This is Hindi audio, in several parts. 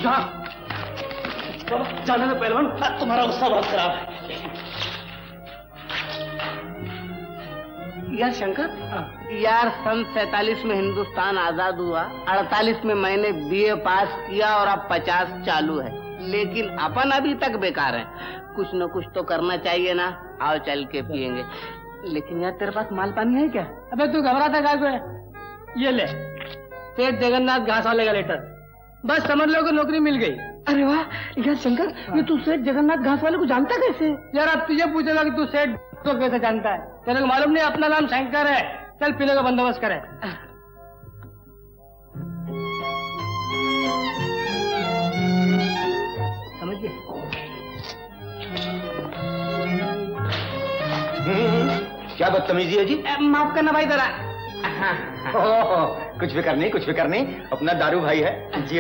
जाने दो पहलवान, तुम्हारा गुस्सा बहुत खराब है। यार शंकर, यार सन 47 में हिंदुस्तान आजाद हुआ, 48 में मैंने BA पास किया और अब 50 चालू है, लेकिन अपन अभी तक बेकार है। कुछ न कुछ तो करना चाहिए ना। आओ चल के पियेंगे। लेकिन यार तेरे पास माल पानी है क्या? अबे तू घबराता क्या है? ये ले, सेठ जगन्नाथ घास वाले का लेटर, बस समझ लो कि नौकरी मिल गई। अरे वाह यार शंकर, ये तू सेठ जगन्नाथ घास वाले को जानता कैसे? यार अब तुझे पूछेगा कि तू सेठ तो कैसे जानता है? तेरे को मालूम नहीं अपना नाम शंकर है? चल पीने का बंदोबस्त करे। समझ गए? क्या बदतमीजी है जी? माफ करना भाई जरा। कुछ भी करनी, कुछ भी करनी, अपना दारू भाई है, जियो।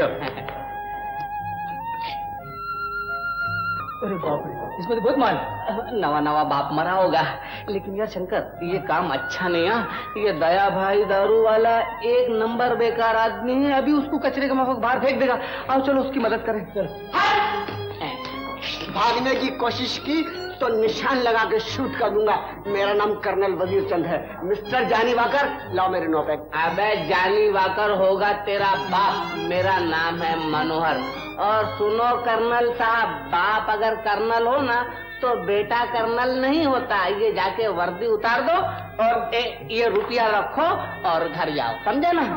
अरे बाप रे, इसमें तो बहुत माल। नवा नवा बाप मरा होगा। लेकिन यार शंकर, ये काम अच्छा नहीं है। ये दया भाई दारू वाला एक नंबर बेकार आदमी है। अभी उसको कचरे के माफक बाहर फेंक देगा। आओ चलो उसकी मदद करें। चलो। भागने की कोशिश की तो निशान लगा के शूट कर दूंगा। मेरा नाम कर्नल वजीर चंद है। मिस्टर जानी वाकर, लाओ मेरे नोटबुक। अबे जानी वाकर होगा तेरा बाप, मेरा नाम है मनोहर। और सुनो कर्नल साहब, बाप अगर कर्नल हो ना तो बेटा कर्नल नहीं होता। ये जाके वर्दी उतार दो और ये रुपया रखो और घर जाओ, समझे ना?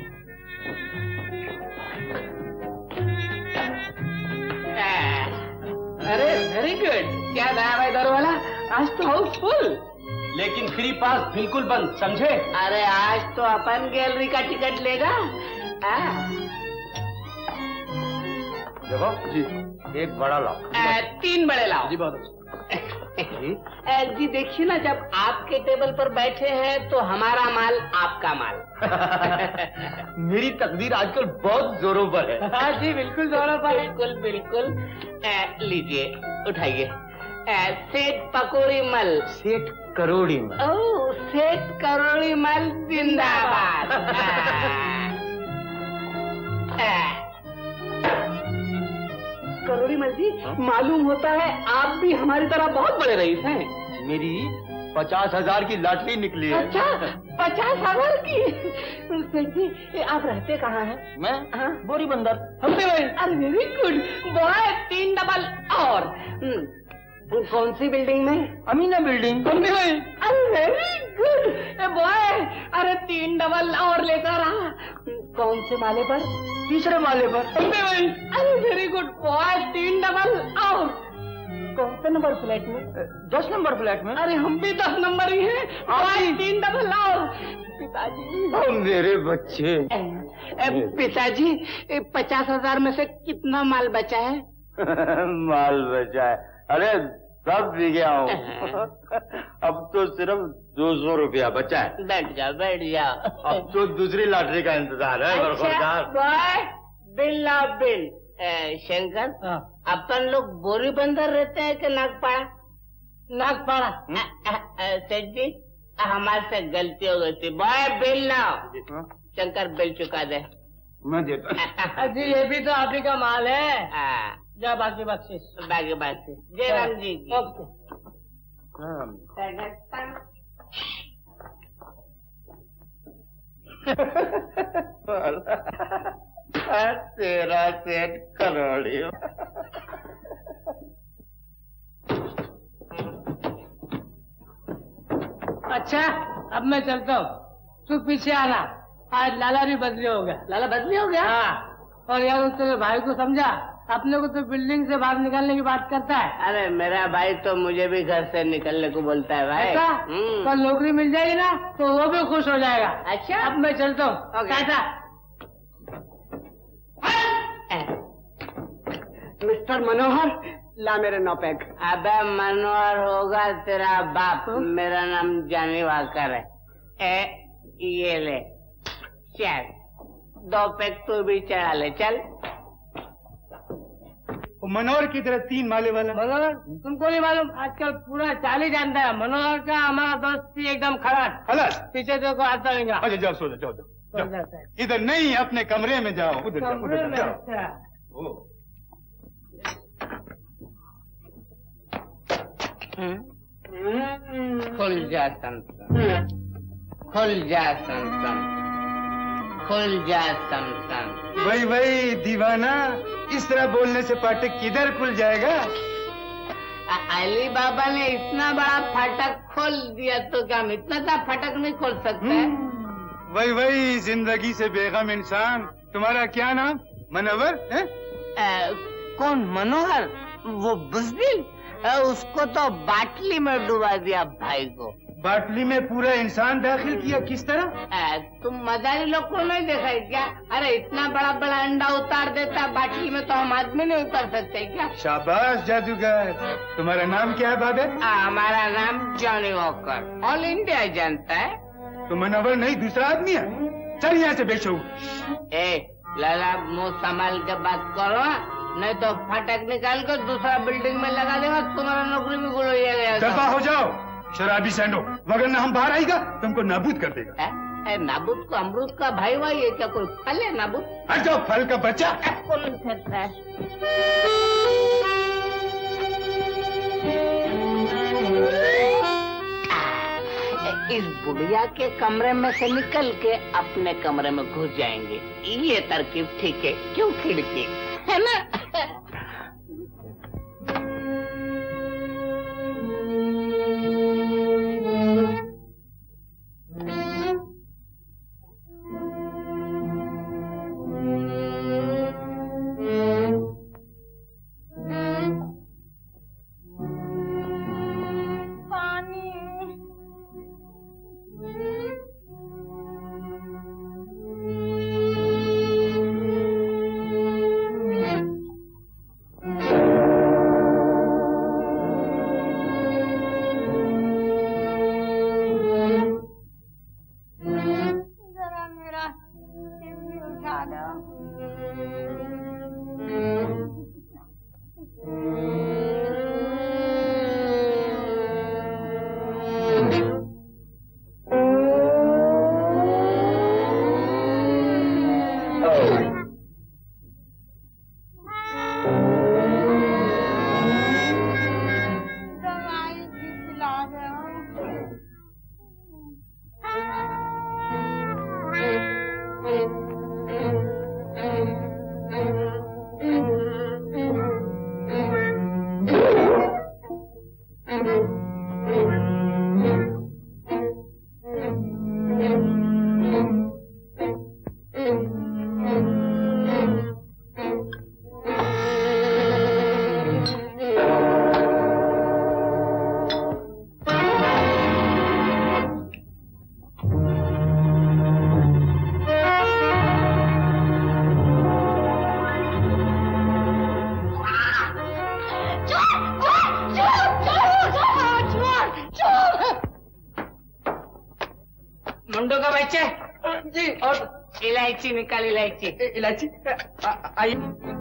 अरे वेरी गुड। क्या दया भाई दारू वाला, आज तो हाउसफुल, लेकिन फ्री पास बिल्कुल बंद, समझे? अरे आज तो अपन गैलरी का टिकट लेगा। देखो जी, एक बड़ा लाओ। 3 बड़े लाओ जी। बहुत जी देखिए ना, जब आपके टेबल पर बैठे हैं तो हमारा माल आपका माल। मेरी तकदीर आजकल बहुत जोरों पर है। हाँ जी, बिल्कुल जोरों पर। बिल्कुल बिल्कुल। लीजिए, उठाइए। सेठ पकौड़ी मल। सेठ करोड़ी मल। ओह, सेठ करोड़ी मल जिंदाबाद। करोड़ी मल जी, मालूम होता है आप भी हमारी तरह बहुत बड़े रईस हैं। मेरी 50,000 की लॉटरी निकली है। अच्छा, 50,000 की? सेठ जी, आप रहते कहाँ हैं? मैं? हाँ? बोरी बंदर। हम भी वही। अरे वेरी गुड बॉय। 3 डबल और कौन सी बिल्डिंग में? अमीना बिल्डिंग। हम भी वही। अरे वेरी गुड बॉय। अरे 3 डबल और लेकर आ। कौन से माले पर? 3रे माले पर। हम भी वही। अरे वेरी गुड बॉय। 3 डबल और कौन से नंबर फ्लैट में? 10 नंबर फ्लैट में। अरे हम भी 10 नंबर ही हैं। 3 डबल और। पिताजी। मेरे बच्चे। पिताजी, 50,000 में से कितना माल बचा है? माल बचा है? अरे सब पी गया हूँ। अब तो सिर्फ 200 रुपया बचा है। बैठ जाओ, बैठ जाओ। अब तो दूसरी लॉटरी का इंतजार है। अच्छा, बॉय, बिल लाओ बिल। शंकर, अपन लोग बोरी बंदर रहते हैं कि नागपाड़ा? नागपाड़ा। सेठ जी, हमारे से गलती हो गई थी। बॉय बिल लाओ। शंकर बिल चुका दे। मैं देता। जी, ये भी तो आप ही का माल है। जा बाकी बख्शिश। बाकी बख्शिश। जय राम जी की। तेरा सेठ करोड़ी। अच्छा, अब मैं चलता हूँ, तू पीछे आना। आज लाला भी बदली हो गया। लाला बदली हो गया? हाँ। और यार तेरे भाई को समझा, अपने को तो बिल्डिंग से बाहर निकालने की बात करता है। अरे मेरा भाई तो मुझे भी घर से निकलने को बोलता है भाई। ऐसा? कल नौकरी मिल जाएगी ना तो वो भी खुश हो जाएगा। अच्छा, अब मैं चलता हूँ। टाटा। मिस्टर मनोहर, ला मेरे 9 पैक। अबे मनोहर होगा तेरा बाप, मेरा नाम जानी वाकर है। ये ले, चल 2 पैक तू भी चढ़ा ले, चल। मनोहर की तरह 3 माले वाला। मनोहर तुमको नहीं मालूम, आजकल पूरा चाली जानता है। मनोहर का हमारा दोस्ती एकदम खलास। पीछे देखो आता नहीं। अच्छा जाओ, सो जाओ, जाओ। इधर नहीं, अपने कमरे में जाओ। उधर जाओ। खुल जा सनसन, खुल जा सनसन, खुल जा सनसन। वही दीवाना, इस तरह बोलने से फाटक किधर खुल जाएगा? अली बाबा ने इतना बड़ा फाटक खोल दिया तो क्या हम इतना सा फाटक नहीं खोल सकते? वही जिंदगी से बेगम इंसान। तुम्हारा क्या नाम? मनोहर है? कौन मनोहर? वो बुज़दिल? उसको तो बाटली में डुबा दिया भाई को। बाटली में पूरा इंसान दाखिल किया? किस तरह? तुम मदारी लोग को नहीं देखा है क्या? अरे इतना बड़ा बड़ा अंडा उतार देता बाटली में तो हम आदमी नहीं उतार सकते क्या? शाबाश जादूगर। तुम्हारा नाम क्या है बाबे? हमारा नाम जॉनी वॉकर, ऑल इंडिया जानता है। तो मनोहर नहीं, दूसरा आदमी है। चल यहाँ से बेचो। लाला मुँह संभाल के बात करो, नहीं तो फाटक निकाल कर दूसरा बिल्डिंग में लगा देगा, तुम्हारा नौकरी भी गुल हो जाएगा। दफा हो जाओ शराबी सैंडो, वरना हम बाहर आएगा तुमको नाबूद कर देगा। नाबूद को अमरूद का भाई हुआ, ये क्या कोई फल है नाबूद? हट जाओ फल का बच्चा। कौन कहता है? इस बुढ़िया के कमरे में से निकल के अपने कमरे में घुस जाएंगे, ये तरकीब ठीक है। क्यों खिड़की है ना? इलायची निकाल, इलायची। इलायची आई।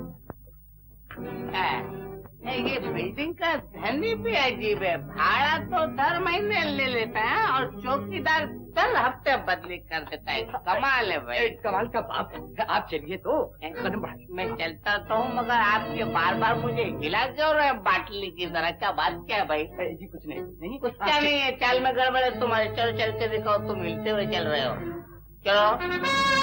ये बिल्डिंग का धनी भी अजीब है, भाड़ा तो दर महीने ले लेता है और चौकीदार दर हफ्ते बदली कर देता है। कमाल है भाई। कमाल का बाप है। आप चलिए तो कदम बढ़ाइए। मैं चलता तो हूँ, मगर आप ये बार बार मुझे हिला क्यों रहे हैं बाटली की तरह? क्या बात क्या है भाई? जी कुछ नहीं, कुछ क्या नहीं है। चाल में गड़बड़ है तुम्हारे। चलो चल के दिखाओ, तुम हिलते हुए चल रहे हो। चलो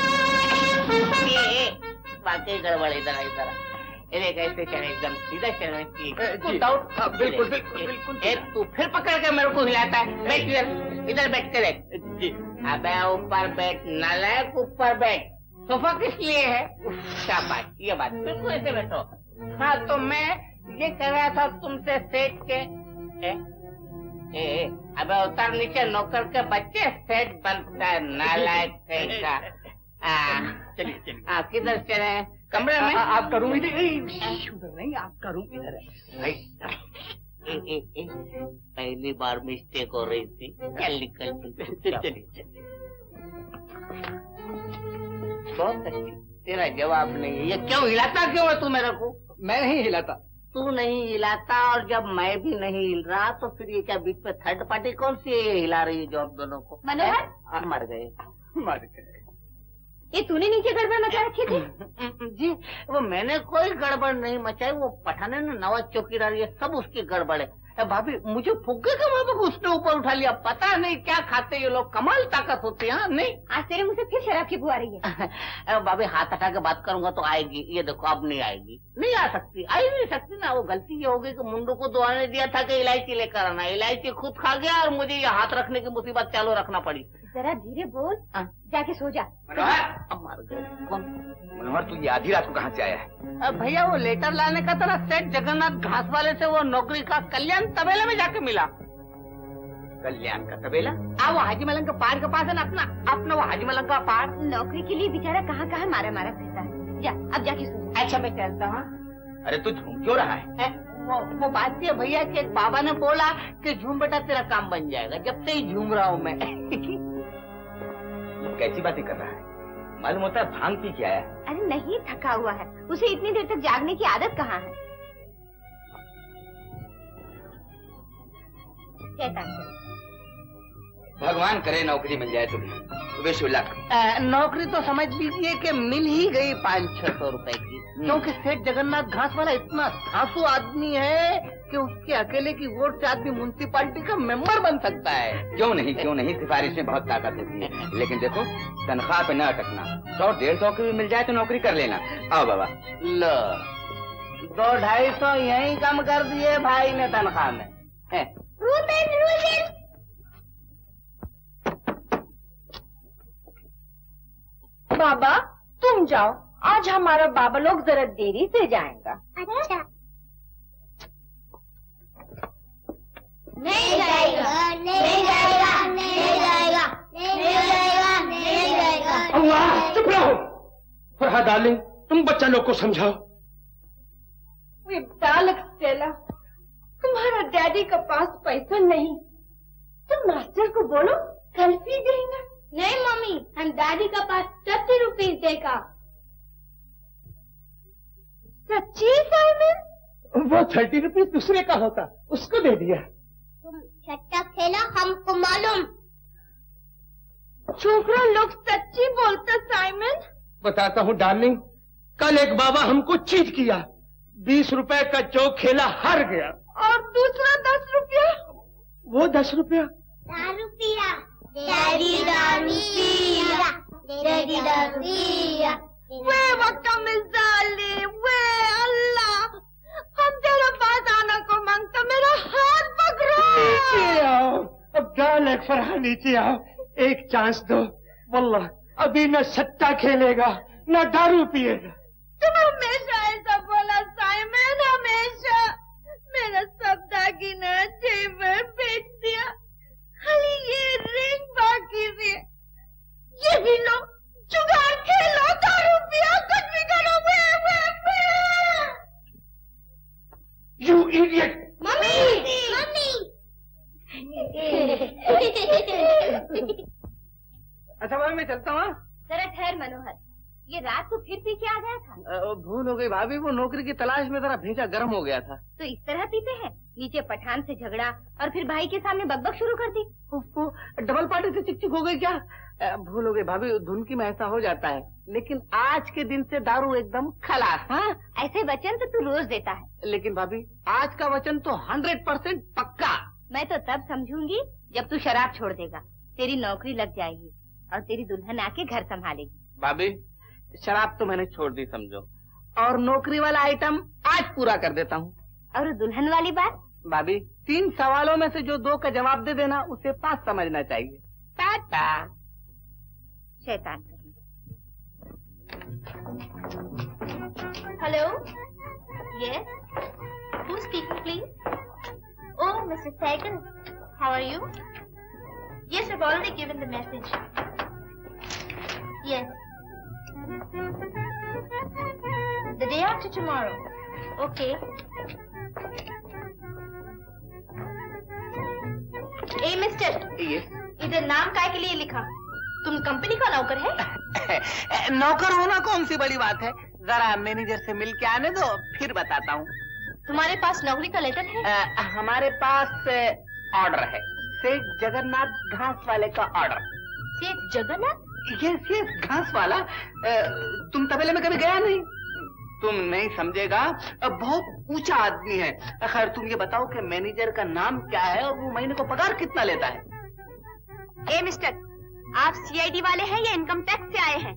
वाकई गड़बड़। इधर कैसे चले? एकदम सीधा चलना चाहिए। बिल्कुल बिल्कुल। तू फिर पकड़ के मेरे को हिलाता है। बैठ इधर बैठ के देख। जी। अबे ऊपर बैठ नालायक, ऊपर बैठ। सोफा किस लिए है? शाबाश, ये बात। बिल्कुल ऐसे बैठो। हाँ तो मैं ये कह रहा था तुमसे सेठ के अबे उतर नीचे, नौकर के बच्चे सेठ बनता है नालायक का। चलिए चलिए। किधर चले? कमरे में? आपका रूम इधर नहीं, आपका रूम इधर है भाई। पहली बार मिस्टेक हो रही थी। चल निकल। चलिए। बहुत अच्छी। तेरा जवाब नहीं है। ये क्यों हिलाता क्यों है तू मेरे को? मैं नहीं हिलाता। तू नहीं हिलाता, और जब मैं भी नहीं हिल रहा तो फिर ये क्या बीच में थर्ड पार्टी कौन सी है हिला रही है जो हम दोनों को? मनोहर मर गए। ये तूने नीचे गड़बड़ मचा रखी थी? जी वो मैंने कोई गड़बड़ नहीं मचाई, वो पठाने ने नवाज चौकीदार ये सब उसकी गड़बड़ है। भाभी मुझे फुग्गे के माफक उसने ऊपर उठा लिया, पता नहीं क्या खाते ये लोग, कमाल ताकत होती है। नहीं आज तेरे मुंह से फिर शराब की बू आ रही है। भाभी हाथ हटा के बात करूंगा तो आएगी, ये देखो अब नहीं आएगी, नहीं आ सकती, आ ही नहीं सकती ना। वो गलती ये हो गई कि मुंडू को दुआने दिया था कि इलायची लेकर आना, इलायची खुद खा गया और मुझे ये हाथ रखने की मुसीबत चालू रखना पड़ी। जरा धीरे बोल, जाके सो जा। मनोहर तू ये आधी रात को कहाँ से आया है? भैया वो लेटर लाने का तरह सेठ जगन्नाथ घास वाले से वो नौकरी का कल्याण तबेले में जाके मिला। कल्याण का तबेला? वो हाजी मलंग के पहाड़ के पास है ना, अपना वो हाजी मलंग का पहाड़। नौकरी के लिए बेचारा कहाँ कहाँ मारा मारा फिरता है। जा अब जाके सो जा। अच्छा मैं चलता हूँ। अरे तू झूम क्यों रहा है? वो बात है भैया कि एक बाबा ने बोला कि झूम बेटा तेरा काम बन जाएगा, जब से ही झूम रहा हूँ मैं। कैसी बातें कर रहा है? मालूम होता है भांग पी के आया। अरे नहीं, थका हुआ है, उसे इतनी देर तक जागने की आदत कहाँ है। भगवान करे नौकरी मिल जाए तुम्हें। Wish you luck. नौकरी तो समझ लीजिए कि मिल ही गई 500-600 रुपए की, क्योंकि सेठ जगन्नाथ घास वाला इतना सासू आदमी है कि उसके अकेले की वोट से आदमी म्युनिसिपालिटी का मेंबर बन सकता है। क्यों नहीं, सिफारिश में बहुत ताकत होती है। लेकिन देखो तनख्वाह पे न अटकना, 100-150 की भी मिल जाए तो नौकरी कर लेना। आओ बाबा। लो 200-250 यही कम कर दिए भाई ने तनख्वाह में। बाबा तुम जाओ, आज हमारा बाबा लोग जरा देरी से जाएगा। अच्छा। नहीं जाएगा, नहीं जाएगा, नहीं जाएगा, नहीं जाएगा, नहीं जाएगा। अल्लाह चुप रहो। फरहाद डार्लिंग तुम बच्चा लोग को समझाओ। स्टेला, तुम्हारा डैडी के पास पैसा नहीं, तुम मास्टर को बोलो कल फी देगा। नहीं मम्मी, हम डैडी का पास 30 रुपीज देगा। सच्ची साइमन? वो 30 रुपीज दूसरे का होता, उसको दे दिया। तुम सट्टा खेला, हमको मालूम। छोकरा लोग सच्ची बोलते साइमन। बताता हूँ डार्लिंग, कल एक बाबा हमको चीट किया, 20 रुपए का चौक खेला, हार गया। और दूसरा 10 रुपया? वो 10 रुपया? 10 रुपया। Daddy दारुपिया, daddy दारुपिया। वे वक्त मिजाली, वे अल्लाह, हम तेरे पास आने को मांगता, मेरा हाथ पकड़ो। नीचे आओ, अब डाल एक फरहा नीचे आओ, एक चांस दो। वल्लाह अभी न सट्टा खेलेगा न दारू पिएगा। तुम हमेशा ऐसा बोला साइमन, हमेशा। मेरा सब दागिना जेवर बेच दिया, खाली ये रिंग बाकी है। ये भी लो, जुगाड़ खेलो, दारू पियो, कुछ भी करो। You idiot! Mummy, mummy. अच्छा भाई मैं चलता हूँ। जरा ठहर मनोहर, ये रात को फिर पी के आ गया था? भूल हो गई भाभी, वो नौकरी की तलाश में जरा भेजा गर्म हो गया था। तो इस तरह पीते हैं? नीचे पठान से झगड़ा और फिर भाई के सामने बकबक शुरू कर दी। डबल पार्टी से चिक हो गई क्या? भूल हो गई भाभी, धुनकी में ऐसा हो जाता है, लेकिन आज के दिन से दारू एकदम खलास। हाँ ऐसे वचन तो तू रोज देता है। लेकिन भाभी आज का वचन तो 100% पक्का। मैं तो तब समझूंगी जब तू शराब छोड़ देगा, तेरी नौकरी लग जाएगी और तेरी दुल्हन आके घर संभालेगी। भाभी शराब तो मैंने छोड़ दी समझो, और नौकरी वाला आइटम आज पूरा कर देता हूँ। और दुल्हन वाली बात? भाभी 3 सवालों में से जो 2 का जवाब दे देना, उसे 5 समझना चाहिए। टाटा। शैतान। Hello, yes, who speaking please? Oh, Mr. Saigal, how are you? Yes, I've already given the message. Yes. The day after tomorrow. Okay. Hey, Mister. Yes. इधर नाम काय के लिए लिखा? तुम कंपनी का नौकर है? नौकर होना कौन सी बड़ी बात है, जरा मैनेजर से मिल के आने दो, फिर बताता हूँ। तुम्हारे पास नौकरी का लेटर है? हमारे पास ऑर्डर है, सेठ जगन्नाथ घास वाले का ऑर्डर। सेठ जगन्नाथ? ये घास वाला। तुम तबेले में कभी गया नहीं? तुम नहीं समझेगा, बहुत ऊंचा आदमी है। खैर तुम ये बताओ कि मैनेजर का नाम क्या है और वो महीने को पगार कितना लेता है? ए मिस्टर, आप सीआईडी वाले हैं या इनकम टैक्स से आए हैं?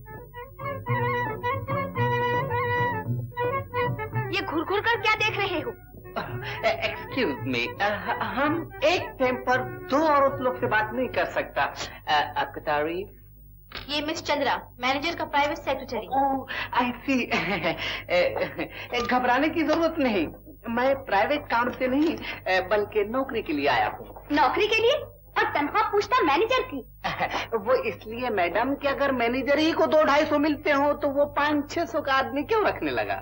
ये घूर घूर कर क्या देख रहे हो? एक्सक्यूज मी, हम एक टाइम पर 2 औरत लोग से बात नहीं कर सकता। आपका तारीफ? ये मिस चंद्रा, मैनेजर का private secretary. Oh, I see. घबराने की जरूरत नहीं, मैं प्राइवेट काम से नहीं बल्कि नौकरी के लिए आया हूँ। नौकरी के लिए? और तनख्वाह पूछता मैनेजर की? वो इसलिए मैडम कि अगर मैनेजर ही को 200-250 मिलते हो तो वो 500-600 का आदमी क्यों रखने लगा?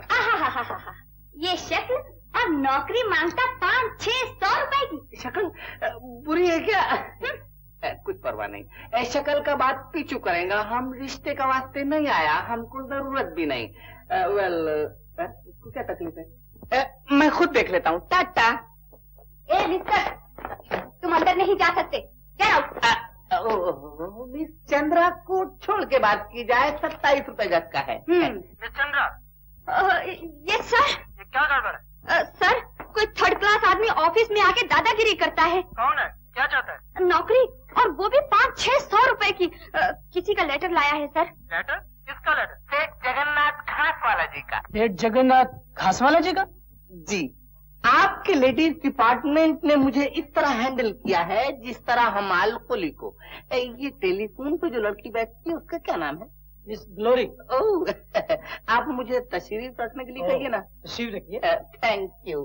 ये शक्ल और नौकरी मांगता 500-600 रुपए की। शक्ल बुरी है क्या? कुछ परवाह नहीं, शक्ल का बात पीछू करेंगे। हम रिश्ते का वास्ते नहीं आया, हमको जरूरत भी नहीं। उसको क्या तकलीफ है? मैं खुद देख लेता हूँ। टाटा। ए मिस्टर, तुम अंदर नहीं जा सकते। Get out. मिस चंद्रा को छोड़ के बात की जाए, 27 रुपए गज का है। Miss Chandra, yes sir. ये क्या गड़बड़ है? सर, कोई 3rd क्लास आदमी ऑफिस में आके दादागिरी करता है। कौन है? क्या चाहता है? नौकरी, और वो भी 500-600 रुपए की। किसी का लेटर लाया है सर। लेटर? किसका लेटर? सेठ जगन्नाथ घासवाला जी का। सेठ जगन्नाथ घासवाला जी का? जी, आपके लेडीज डिपार्टमेंट ने मुझे इस तरह हैंडल किया है जिस तरह हम आलकोली को। ये टेलीफोन पे जो लड़की बैठती है उसका क्या नाम है? Miss glory. ओह, आप मुझे तशरीफ रखने के लिए कहिए ना। तशरीफ रखिए। Thank you.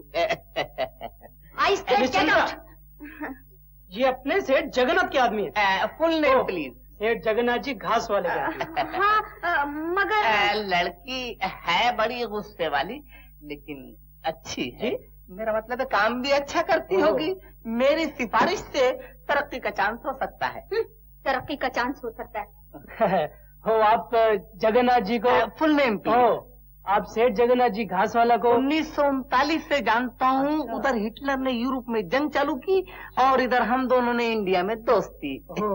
I said get out. ये अपने सेठ जगन्नाथ के आदमी है। Full name please. सेठ जगन्नाथ जी घास वाले के आदमी। हाँ, मगर लड़की है बड़ी गुस्से वाली लेकिन अच्छी है। मेरा मतलब है काम भी अच्छा करती होगी। मेरी सिफारिश से तरक्की का चांस हो सकता है। तरक्की का चांस हो सकता है। हो, आप जगन्नाथ जी को फुल नेम प्लीज। आप सेठ जगन्नाथ जी घास वाला को 1939 से जानता हूँ। उधर हिटलर ने यूरोप में जंग चालू की और इधर हम दोनों ने इंडिया में दोस्ती।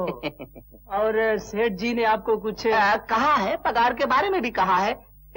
और सेठ जी ने आपको कुछ कहा है? पगार के बारे में भी कहा है।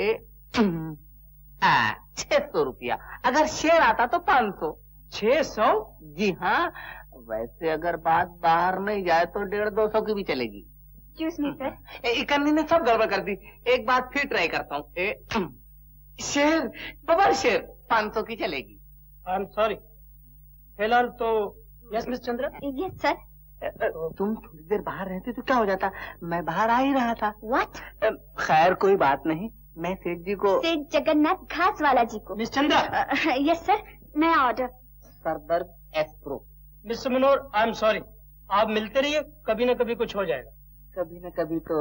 600 रुपया, अगर शेयर आता तो 500। 600? जी हाँ, वैसे अगर बात बाहर नहीं जाए तो 150-200 की भी चलेगी। Excuse me sir. इकन्नी ने सब गड़बड़ कर दी। एक बात फिर ट्राई करता हूँ। शेयर, बबर शेयर 500 की चलेगी। आई एम सॉरी, फिलहाल तो yes miss Chandra. Yes sir. तुम थोड़ी देर बाहर रहते तो क्या हो जाता? मैं बाहर आ ही रहा था। व्हाट? खैर कोई बात नहीं, मैं सेठ जी को। सेठ जगन्नाथ घासवाला जी को। मिस चंद्रा। यस सर, नया ऑर्डर। सरदर्द Aspro. Mister Manohar, I am sorry, आप मिलते रहिए, कभी न कभी कुछ हो जाएगा। कभी न कभी तो।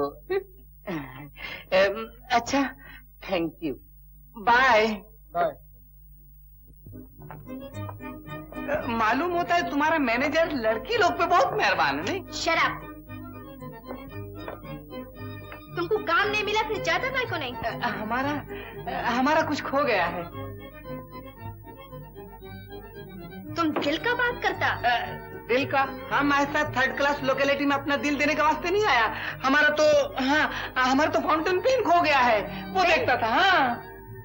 अच्छा, थैंक यू, बाय बाय। मालूम होता है तुम्हारा मैनेजर लड़की लोग पे बहुत मेहरबान है। नहीं? शराब। तुमको काम नहीं मिला फिर जाता था को नहीं? हमारा कुछ खो गया है। तुम दिल का बात करता? दिल का? हम ऐसा 3rd क्लास लोकेलिटी में अपना दिल देने के वास्ते नहीं आया। हमारा तो फाउंटेन पेन खो गया है, वो देखता था। हाँ,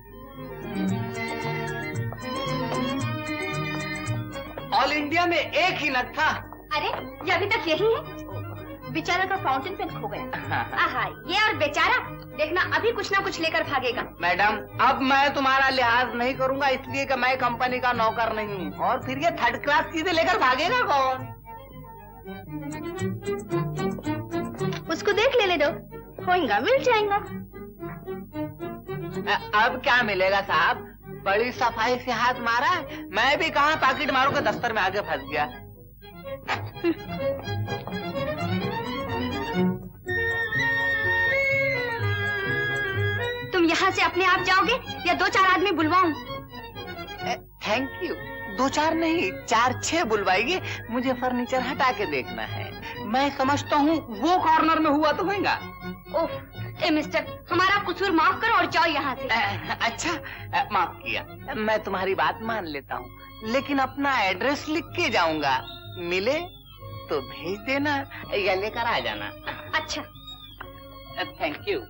ऑल इंडिया में एक ही नग था। अरे ये अभी तक यही है? बेचारा का फाउंटेन पेन खो गया। आहा, ये और बेचारा, देखना अभी कुछ ना कुछ लेकर भागेगा। मैडम, अब मैं तुम्हारा लिहाज नहीं करूंगा इसलिए कि मैं कंपनी का नौकर नहीं हूँ। और फिर ये 3rd क्लास चीजें लेकर भागेगा कौन? उसको देख लेने दो, होएगा, मिल जाएगा। अब क्या मिलेगा साहब? बड़ी सफाई से हाथ मारा, मैं भी कहाँ पाकिट मारू के दफ्तर में आगे फंस गया। तुम यहाँ से अपने आप जाओगे या 2-4 आदमी बुलवाऊं? थैंक यू, 2-4 नहीं 4-6 बुलवाइए। मुझे फर्नीचर हटा के देखना है। मैं समझता हूँ वो कॉर्नर में हुआ तो होगा। ओह, ए मिस्टर, हमारा कसूर माफ करो और जाओ यहाँ से। अच्छा, माफ किया, मैं तुम्हारी बात मान लेता हूँ, लेकिन अपना एड्रेस लिख के जाऊंगा। मिले तो भेज देना या लेकर आ जाना। अच्छा। Thank you.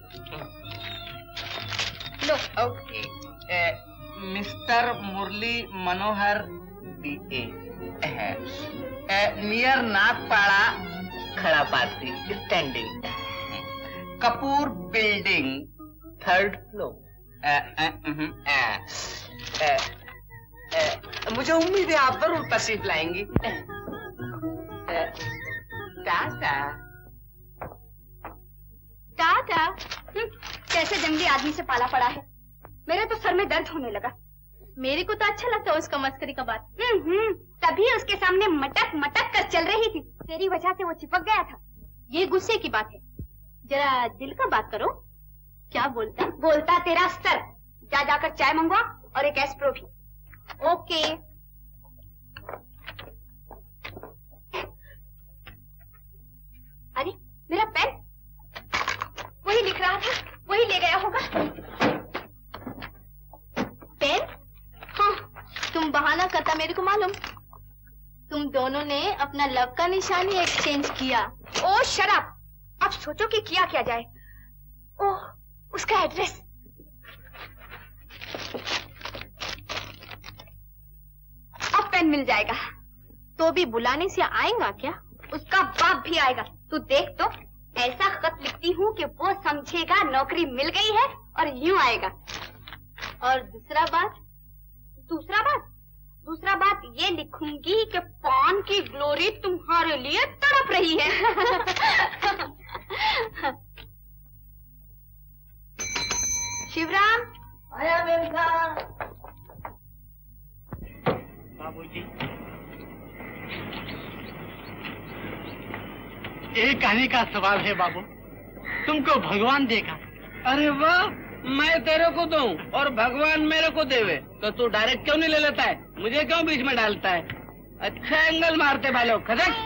लो okay. Mister Murli Manohar BA near Nagpada खड़ा पार्टी स्टैंडिंग कपूर बिल्डिंग 3rd फ्लोर। मुझे उम्मीद है आप जरूर तशरीफ लाएंगी। टाटा टाटा। कैसे जंगली आदमी से पाला पड़ा है। मेरे तो सर में दर्द होने लगा। मेरे को तो अच्छा लगता है उसका मस्करी का बात। तभी उसके सामने मटक मटक कर चल रही थी। तेरी वजह से वो चिपक गया था। ये गुस्से की बात है। जरा दिल का बात करो। क्या बोलता? बोलता तेरा सर। जा जाकर चाय मंगवा और एक एस्प्रो भी। ओके। अरे मेरा पेन वही लिख रहा था, वही ले गया होगा। पेन? हाँ, तुम बहाना करता मेरे को मालूम। तुम दोनों ने अपना लव का निशानी एक्सचेंज किया। ओह शराब। अब सोचो कि किया क्या जाए। ओह उसका एड्रेस। अब पेन मिल जाएगा। तो भी बुलाने से आएगा क्या? उसका बाप भी आएगा। तू देख तो ऐसा खत लिखती हूँ कि वो समझेगा नौकरी मिल गई है और यूं आएगा। और दूसरा बात ये लिखूंगी कि पान की ग्लोरी तुम्हारे लिए तड़प रही है। शिवराम आया बेटा। बाबूजी, एक आने का सवाल है बाबू। तुमको भगवान देगा। अरे वाह, मैं तेरे को दूं और भगवान मेरे को देवे तो तू डायरेक्ट क्यों नहीं ले लेता है? मुझे क्यों बीच में डालता है? अच्छा एंगल मारते भालो खदक।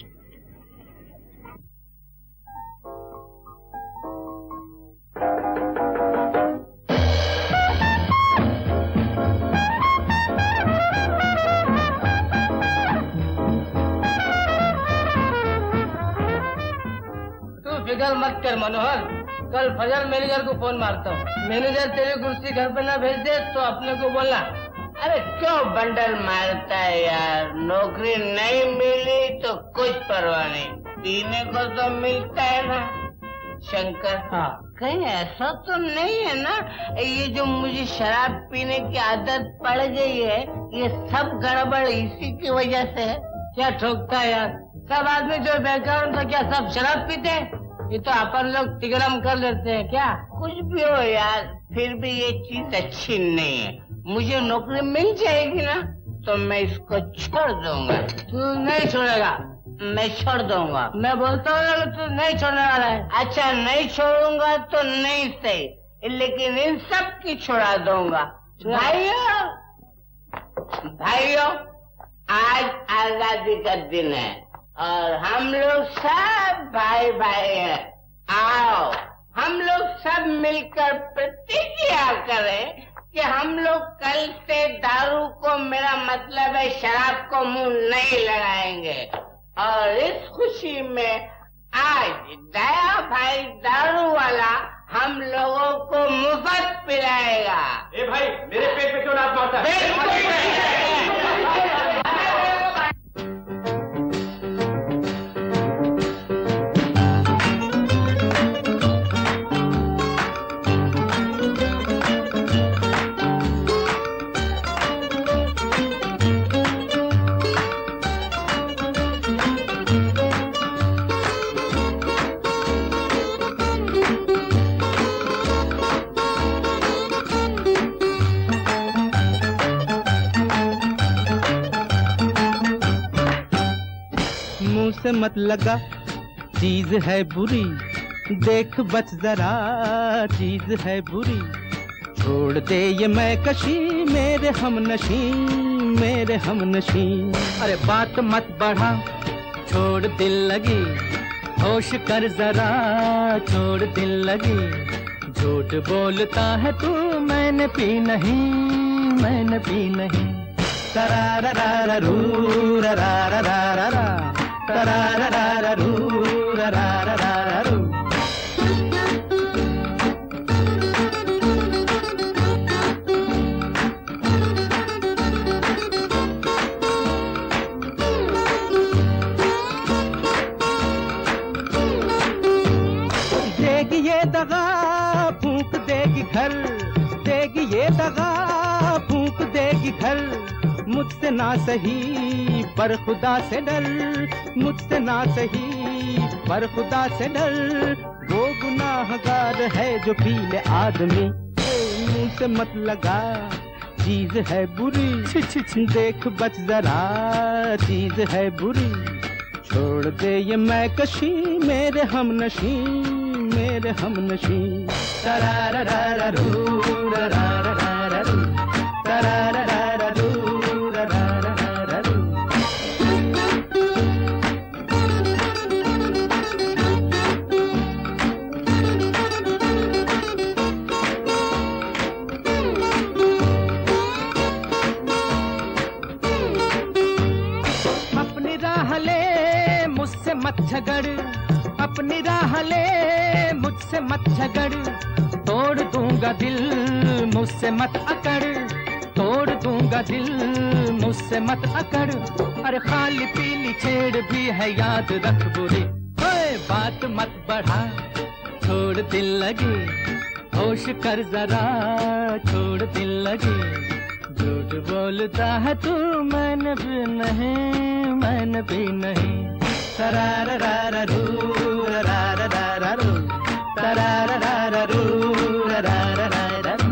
तू फिक्र मत कर मनोहर, कल फजर मैनेजर को फोन मारता हूँ। मैनेजर तेरी कुर्सी घर पे ना भेज दे तो अपने को बोला। अरे क्यों बंडल मारता है यार? नौकरी नहीं मिली तो कुछ परवाह नहीं, पीने को तो मिलता है ना। शंकर, हाँ कहीं ऐसा तो नहीं है ना ये जो मुझे शराब पीने की आदत पड़ गई है, ये सब गड़बड़ इसी की वजह से है? क्या ठोकता है यार? सब आदमी जो बेकार तो क्या सब शराब पीते हैं? ये तो अपन लोग तिगड़म कर लेते हैं क्या? कुछ भी हो यार, फिर भी ये चीज अच्छी नहीं है। मुझे नौकरी मिल जाएगी ना तो मैं इसको छोड़ दूंगा। तू नहीं छोड़ेगा? मैं छोड़ दूंगा। मैं बोलता हूँ तू नहीं छोड़ने वाला है। अच्छा नहीं छोड़ूंगा तो नहीं सही, लेकिन इन सब की छुड़ा दूंगा। भाइयों आज आजादी का दिन है और हम लोग सब भाई भाई हैं। आओ हम लोग सब मिलकर प्रतिज्ञा करें कि हम लोग कल से दारू को, मेरा मतलब है शराब को, मुंह नहीं लगाएंगे। और इस खुशी में आज दया भाई दारू वाला हम लोगों को मुफ्त पिलाएगा। ए भाई, मेरे पेट पे क्यों लात मारता है? से मत लगा, चीज है बुरी, देख बच जरा, चीज है बुरी। छोड़ दे ये मैं कशी, मेरे हमनशी, मेरे हमनशी। अरे बात मत बढ़ा, छोड़ दिल लगी, होश कर जरा, छोड़ दिल लगी। झूठ बोलता है तू, मैंने पी नहीं, मैंने पी नहीं। तरारारा रू रारारा, तरारारा रू रारारा रू। देगी ये दगा फूंक देगी घर, देगी ये दगा फूंक देगी घर। मुझसे ना सही पर खुदा से डर, मुझसे ना सही पर खुदा से डर। वो गुनाहगार है जो पी ले आदमी, मुंह से मत लगा चीज है बुरी। देख बच जरा चीज है बुरी। छोड़ दे ये मैं कशी मेरे हमनशी, मेरे हमनशी। तरारारारू तरारारारू तरारारारू तरारारारू। अपनी राह ले मुझसे मत झगड़, अपनी राह ले मुझसे मत झगड़। तोड़ दूंगा दिल मुझसे मत अकड़, तोड़ दूंगा दिल मुझसे मत अकड़। अरे खाली पीली छेड़ भी है याद रख बुरी। ओए बात मत बढ़ा छोड़ दिल लगी, होश कर जरा छोड़ दिल लगी। झूठ बोलता है तू मैंने भी नहीं, मैंने भी नहीं। तरारारारू तरारारारू तरारारारू तरारारारू।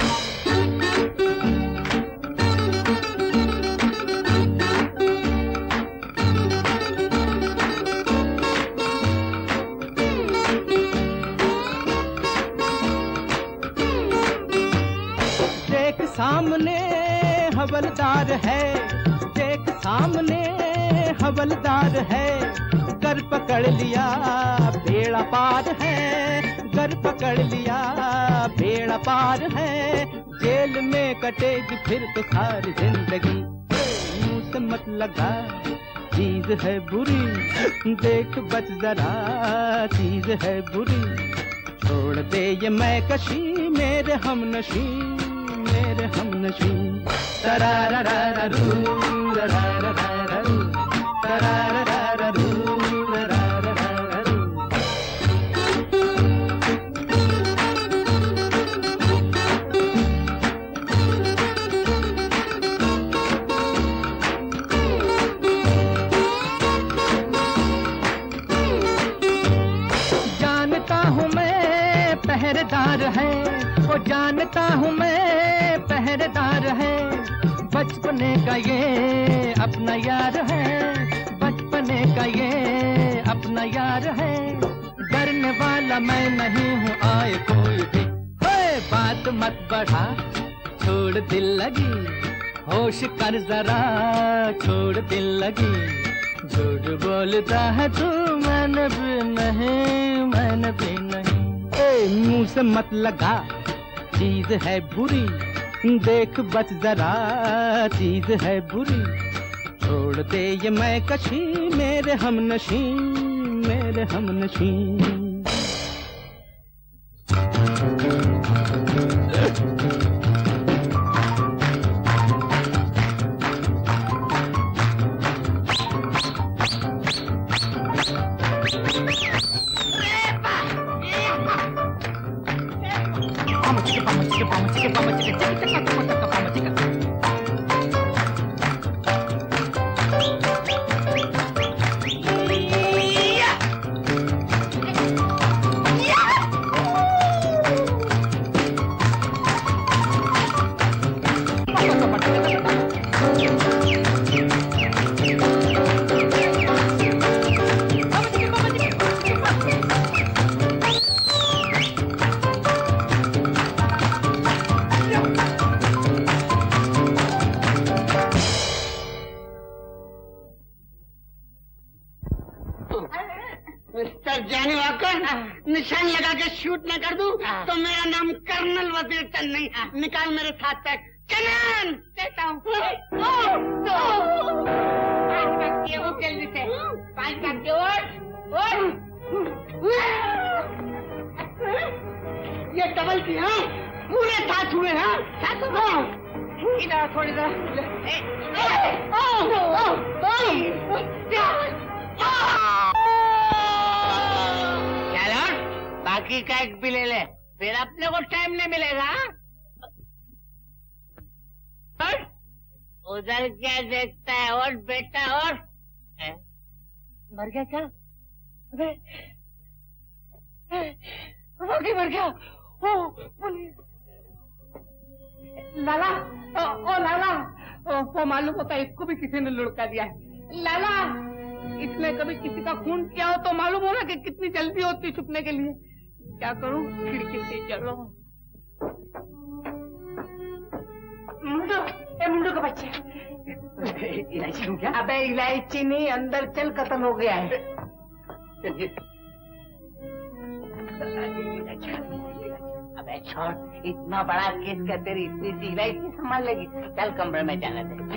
देख सामने हवलदार है, देख सामने हवलदार है। कर पकड़ लिया बेड़ा पार है, कर पकड़ लिया बेड़ा पार है। जेल में कटेगी फिर तो सारी जिंदगी। मुंह से मत लगा चीज है बुरी, देख बच जरा चीज है बुरी। छोड़ दे ये मैं कशी मेरे हमनशी, मेरे हमनशी। तरारारारू तरारारारू तरारारारू तरारारारू। जानता हूँ मैं पहरेदार है, वो जानता हूँ मैं पहरेदार है। बचपने का ये अपना यार है, बचपने का ये अपना यार है। डरने वाला मैं नहीं हूँ आए कोई भी। बात मत बढ़ा छोड़ दिल लगी, होश कर जरा छोड़ दिल लगी। झूठ बोलता है तू मैंने भी नहीं, मैंने भी नहीं। मुंह से मत लगा चीज है बुरी, देख बच जरा चीज है बुरी। छोड़ दे ये मैं कशी मेरे हमनशी, मेरे हमनशी। निशान लगा के शूट न कर दूं तो मेरा नाम कर्नल वजीर चंद नहीं। निकाल मेरे साथ तक चलन देता हूँ। जल्दी से 5 करके ये डबल की हाँ पूरे 7 हुए हैं। 7 इधर थोड़ी देर बाकी का एक भी ले ले, फिर अपने को टाइम नहीं मिलेगा। और उधर क्या देखता है? और बेटा और मर गया क्या? मर गया। ओ पुलिस! लाला, ओ लाला, वो मालूम होता है इसको भी किसी ने लुढ़का दिया है। लाला, इसने कभी किसी का खून किया हो तो मालूम हो ना कि कितनी जल्दी होती छुपने के लिए। क्या करूं? खिड़की से चलो। मुंडो का बच्चा इलायची दूं क्या? अबे इलायची नहीं, अंदर चल, कत्ल हो गया है। अबे छोड़, इतना बड़ा केस क्या तेरी इतनी सी इलायची संभाल लेगी? चल कमरे में जाने दे।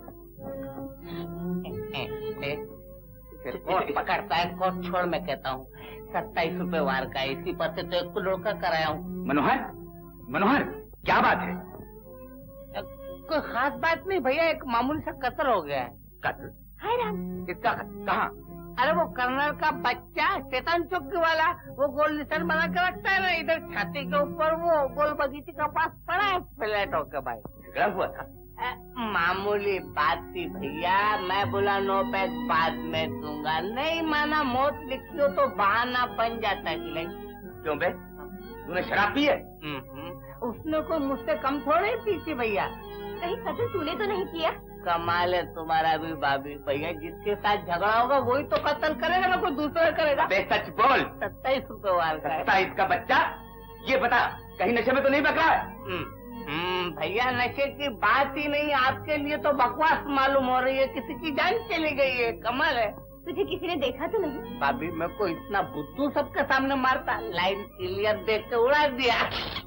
कोर्ट पकड़ता है, कोर्ट छोड़, मैं कहता हूँ 27 रुपए वार का, इसी पर से तो एक को लड़का कराया हूँ। मनोहर, मनोहर, क्या बात है? कोई खास बात नहीं भैया, एक मामूली सा कत्ल हो गया है। कत्ल? हाय राम! किसका? कहाँ? अरे वो कर्नल का बच्चा, शैतान चौकी वाला, वो गोल निशान बना के रखता है ना इधर छाती के ऊपर, वो गोल बगीचे के पास पड़ा है फ्लैट होकर। भाई झगड़ा हुआ था? मामूली बात थी भैया, मैं बोला नो पैक बाद में दूंगा, नहीं माना, मौत लिखी हो तो बहाना बन जाता है। क्यों बे, तूने शराब पी है? उसने को मुझसे कम थोड़े पी थी भैया। कहीं कत्ल तूने तो नहीं किया? कमाल है तुम्हारा भी भाभी। भैया जिसके साथ झगड़ा होगा वही तो कत्ल करेगा ना, कोई दूसरा करेगा। बे सच बोल। 27 रुपए वार का। 27 का बच्चा? ये बता, कहीं नशे में तो नहीं बकरा है? भैया नशे की बात ही नहीं, आपके लिए तो बकवास मालूम हो रही है, किसी की जान चली गई है। कमाल है। तुझे किसी ने देखा तो नहीं? भाभी मैं को इतना बुद्धू सबके सामने मारता, लाइन क्लियर देख के उड़ा दिया।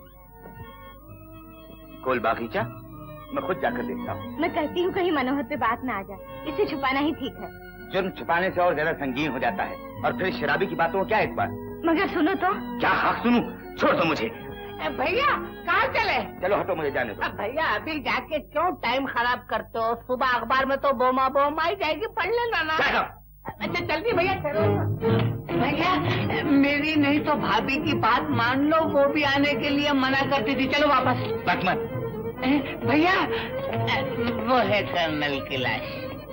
गोल बागीचा, मैं खुद जाकर देखता हूँ। मैं कहती हूँ कहीं मनोहर पे बात ना आ जाए, इसे छुपाना ही ठीक है। जुर्म छुपाने से और ज्यादा संगीन हो जाता है, और फिर शराबी की बातों क्या है इस बार? मगर सुनो तो। क्या हक सुनूं? छोड़ दो मुझे। भैया कहाँ चले? चलो हटो, मुझे जाने दो। भैया अभी जाके क्यों टाइम खराब करते हो? सुबह अखबार में तो बोमा बोम आई जाएगी, पढ़ लेना ना। अच्छा जल्दी भैया चलो। भैया मेरी नहीं तो भाभी की बात मान लो, वो भी आने के लिए मना करती थी। चलो वापस। मत भैया वो है कर्नल की लाश।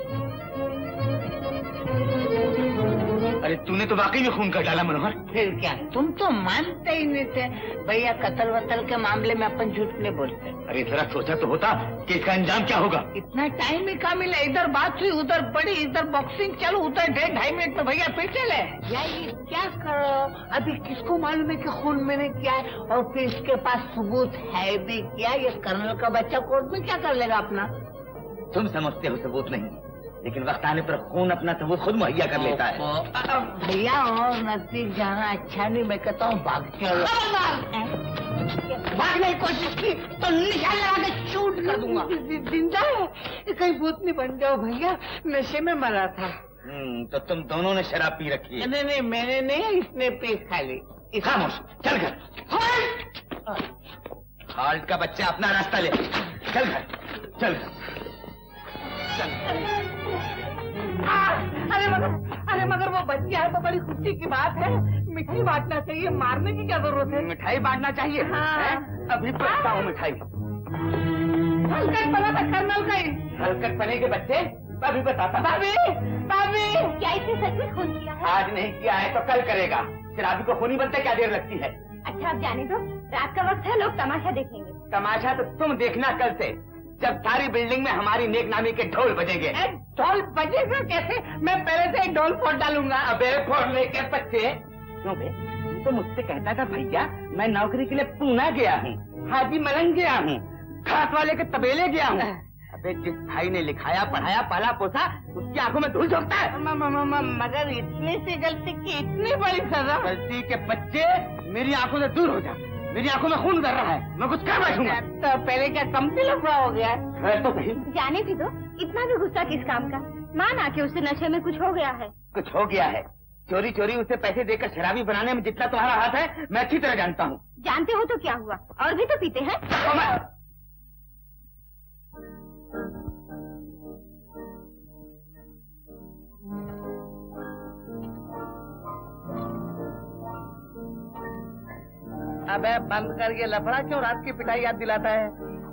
अरे तूने तो वाकई में खून कर डाला मनोहर। फिर क्या, तुम तो मानते ही नहीं थे। भैया कत्ल वतल के मामले में अपन झूठ नहीं बोलते। अरे जरा सोचा तो होता कि इसका अंजाम क्या होगा। इतना टाइम ही कहाँ मिला, इधर बात हुई, उधर बड़ी, इधर बॉक्सिंग चलो, उधर 1.5 मिनट में भैया फिर चले। ये क्या करो, अभी किसको मालूम है कि खून मैंने किया है, और फिर इसके पास सबूत है भी क्या? ये कर्नल का बच्चा कोर्ट में क्या कर लेगा अपना? तुम समझते हो सबूत नहीं, लेकिन वक्त आने पर खून अपना सबूत खुद मुहैया कर लेता है। भैया और नजदीक जाना अच्छा नहीं, मैं कहता हूँ भाग चलो। भागने की कोशिश की तो निशान लगा के शूट कर दूंगा। जिंदा है, कहीं भूत नहीं बन जाओ भैया, नशे में मरा था। तो तुम दोनों ने शराब पी रखी है? नहीं मैंने नहीं, इसने पी खाली। खामोश, चल घर। हाल्ट का बच्चा अपना रास्ता ले, चल घर, चल घर। अरे मगर वो बच गया है तो बड़ी खुशी की बात है। मिठाई बांटना चाहिए, मारने की क्या जरूरत है? मिठाई बांटना चाहिए? हाँ। अभी पढ़ता हूँ मिठाई। हलकट बना था कर्नल का ही। हलकट बने के बच्चे अभी बताता। भाभी क्या इसे सच में खून किया है? आज नहीं किया है तो कल करेगा। शराबी को खूनी बनते क्या देर लगती है? अच्छा अब जाने दो, रात का वक्त है, लोग तमाशा देखेंगे। तमाशा तो तुम देखना कल से, जब सारी बिल्डिंग में हमारी नेक नामी के ढोल बजेंगे। ढोल बजेगा कैसे? मैं पहले से एक ढोल फोड़ डालूंगा। अबे फोड़ लेके बच्चे। क्यों बे, तो मुझसे कहता था भैया मैं नौकरी के लिए पूना गया हूँ, हाजी मलंग गया हूँ, घास वाले के तबेले गया हूँ। अबे जिस भाई ने लिखाया पढ़ाया पाला पोसा, उसकी आंखों में धूल झोंकता है। मगर इतनी सी गलती की इतनी बड़ी सजा? गलती के बच्चे मेरी आंखों से दूर हो जा, मेरी आंखों में खून कर रहा है, मैं कुछ कर बैठूंगा। तो पहले क्या कम से लफड़ा हो गया? तो सही। जाने भी दो, इतना भी गुस्सा किस काम का? मान आके उसे नशे में कुछ हो गया है। कुछ हो गया है? चोरी चोरी उसे पैसे देकर शराबी बनाने में जितना तुम्हारा हाथ है मैं अच्छी तरह जानता हूँ। जानते हो तो क्या हुआ, और भी तो पीते हैं। अबे बंद कर, ये लफड़ा क्यों रात की पिटाई याद दिलाता है?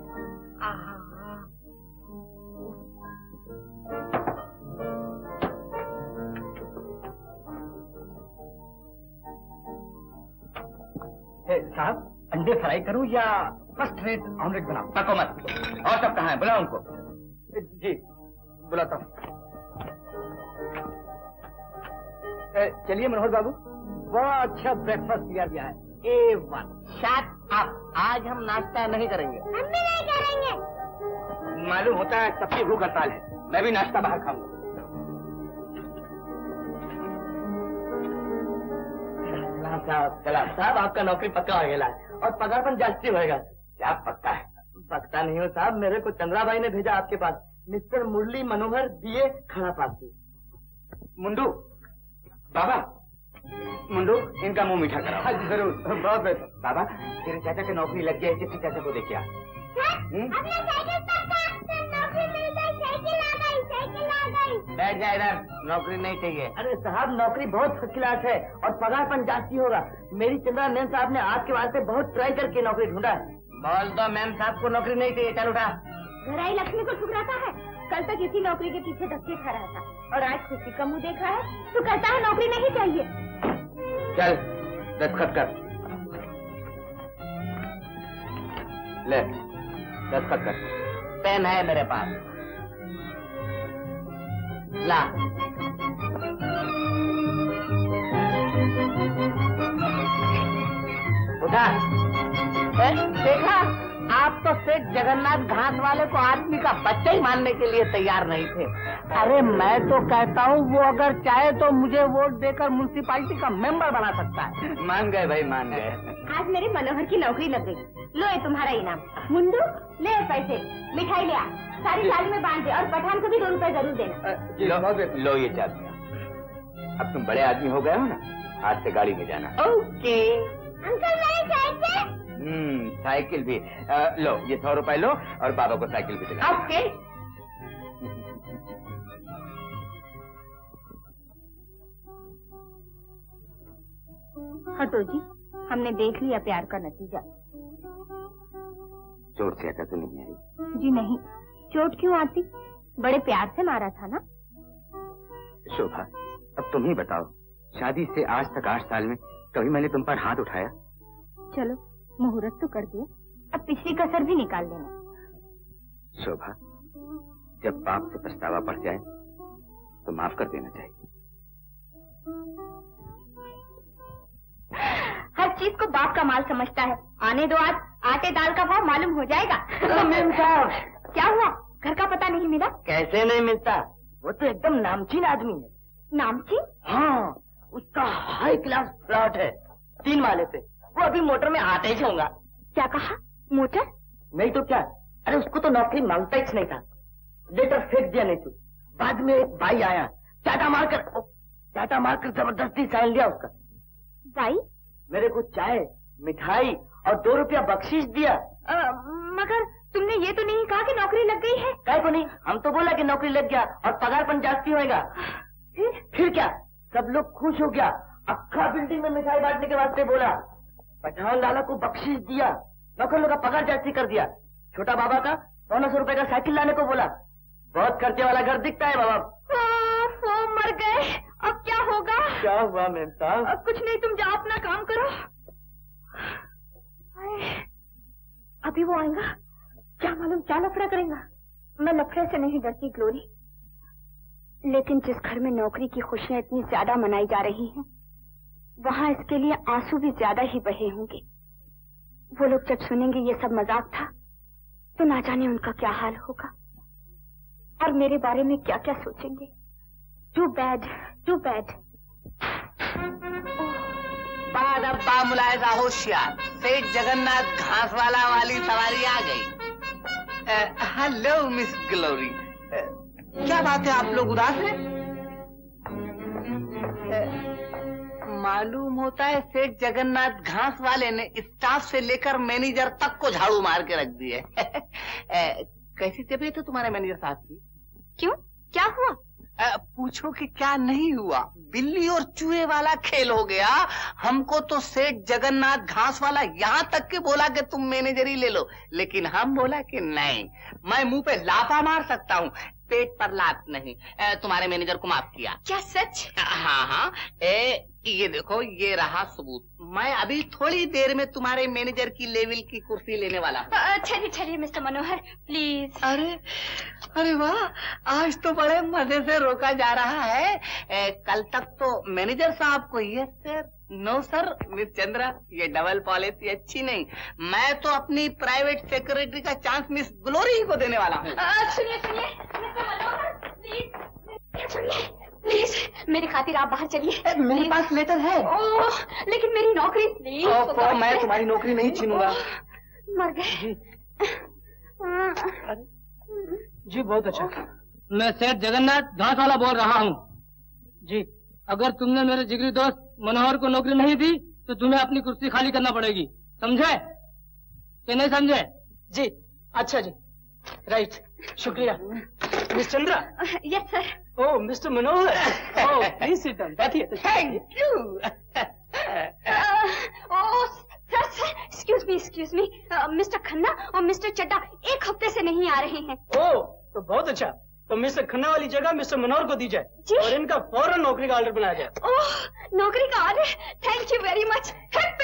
साहब, अंडे फ्राई करूं या फर्स्ट रेट ऑमलेट बनाऊं? पको मत। और सब कहाँ है? बुलाओ उनको। जी बुलाता हूँ। चलिए मनोहर बाबू, बड़ा अच्छा ब्रेकफास्ट दिया गया है, A1। शट अप, आज हम नाश्ता नहीं करेंगे। हम भी नहीं करेंगे। मालूम होता है सबकी भूख हड़ताल है, मैं भी नाश्ता बाहर खाऊंगा। साहब आपका नौकरी पक्का हो गया है और पगारपन जास्ती होएगा। क्या पक्का है? पक्का नहीं हो साहब, मेरे को चंद्रा भाई ने भेजा आपके पास, मिस्टर मुरली मनोहर दिए खड़ा पासी। मुंडू, बाबा मुंडू, इनका मुंह मीठा कराओ। हाँ जी जरूर, बहुत बेहतर। बाबा, तेरे चाचा की नौकरी लग गई, किसी चाचा को देखिए। बैठ जाए इधर, नौकरी नहीं चाहिए। अरे साहब, नौकरी बहुत फर्स्ट क्लास है और पगारपन जास्ती होगा। मेरी चंद्रा मैम साहब ने आपके वास्ते बहुत ट्राई करके नौकरी ढूंढा है। बोल दो मैम साहब को नौकरी नहीं चाहिए, चल उठा। घर आई लक्ष्मी को ठुकराता है, कल तक इसी नौकरी के पीछे धक्के खा रहा था और आज खुशी का मुंह देखा है तो कहता है नौकरी नहीं चाहिए। चल दस्तखत कर, ले दस्तखत कर। पेन है मेरे पास, ला। उठा। देखा, आप तो सेठ जगन्नाथ घास वाले को आदमी का बच्चा ही मानने के लिए तैयार नहीं थे। अरे मैं तो कहता हूँ वो अगर चाहे तो मुझे वोट देकर म्युनिसिपालिटी का मेंबर बना सकता है। मान गए भाई, मान गए। आज मेरे मनोहर की नौकरी लग गई, लो ये तुम्हारा इनाम। मुंडू ले पैसे, मिठाई ले आ, सारी थाली में बांध दे और पठान को भी 2 रुपए जरूर देना। लो ये चाबियां। अब तुम बड़े आदमी हो गए हो ना, आज से गाड़ी में जाना। ओके अंकल मेरे साइकिल। साइकिल भी लो, ये 100 रुपए लो और बाबा को साइकिल भी दिला। ओके। हटो जी, हमने देख लिया प्यार का नतीजा। चोट से आता तो नहीं आई? जी नहीं, चोट क्यों आती, बड़े प्यार से मारा था ना। शोभा, अब तुम ही बताओ, शादी से आज तक 8 साल में कभी मैंने तुम पर हाथ उठाया? चलो मुहूर्त तो कर दिया, अब पिछली कसर भी निकाल लेना। शोभा, जब पाप से पछतावा पड़ जाए तो माफ कर देना चाहिए। हर चीज को बाप का माल समझता है, आने दो आज, आटे दाल का भाव मालूम हो जाएगा। मैम साहब, क्या हुआ, घर का पता नहीं मिला? कैसे नहीं मिलता, वो तो एकदम नामचीन आदमी है। नामचीन? हाँ, उसका हाई क्लास प्लॉट है 3 माले पे, वो अभी मोटर में आते ही होगा। क्या कहा, मोटर? नहीं तो क्या, अरे उसको तो नौकरी मांगता ही नहीं था, लेटर फेंक दिया नहीं तो। बाद में एक भाई आया, चाटा मारकर जबरदस्ती साइन लिया उसका। भाई? मेरे को चाय, मिठाई और 2 रुपया बख्शीश दिया। मगर तुमने ये तो नहीं कहा कि नौकरी लग गई है? काहे को नहीं, हम तो बोला कि नौकरी लग गया और पगारपन जास्ती होएगा। फिर क्या, सब लोग खुश हो गया, अक्खा बिल्डिंग में मिठाई बांटने के वास्ते बोला। पठान लाला को बख्शीश दिया, नौकर लोग का पगार जास्ती कर दिया। छोटा बाबा का 100 रुपए का साइकिल लाने को बोला। बहुत खर्चे वाला घर दिखता है बाबा। मर गए, अब क्या होगा? क्या हुआ मैम साहब? कुछ नहीं, तुम जाओ अपना काम करो। अभी वो आएगा, क्या मालूम क्या लफड़ा करेगा। मैं लफड़े से नहीं डरती ग्लोरी, लेकिन जिस घर में नौकरी की खुशियां इतनी ज्यादा मनाई जा रही हैं, वहाँ इसके लिए आंसू भी ज्यादा ही बहे होंगे। वो लोग जब सुनेंगे ये सब मजाक था, तो ना जाने उनका क्या हाल होगा और मेरे बारे में क्या क्या सोचेंगे। Too bad, too bad. बा मुलायजा होशियार, सेठ जगन्नाथ घास वाला वाली सवारी आ गई। हेलो मिस ग्लोरी, क्या बात है, आप लोग उदास हैं? मालूम होता है सेठ जगन्नाथ घास वाले ने स्टाफ से लेकर मैनेजर तक को झाड़ू मार के रख दिए। कैसी तबीयत है तुम्हारे मैनेजर साहब की? क्यों, क्या हुआ? पूछो कि क्या नहीं हुआ। बिल्ली और चूहे वाला खेल हो गया। हमको तो सेठ जगन्नाथ घास वाला यहाँ तक के बोला कि तुम मैनेजर ही ले लो, लेकिन हम बोला कि नहीं, मैं मुंह पे लाफा मार सकता हूँ, पेट पर लात नहीं। तुम्हारे मैनेजर को माफ किया। क्या सच? हाँ हाँ, ये देखो, ये रहा सबूत। मैं अभी थोड़ी देर में तुम्हारे मैनेजर की लेवल की कुर्सी लेने वाला हूँ। चलिए चलिए मिस्टर मनोहर प्लीज। अरे वाह, आज तो बड़े मजे से रोका जा रहा है। कल तक तो मैनेजर साहब को yes sir, no sir, miss Chandra, ये डबल पॉलिसी अच्छी नहीं। मैं तो अपनी प्राइवेट सेक्रेटरी का चांस मिस ग्लोरी को देने वाला हूँ। सुनिए सुनिए मिस्टर मनोहर प्लीज, सुनिए प्लीज, मेरी खातिर आप बाहर चलिए। मेरे पास लेटर है। ओह, लेकिन मेरी नौकरी प्लीज। मैं तुम्हारी नौकरी नहीं छीनूंगा। मर गए जी। बहुत अच्छा। मैं सेठ जगन्नाथ घास वाला बोल रहा हूँ जी। अगर तुमने मेरे जिगरी दोस्त मनोहर को नौकरी नहीं दी तो तुम्हें अपनी कुर्सी खाली करना पड़ेगी, समझे कि नहीं समझे? जी। अच्छा जी, राइट, शुक्रिया। Miss Chandra. Yes sir. Oh mister Manohar, oh please sit down, बैठिए। Thank you. Oh sir, excuse me, mister Khanna और मिस्टर चड्डा एक हफ्ते से नहीं आ रहे हैं। ओह तो बहुत अच्छा, तो मिस्टर खन्ना वाली जगह मिस्टर मनोहर को दी जाए और इनका फौरन नौकरी का ऑर्डर बनाया जाए। ओह नौकरी का order, thank you very much.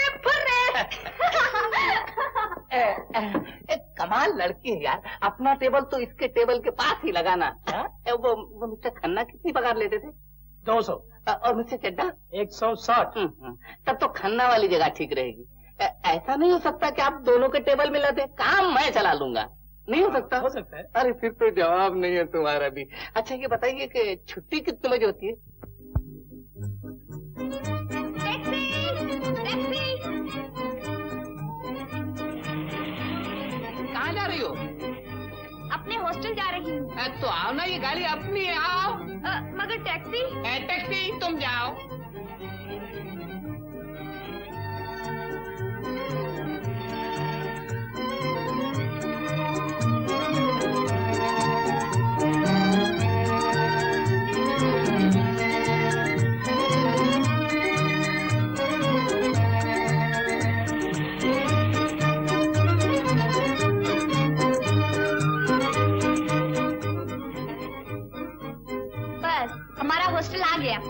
कमाल लड़की है यार, अपना टेबल तो इसके टेबल के पास ही लगाना। वो मिस्टर खन्ना कितनी पगार लेते थे? 200। और मिस्टर चड्डा? 160। तब तो खन्ना वाली जगह ठीक रहेगी। ऐसा नहीं हो सकता कि आप दोनों के टेबल में लगे, काम मैं चला लूंगा। नहीं हो सकता? हो सकता है। अरे फिर तो जवाब नहीं है तुम्हारा भी। अच्छा ये बताइए कि छुट्टी कितने बजे होती है? कहाँ जा रही हो? अपने हॉस्टल जा रही हूँ। तो आओ ना, ये गाड़ी अपनी है, आओ। मगर टैक्सी? टैक्सी तुम जाओ। हॉस्टल आ गया।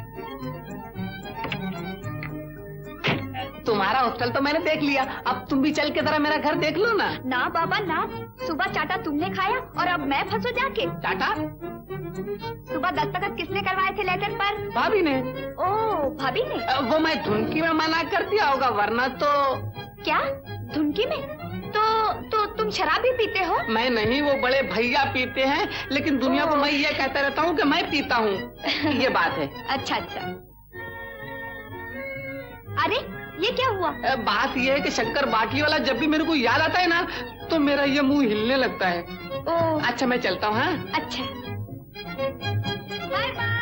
तुम्हारा हॉस्टल तो मैंने देख लिया, अब तुम भी चल के जरा मेरा घर देख लो ना। ना बाबा ना, सुबह चाटा तुमने खाया और अब मैं फंसू जाके। चाटा? सुबह दस्तखत किसने करवाए थे लेटर पर? भाभी ने। ओह भाभी ने? वो मैं धुनकी में मना कर दिया होगा, वरना तो। क्या धुनकी में? तो तुम शराब भी पीते हो? मैं नहीं, वो बड़े भैया पीते हैं, लेकिन दुनिया को मैं ये कहता रहता हूँ कि मैं पीता हूँ। ये बात है। अच्छा अच्छा। अरे ये क्या हुआ? बात ये है कि शंकर बाटली वाला जब भी मेरे को याद आता है ना, तो मेरा ये मुंह हिलने लगता है। ओह अच्छा मैं चलता हूँ। हाँ अच्छा, बाय बाय।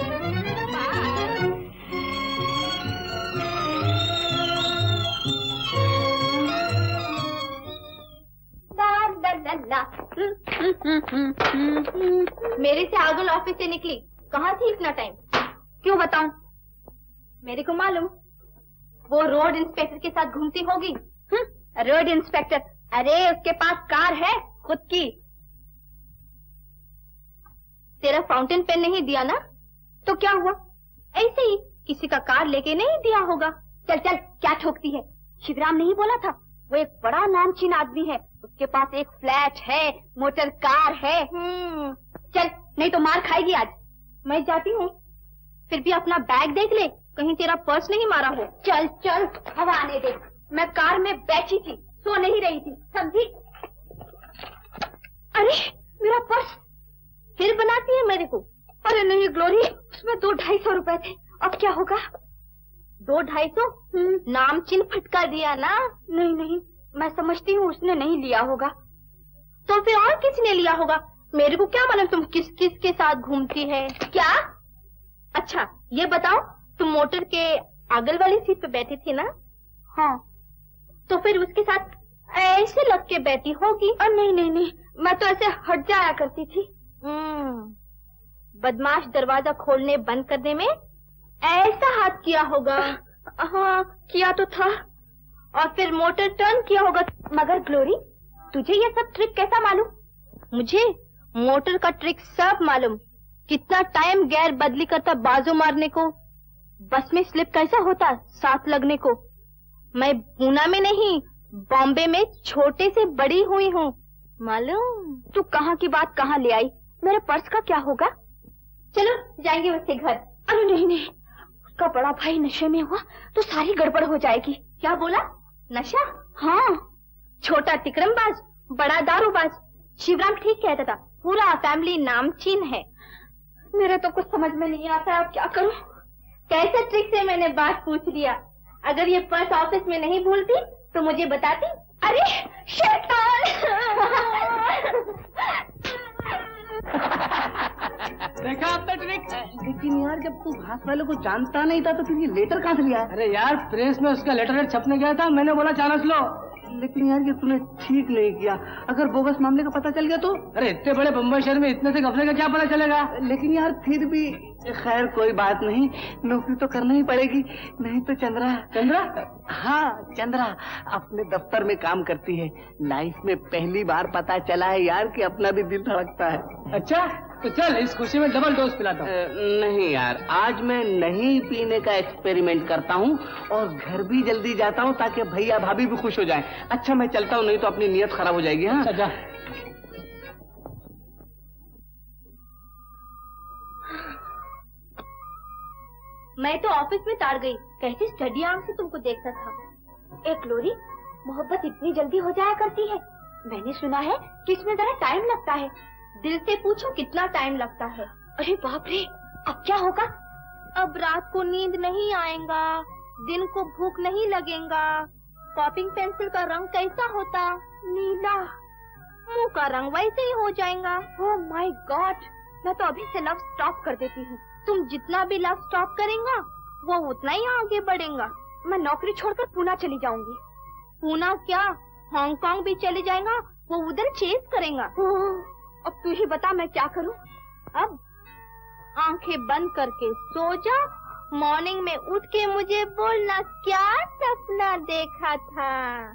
मेरे से आगल ऑफिस से निकली, कहाँ थी इतना टाइम? क्यों बताऊं? मेरे को मालूम, वो रोड इंस्पेक्टर के साथ घूमती होगी। Road inspector? अरे उसके पास कार है खुद की। तेरा फाउंटेन पेन नहीं दिया ना, तो क्या हुआ? ऐसे ही किसी का कार लेके नहीं दिया होगा। चल चल, क्या ठोकती है? शिवराम नहीं बोला था, वो एक बड़ा नामचीन आदमी है, उसके पास एक फ्लैट है, मोटर कार है। चल नहीं तो मार खाएगी आज। मैं जाती हूँ, फिर भी अपना बैग देख ले, कहीं तेरा पर्स नहीं मारा हो। चल चल, हवा आने दे। मैं कार में बैठी थी, सो नहीं रही थी, समझी? अरे मेरा पर्स फिर बनाती है मेरे को। अरे नहीं ग्लोरी, उसमें 200-250 रुपए थे, अब क्या होगा? 200-250? नामचीन फटका दिया ना? नहीं नहीं, मैं समझती हूँ उसने नहीं लिया होगा। तो फिर और किसने लिया होगा? मेरे को क्या मालूम तुम किस किस के साथ घूमती है। क्या? अच्छा ये बताओ, तुम मोटर के अगल वाली सीट पे बैठी थी ना? हाँ, तो फिर उसके साथ ऐसे लग के बैठी होगी। और नहीं नहीं नहीं, मैं तो ऐसे हट जाया करती थी। बदमाश दरवाजा खोलने बंद करने में ऐसा हाथ किया होगा। हाँ, किया तो था। और फिर मोटर टर्न किया होगा। मगर ग्लोरी, तुझे ये सब ट्रिक कैसा मालूम? मुझे मोटर का ट्रिक सब मालूम। कितना टाइम गैर बदली करता बाजू मारने को, बस में स्लिप कैसा होता साथ लगने को। मैं पूना में नहीं, बॉम्बे में छोटे से बड़ी हुई हूँ, मालूम। तू कहाँ की बात कहाँ ले आई? मेरे पर्स का क्या होगा? चलो जाएंगे उसके घर। अरे नहीं नहीं, उसका बड़ा भाई नशे में हुआ तो सारी गड़बड़ हो जाएगी। क्या बोला? नशा? हाँ, छोटा तिकड़मबाज, बड़ा दारूबाज। शिवराम ठीक कहता था, पूरा फैमिली नामचीन है। मेरे तो कुछ समझ में नहीं आता, अब क्या करूं? कैसे ट्रिक से मैंने बात पूछ लिया। अगर ये पर्स ऑफिस में नहीं भूलती तो मुझे बताती। अरे शैतान! देखा आपका ट्रिक? लेकिन यार जब तू घास वाले को जानता नहीं था तो फिर ये लेटर कहाँ से लिया? अरे यार, प्रेस में उसका लेटर छपने गया था, मैंने बोला चानस लो। लेकिन यार ये तूने ठीक नहीं किया। अगर बोगस मामले का पता चल गया तो? अरे इतने बड़े बम्बई शहर में इतने से घपले का क्या पता चलेगा? लेकिन यार फिर भी खैर कोई बात नहीं, नौकरी तो करना ही पड़ेगी। नहीं तो चंद्रा। चंद्रा? हाँ, चंद्रा अपने दफ्तर में काम करती है। लाइफ में पहली बार पता चला है यार कि अपना भी दिल धड़कता है। अच्छा, तो चल इस खुशी में डबल डोज पिलाता हूँ। नहीं यार, आज मैं नहीं पीने का एक्सपेरिमेंट करता हूँ और घर भी जल्दी जाता हूँ ताकि भैया भाभी भी खुश हो जाएं। अच्छा मैं चलता हूँ, नहीं तो अपनी नीयत खराब हो जाएगी। हाँ अच्छा। मैं तो ऑफिस में ताड़ गई, कैसी स्टडी आर्म से तुमको देखता था। एक ग्लोरी, मोहब्बत इतनी जल्दी हो जाया करती है? मैंने सुना है कि इसमें जरा टाइम लगता है। दिल से पूछो कितना टाइम लगता है। अरे बाप रे, अब क्या होगा? अब रात को नींद नहीं आएगा, दिन को भूख नहीं लगेगा। पॉपिंग पेंसिल का रंग कैसा होता? नीला। मुंह का रंग वैसे ही हो जाएगा। ओह माय गॉड, मैं तो अभी से लव स्टॉप कर देती हूँ। तुम जितना भी लव स्टॉप करेगा वो उतना ही आगे बढ़ेगा। मैं नौकरी छोड़कर पूना चली जाऊंगी। पूना क्या, हांगकांग भी चले जाएगा, वो उधर चेस करेगा। अब तू ही बता मैं क्या करूं? अब आंखें बंद करके सो जा, मॉर्निंग में उठ के मुझे बोलना क्या सपना देखा था।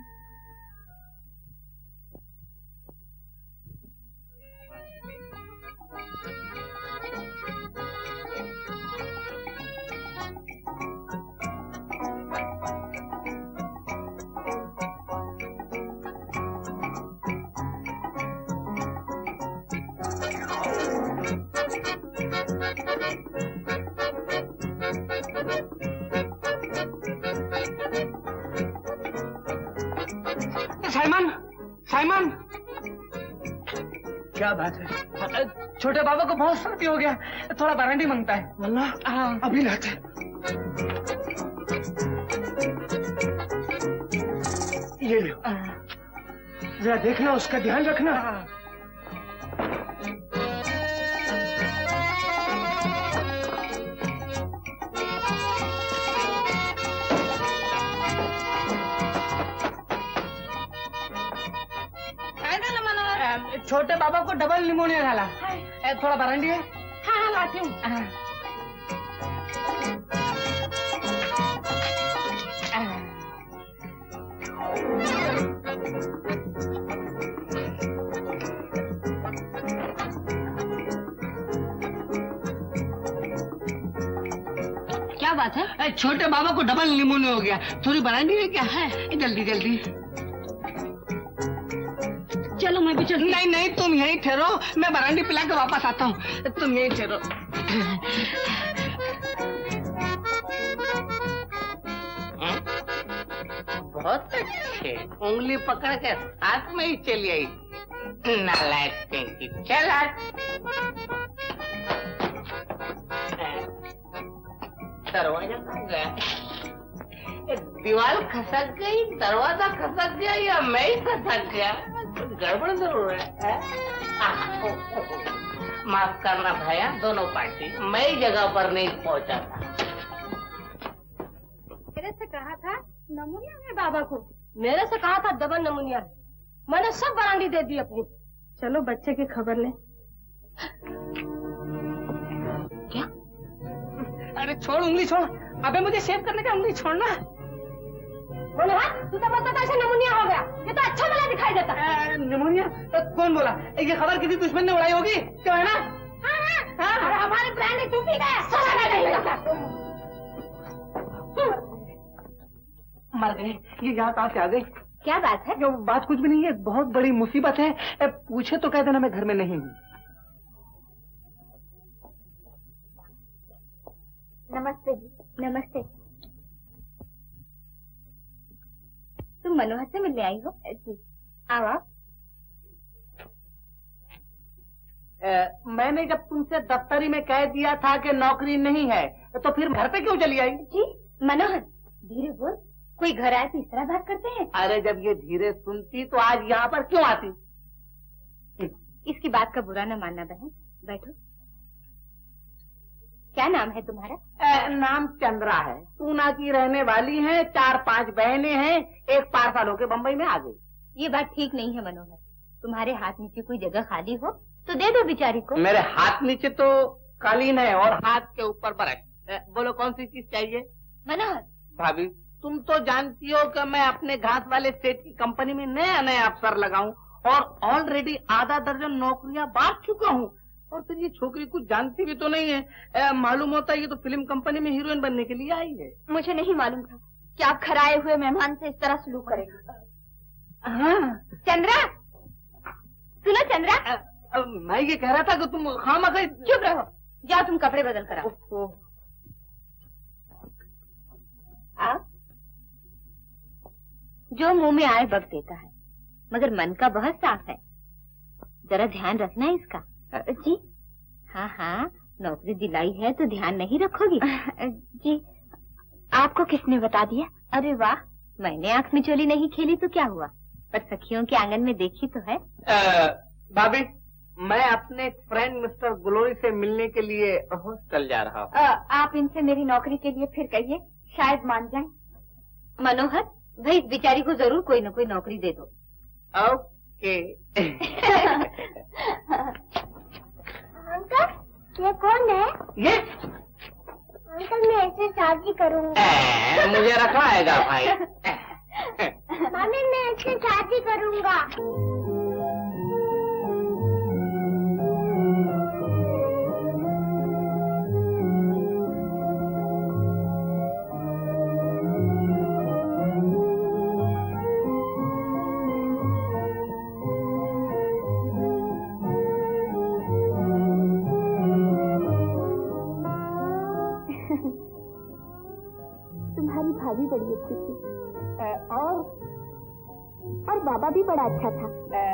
साइमन, साइमन, क्या बात है? छोटे बाबा को बहुत सर्दी हो गया, थोड़ा बरांडी मांगता है। वल्लाह? हाँ, अभी लाते। ये लो, जरा देखना, उसका ध्यान रखना। छोटे बाबा को डबल निमोनिया झाला। थोड़ा बरांडी है? हाँ लाती हूँ। क्या बात है? छोटे बाबा को डबल निमोनिया हो गया। थोड़ी बरांडी है क्या? है, जल्दी जल्दी। चलो मैं भी चलती। नहीं नहीं, तुम यहीं ठहरो, मैं बरांडी पिला के वापस आता हूँ। तुम यहीं ठहरो। बहुत अच्छे, उंगली पकड़ के साथ में ही चली आई। नालायक की चल दरवाजा खस गया, दीवार खसक गई, दरवाजा खसक गया या मैं ही खसक गया? गड़बड़ जरूर है। माफ करना भैया, दोनों पार्टी, मैं ही जगह पर नहीं पहुंचा था। मेरे से कहा था नमूनिया है बाबा को, मेरे से कहा था डबल नमूनिया। मैंने सब बरांडी दे दी अपनी। चलो बच्चे की खबर ले। अरे छोड़, उंगली छोड़। अबे मुझे शेव करने का, उंगली छोड़ना। बोले हाँ, तू तो बोलता था ऐसे निमोनिया हो गया, ये तो अच्छा भला दिखाई देता है। निमोनिया? कौन बोला? ये खबर किसी दुश्मन ने उड़ाई होगी, क्यों है ना? हाँ, हमारे ब्रांड तू पी गया। मर गए। ये यहाँ कहाँ से आ गई? क्या बात है? जो बात कुछ भी नहीं है, बहुत बड़ी मुसीबत है। पूछे तो कह देना मैं घर में नहीं हूँ। नमस्ते जी। नमस्ते। तुम मनोहर से मिलने आई हो? जी आओ आप। मैंने जब तुमसे दफ्तरी में कह दिया था कि नौकरी नहीं है, तो फिर घर पे क्यों चली आई? जी मनोहर धीरे बोल, कोई घर आए तो इस तरह बात करते हैं? अरे जब ये धीरे सुनती तो आज यहाँ पर क्यों आती? इसकी बात का बुरा न मानना बहन, बैठो। क्या नाम है तुम्हारा? नाम चंद्रा है। पूना की रहने वाली है, 4-5 बहनें हैं, एक पार्सल होके बम्बई में आ गई। ये बात ठीक नहीं है मनोहर, तुम्हारे हाथ नीचे कोई जगह खाली हो तो दे दो बेचारी को। मेरे हाथ नीचे तो कालीन है और हाथ के ऊपर ब्रश। बोलो कौन सी चीज चाहिए? मनोहर। भाभी तुम तो जानती हो कि मैं अपने घास वाले सेठ की कंपनी में नया अफसर लगाऊं और ऑलरेडी आधा दर्जन नौकरियां बांट चुका हूं, और फिर ये छोकरी कुछ जानती भी तो नहीं है। मालूम होता है ये तो फिल्म कंपनी में हीरोइन बनने के लिए आई है। मुझे नहीं मालूम था कि आप घर आए हुए मेहमान से इस तरह सलूक करेंगे। हाँ चंद्रा, सुनो चंद्रा, मैं ये कह रहा था कि तुम खामखा। चुप रहो, जाओ तुम कपड़े बदल कर आओ। जो मुंह में आए बक देता है, मगर मन का बहुत साफ है, जरा ध्यान रखना है इसका। जी हाँ हाँ, नौकरी दिलाई है तो ध्यान नहीं रखोगी? जी आपको किसने बता दिया? अरे वाह, मैंने आंख में चोली नहीं खेली तो क्या हुआ, पर सखियों के आंगन में देखी तो है। भाभी मैं अपने फ्रेंड मिस्टर ग्लोरी से मिलने के लिए हॉस्टल जा रहा हूँ। आप इनसे मेरी नौकरी के लिए फिर कहिए, शायद मान जाएं। मनोहर भाई, इस बेचारी को जरूर कोई न कोई नौकरी दे दो। ओके। अंकल ये कौन है? ये अंकल मैं ऐसे शादी करूंगा। मुझे रखवाएगा भाई। मम्मी मैं ऐसे शादी करूंगा। भाभी बड़ी अच्छी थी और बाबा भी बड़ा अच्छा था।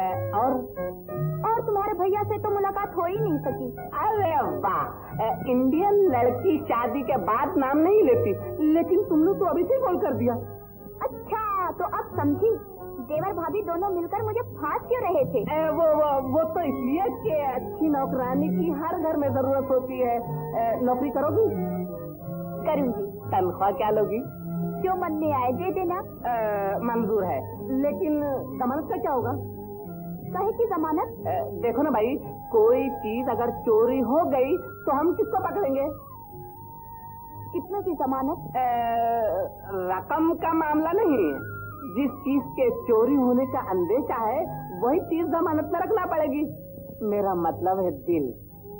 और तुम्हारे भैया से तो मुलाकात हो ही नहीं सकी। अरे वाह, इंडियन लड़की शादी के बाद नाम नहीं लेती, लेकिन तुमने तो अभी से कॉल कर दिया। अच्छा तो अब समझी, देवर भाभी दोनों मिलकर मुझे फांस क्यों रहे थे? वो तो इसलिए कि अच्छी नौकरानी की हर घर में जरूरत होती है। नौकरी करोगी? करूंगी। तनख्वाह क्या लोगी? जो मन में आए दे देना। मंजूर है, लेकिन जमानत का क्या होगा? कहे की जमानत? देखो ना भाई, कोई चीज अगर चोरी हो गई तो हम किसको पकड़ेंगे? कितने की जमानत? रकम का मामला नहीं है, जिस चीज के चोरी होने का अंदेशा है वही चीज जमानत में रखना पड़ेगी। मेरा मतलब है दिल।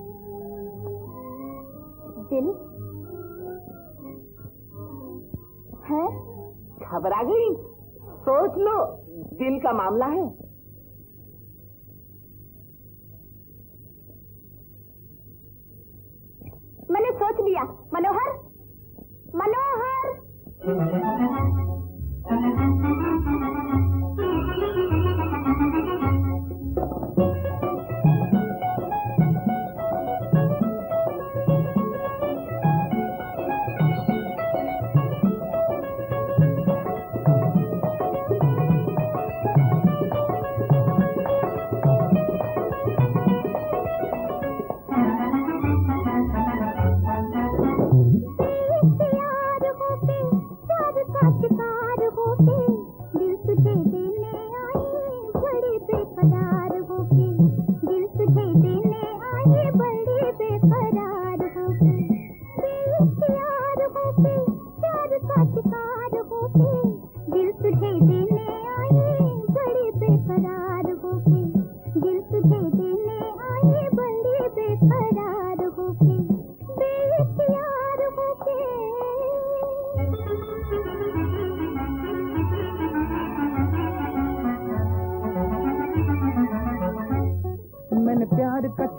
दिल है? घबरा गई? सोच लो, दिल का मामला है। मैंने सोच लिया। मनोहर, मनोहर।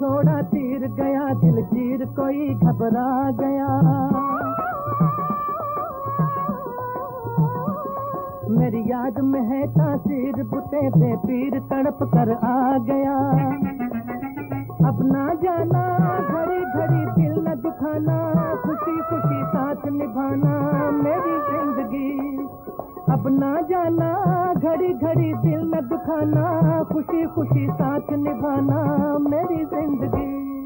छोड़ा तीर गया दिल चीर कोई घबरा गया। मेरी याद में है तासीर बुते पे पीर तड़प कर आ गया। अब ना जाना घड़ी घड़ी दिल न दुखाना, खुशी खुशी साथ निभाना मेरी जिंदगी। अब ना जाना घड़ी घड़ी दिल न दुखाना, खुशी खुशी साथ निभाना मेरी जिंदगी।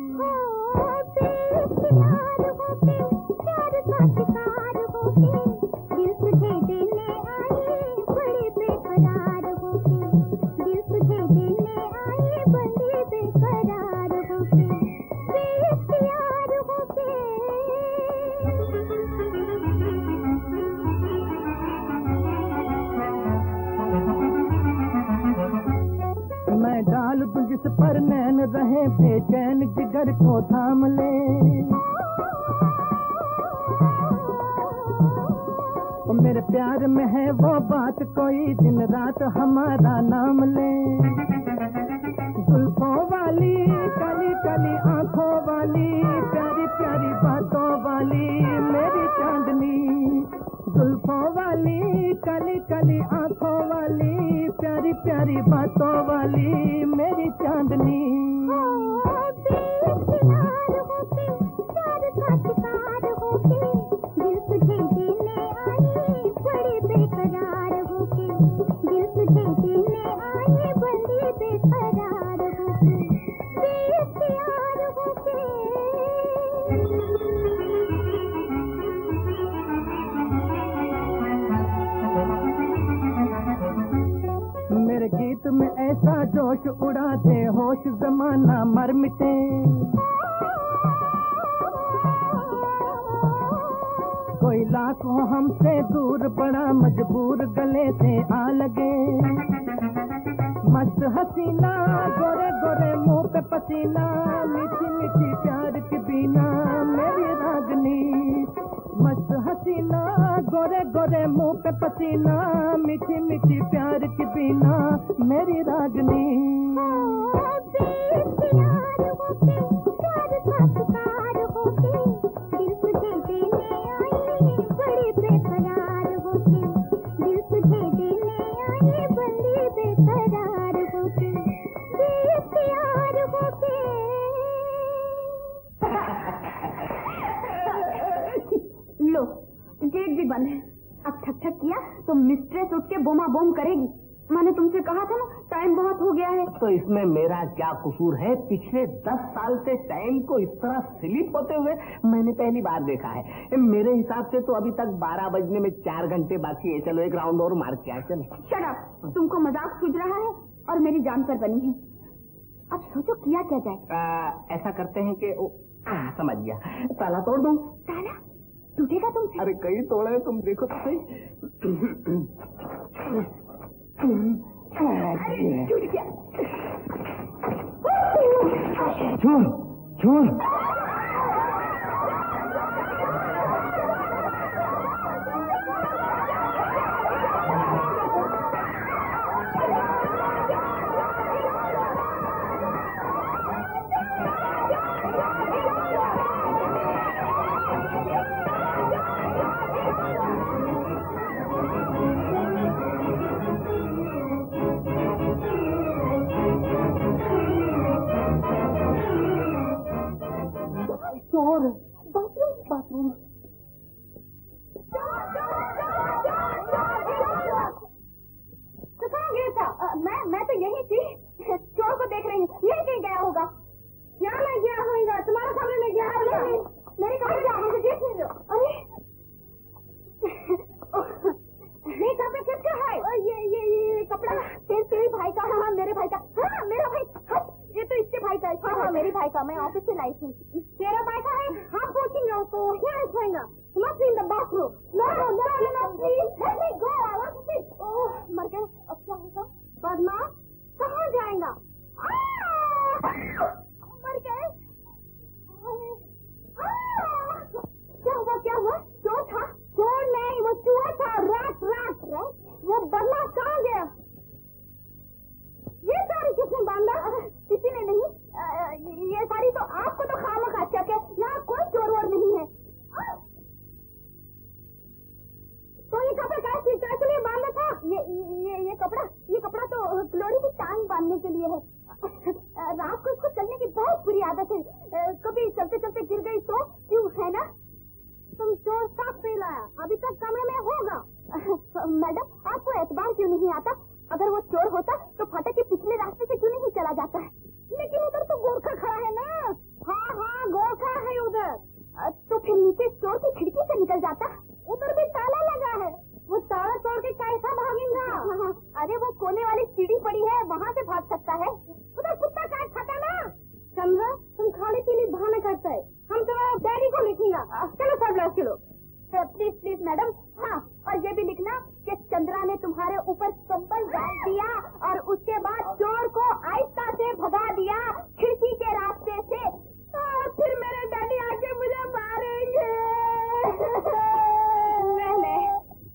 मैं डाल दूं जिस पर नैन रहे बेचैन जिगर को थाम ले। मेरे प्यार में है वो बात कोई दिन रात हमारा नाम ले। जुल्फों वाली काली काली आंखों वाली प्यारी प्यारी बातों वाली मेरी चांदनी। जुल्फों वाली काली काली आंखों वाली प्यारी प्यारी बातों वाली मेरी चांदनी। मेरे गीत में ऐसा जोश उड़ा दे होश जमाना मर मिटे। कोई लाख हो हमसे दूर बड़ा मजबूर गले से आ लगे। मस्त हसीना गोरे गोरे मुंह पे पसीना मीठी मीठी प्यार की बीना मेरी रागनी। मस्त हसीना गोरे गोरे मुंह पे पसीना मीठी मीठी प्यार की बीना मेरी रागनी। लो गेट भी बंद है। अब ठक ठक किया तो मिस्ट्रेस उठ के बोमा बोम करेगी। मैंने तुमसे कहा था ना टाइम बहुत हो गया है। तो इसमें मेरा क्या कसूर है? पिछले 10 साल से टाइम को इस तरह स्लिप होते हुए मैंने पहली बार देखा है। मेरे हिसाब से तो अभी तक 12 बजने में 4 घंटे बाकी है। चलो एक राउंड और मार के आए। चलो शट अप। तुमको मजाक सूझ रहा है और मेरी जान पर बनी है। अब सोचो किया क्या जाए। ऐसा करते हैं कि समझ गया, ताला तोड़ दूं। ताला टूटेगा तुमसे? अरे कई तोड़े हैं, तुम देखो तो सही। टूट गया। चोर चोर। चोर बाथरूम बाथरूम। तो कहाँ गया था? मैं तो यही थी। चोर को देख रही हूँ, यही कहीं गया होगा। यहाँ मैं गया होगा, तुम्हारे सामने में गया होगा। मेरे कमरे जा, मुझे देख नहीं दो। अरे ये कपड़ा किसका है? ये कपड़ा तेरे भाई का। हाँ मेरे भाई का। हाँ मेरा भाई। ये तो इसके भाई का है। हाँ मेरी भाई का। मैं ऑफिस से लाई थी। तेरा भाई का है? हाँ पूछेंगे तो क्या है? Must in the bathroom. No please let me go. I want to see. Oh मर गए। अब क्या होगा? बदमाश कहाँ जाएगा? मर गए। क्या हुआ? चोर था? चोर नहीं, वो चूहा था। रात वो बदमाश कहाँ गया? ये सारी किसने बांधा? किसी ने नहीं। ये के लिए है। रात को इसको चलने की बहुत बुरी आदत है, कभी चलते चलते गिर गई तो क्यों, है ना? तुम चोर साफ नहीं लाया, अभी तक कमरे में होगा। मैडम आपको एतबार क्यों नहीं आता? अगर वो चोर होता तो फाटक के पिछले रास्ते से क्यों नहीं चला जाता है? लेकिन उधर तो गोरखा खड़ा है ना। हाँ हाँ गोरखा है उधर, तो फिर नीचे स्टोर की खिड़की से निकल जाता। उधर भी ताला लगा है, वो ताला तोड़ के कैसा भागेगा? अरे वो कोने वाली सीढ़ी पड़ी है, वहाँ से भाग सकता है। उधर कुत्ता काट खाता ना। चंद्रा तुम खाने पीने बहाना करता है, हम तुम्हारा डैडी को लिखेगा। चलो सब लोग चलो। Please please madam. हाँ और ये भी लिखना कि चंद्रा ने तुम्हारे ऊपर कंबल डाल दिया और उसके बाद चोर को आहिस्ता से भगा दिया खिड़की के रास्ते से, और फिर मेरे डैडी आके मुझे मारेंगे। नहीं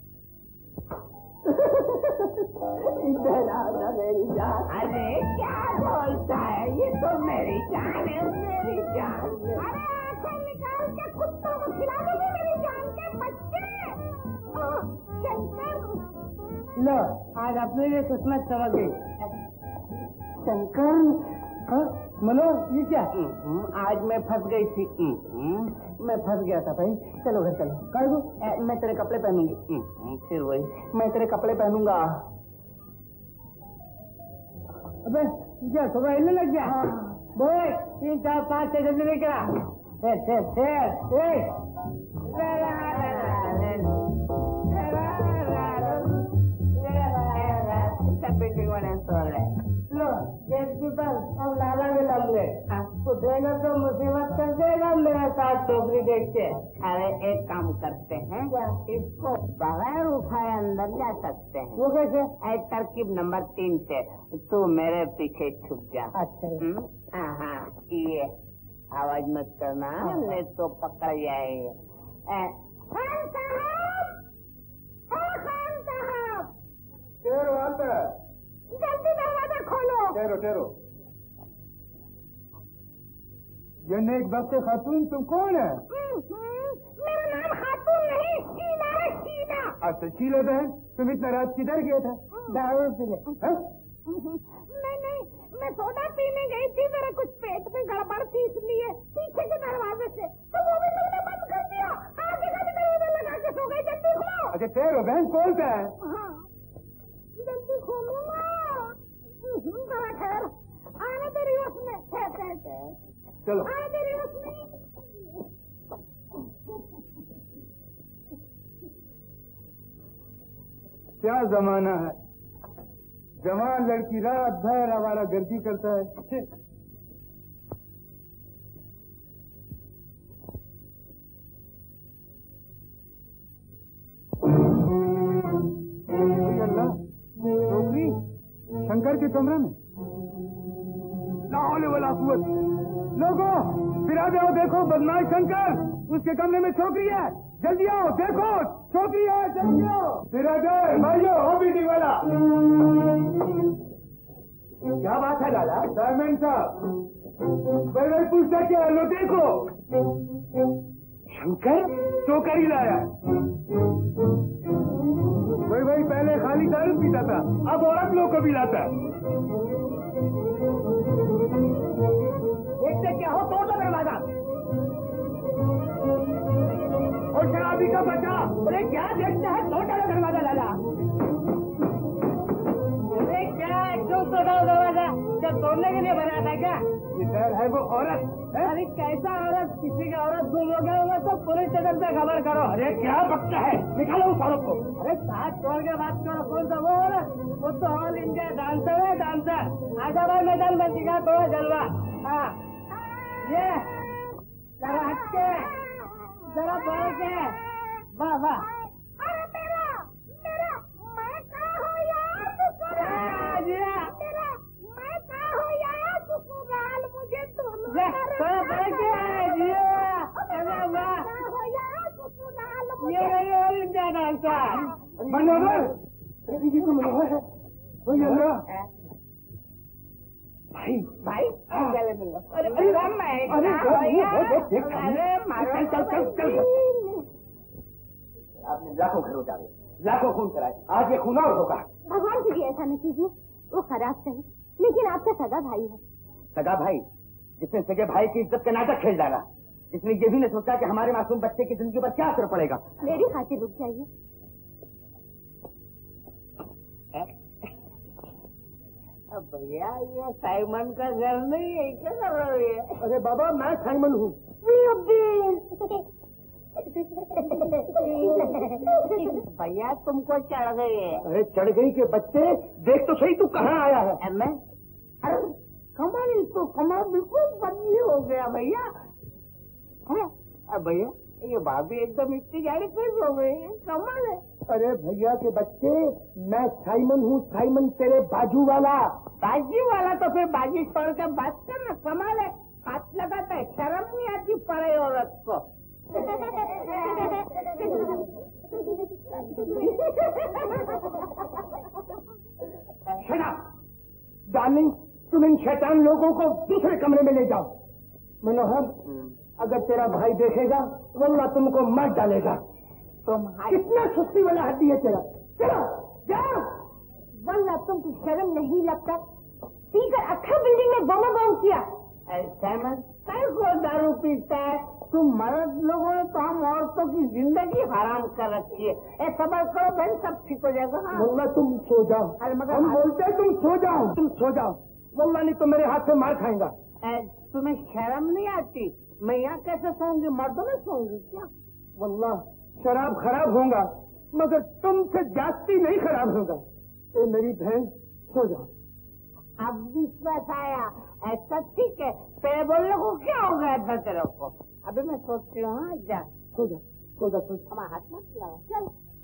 इधर आओ ना मेरी जान। अरे क्या बोलता है, ये तो मेरी जान है, मेरी जान। अरे आंखें निकाल के कुत्तों को खिला दोगे मेरी जान के बच्चे। शंकर लो आज अपने लिए किस्मत समझ गई। शंकर मनोज ये क्या? आज मैं फंस गई थी। मैं फंस गया था भाई। चलो घर चलो। कर दो। मैं तेरे कपड़े पहनूंगी। फिर वही मैं तेरे कपड़े पहनूंगा। अबे क्या सुबह हिलने लग गया? बोल 3 4 5 6 जल्दी लेकर आ। लो गेटकीपर अब लाला भी लग गए, उठेगा तो मुसीबत कर देगा मेरे साथ टोकरी देख के। अरे एक काम करते हैं, इसको बगैर उठाए अंदर जा सकते हैं। वो कैसे? तरकीब नंबर 3 से तू मेरे पीछे छुप जा। अच्छा हाँ ये आवाज मत करना, नहीं तो पकड़ जाएंगे। खान साहब, खान साहब जल्दी दरवाजा खोलो। ठहरो। ये नेक बख्त खातून तुम कौन है? मेरा नाम खातून नहीं शीला है, शीला। अच्छा शीला बहन, तुम इतना रात किधर गए थे? दारू पीने। नहीं मैं सोडा पीने गई थी, मेरा कुछ पेट में गड़बड़ थी इसलिए पीछे के दरवाजे से, तो वो भी तुमने बंद कर दिया। आगे का भी दरवाजा लगा के सो गई। जल्दी खोलो। अच्छा ठहरो बहन, खोलता है। हाँ जल्दी खोलो ना। जरा खैर आने तेरी उसमें चलो आने तेरी उसमें। क्या जमाना है, जवान लड़की रात भर आवारा गर्दी करता है। नौकरी शंकर के कमरे में। लाहौल वला कुव्वत। लोगों फिर आ जाओ, देखो बदमाश शंकर, उसके कमरे में छोकरी है। जल्दी आओ, देखो छोकरी है, जल्दी आओ। फिर आ जाए भाइयों, हो मीटिंग वाला। क्या बात है लाला? डायमंड साहब भाई पूछता क्या है? लो देखो शंकर टोकरी लाया। भाई पहले खाली दारू पीता था, अब औरत लोग को भी लाता है। देखते क्या हो, तोड़ दो दरवाजा। और शराबी का बच्चा, अरे क्या देखता है, तोड़ दो दरवाजा लाला। अरे क्या क्यों तोड़ा दरवाजा? क्या तोड़ने के लिए बनाया था क्या? इधर है वो औरत। अरे कैसा औरत? किसी का औरत गुम हो गया होगा तो पुलिस स्टेशन पे खबर करो। अरे क्या बकता है, निकालो उस औरत को। अरे साथ छोड़ के बात करो। कौन सा वो औरत? वो तो ऑल इंडिया डांसर है, डांसर। आजा भाई मैदान में दिखा थोड़ा जलवा। हाँ ये जरा हट के, जरा बढ़ के, वाह वाह। अरे मेरा मैं कहा हो यार ससुराल, मेरा मैं कहा हो यार ससुराल, मुझे तुम थोड़ा बढ़ के अरे वाह, हो यार ससुराल। ये रही ऑल इंडिया डांसर। मनोहर, ये तो मनोहर है। भाई गले मिलो। अरे आपने लाखों घर उजाड़े, लाखों खून कराए, आज ये खून और होगा। भगवान की भी ऐसा न कीजिए, वो खराब सही लेकिन आपका सगा भाई है। सगा भाई? जिसने सगे भाई की इज्जत का नाटक खेल डाला, जिसने ये भी नहीं सोचा कि हमारे मासूम बच्चे की जिंदगी पर क्या असर पड़ेगा। मेरी खातिर रुक जाइए। अब भैया ये साइमन का घर नहीं है, क्या कर रहे हो? अरे बाबा मैं साइमन हूँ। भैया तुमको चढ़ गई है। अरे चढ़ गई के बच्चे, देख तो सही तू कहाँ आया है। मैं अरे कमर तो कमर बिल्कुल बदली हो गया भैया। अब भैया ये भाभी एकदम इतनी गाड़ी कैसे हो गई है, कमाल है। अरे भैया के बच्चे, मैं साइमन हूँ, साइमन तेरे बाजू वाला। बाजी वाला तो फिर बाजी छोड़ के बात करना, कमाल है। हाथ लगाता है, शर्म नहीं आती परे औरत को। डार्लिंग, तुम इन शैतान लोगों को दूसरे कमरे में ले जाओ। मनोहर, अगर तेरा भाई देखेगा वल्लाह तुमको मार डालेगा। कितना सुस्ती वाला हड्डी है तेरा। चलो जाओ। वल्लाह तुमको शर्म नहीं लगता? पीकर अखा बिल्डिंग में बम बम किया। सैमन कई को दारू पीता है, तुम मर्द लोगों ने तो हम औरतों की जिंदगी हराम कर रखी है। सबर करो भाई, सब ठीक हो जाएगा। वल्लाह तुम सो जाओ। अरे मगर हम बोलते हैं तुम सो जाओ, तुम सो जाओ। वल्लाह नहीं तो मेरे हाथ से मार खाएगा। तुम्हें शर्म नहीं आती? मैं यहाँ कैसे सोऊंगी, मर्दों में सोऊंगी क्या? वल्लाह शराब खराब होगा मगर तुमसे जास्ती नहीं खराब होगा। ए मेरी बहन सो जाओ। अब विश्वास आया, ऐसा ठीक है। पहले बोलने को क्या हो गया था तेरे को? अभी मैं सोचती हूँ। हाँ जा सो जा, सो जा, सो जा। हमारा हाथ मत लगा, चल।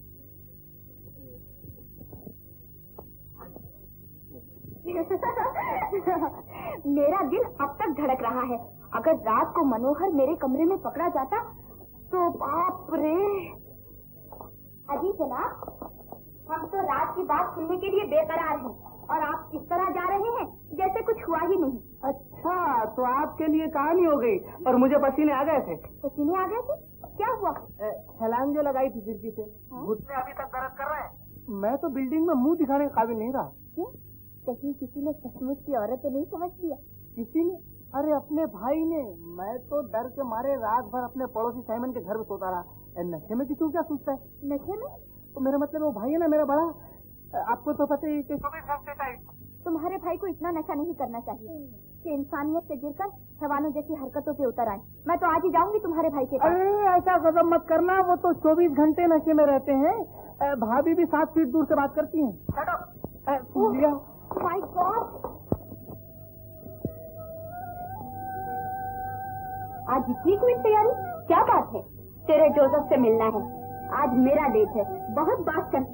मेरा दिल अब तक धड़क रहा है। अगर रात को मनोहर मेरे कमरे में पकड़ा जाता तो बाप रे। अजी जनाब, हम तो रात की बात सुनने के लिए बेकरार हैं और आप इस तरह जा रहे हैं जैसे कुछ हुआ ही नहीं। अच्छा, तो आपके लिए कहानी हो गई और मुझे पसीने आ गए थे। पसीने आ गए थे? क्या हुआ? छलांग जो लगाई थी खिड़की से, घुटने अभी तक दर्द कर रहे हैं। मैं तो बिल्डिंग में मुंह दिखाने के काबिल नहीं रहा। क्यों? कहीं किसी ने सचमुच की औरत तो नहीं समझ लिया? किसी ने? अरे अपने भाई ने। मैं तो डर के मारे रात भर अपने पड़ोसी साइमन के घर में सोता रहा। नशे में किसी क्या सोचता है? नशे में? तो मेरा मतलब वो भाई है ना मेरा बड़ा, आपको तो पता ही कि 24 घंटे टाइट। तुम्हारे भाई को इतना नशा नहीं करना चाहिए कि इंसानियत से गिरकर हैवानों जैसी हरकतों पे उतर आए। मैं तो आज ही जाऊंगी तुम्हारे भाई के पास। अरे ऐसा कदम मत करना, वो तो 24 घंटे नशे में रहते हैं। भाभी भी 7 फीट दूर से बात करती हैं। माय गॉड, आज इतनी क्विक तैयारी? क्या बात है? तेरे जोसेफ से मिलना है। आज मेरा डेट है। बहुत बात कर।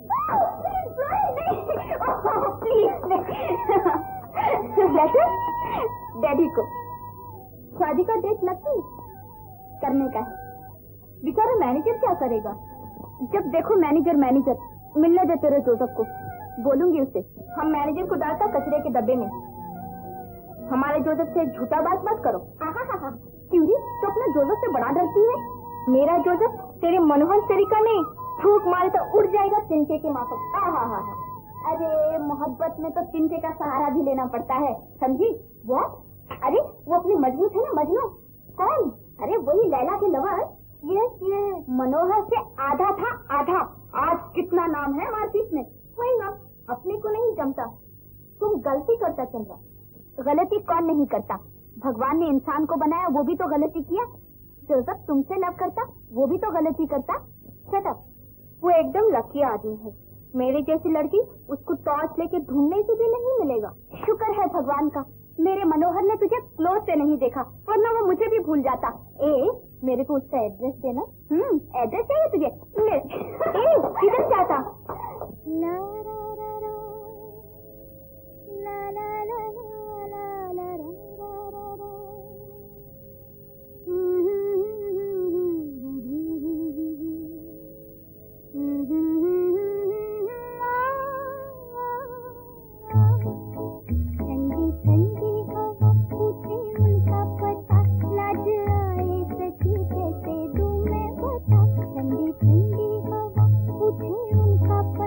प्लीज लेटर डैडी को। शादी का डेट नक्की करने का है। बेचारा मैनेजर क्या करेगा? जब देखो मैनेजर मैनेजर। मिलने दे तेरे जोसेफ को। बोलूंगी उसे हम मैनेजर को डालता कचरे के डब्बे में। हमारे जोसेफ से झूठा बात मत करो। क्यों री, तो अपना जोसेफ से बड़ा डरती है? मेरा जोसेफ तेरे मनोहर तरीका नहीं, थूक मारे तो उड़ जाएगा तिनके के माफक। अरे मोहब्बत में तो तिनके का सहारा भी लेना पड़ता है, समझी? वो अरे वो अपनी मजनू थे ना, मजनू। कौन? अरे वही लैला के लवर। ये मनोहर से आधा था आधा। आज कितना नाम है मार्केट में। वही नाम अपने को नहीं जमता। तुम गलती करता चंद्रा। गलती कौन नहीं करता? भगवान ने इंसान को बनाया, वो भी तो गलती किया। जोसेफ तुमसे लव करता, वो भी तो गलती करता। Shut up. वो एकदम लकी आदमी है। मेरे जैसी लड़की उसको टॉर्च लेके ढूंढने से भी नहीं मिलेगा। शुक्र है भगवान का, मेरे मनोहर ने तुझे क्लोज से नहीं देखा, वरना वो मुझे भी भूल जाता। मेरे को उसका एड्रेस देना। एड्रेस चाहिए तुझे? किधर जाता? ठंडी ठंडी हवा पूछे उनका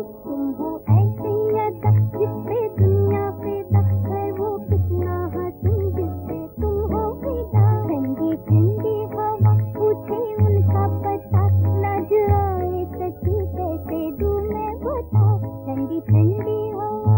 तुम हो ऐसे अदा जिसपे दुनिया फिदा है, वो कितना हंसूं जिसपे तुम हो फिदा। ठंडी ठंडी हवा पूछे उनका पता, लाज आए सची कैसे दूं मैं बता। ठंडी ठंडी हवा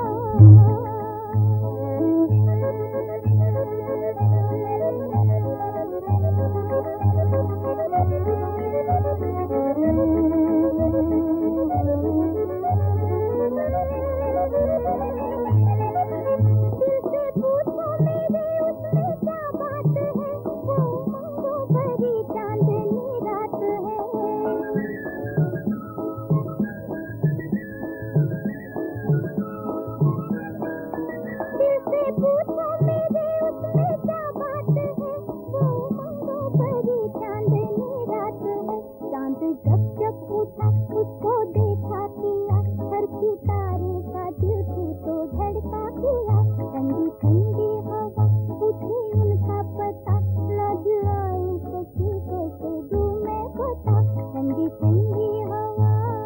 उसको देखा किया, हर सितारे का दिल थी तो धड़का किया। ठंडी ठंडी हवा पूछे उनका पता, लाज आए सची कैसे दूं मैं बता। ठंडी ठंडी हवा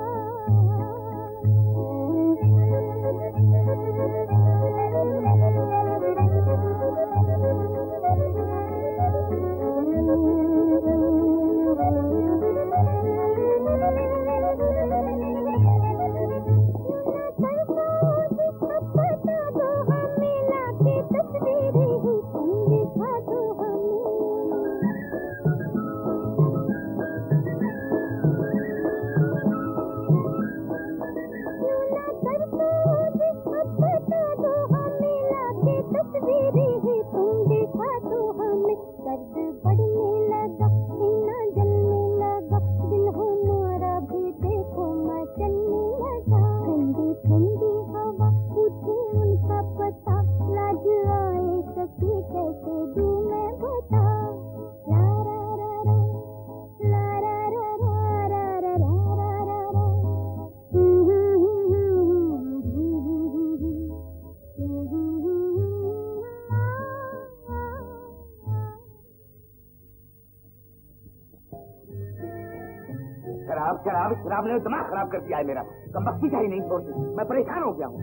शराब ने दिमाग खराब कर दिया है मेरा। कमबख्ती चाहिए नहीं छोड़ती, मैं परेशान हो गया हूँ।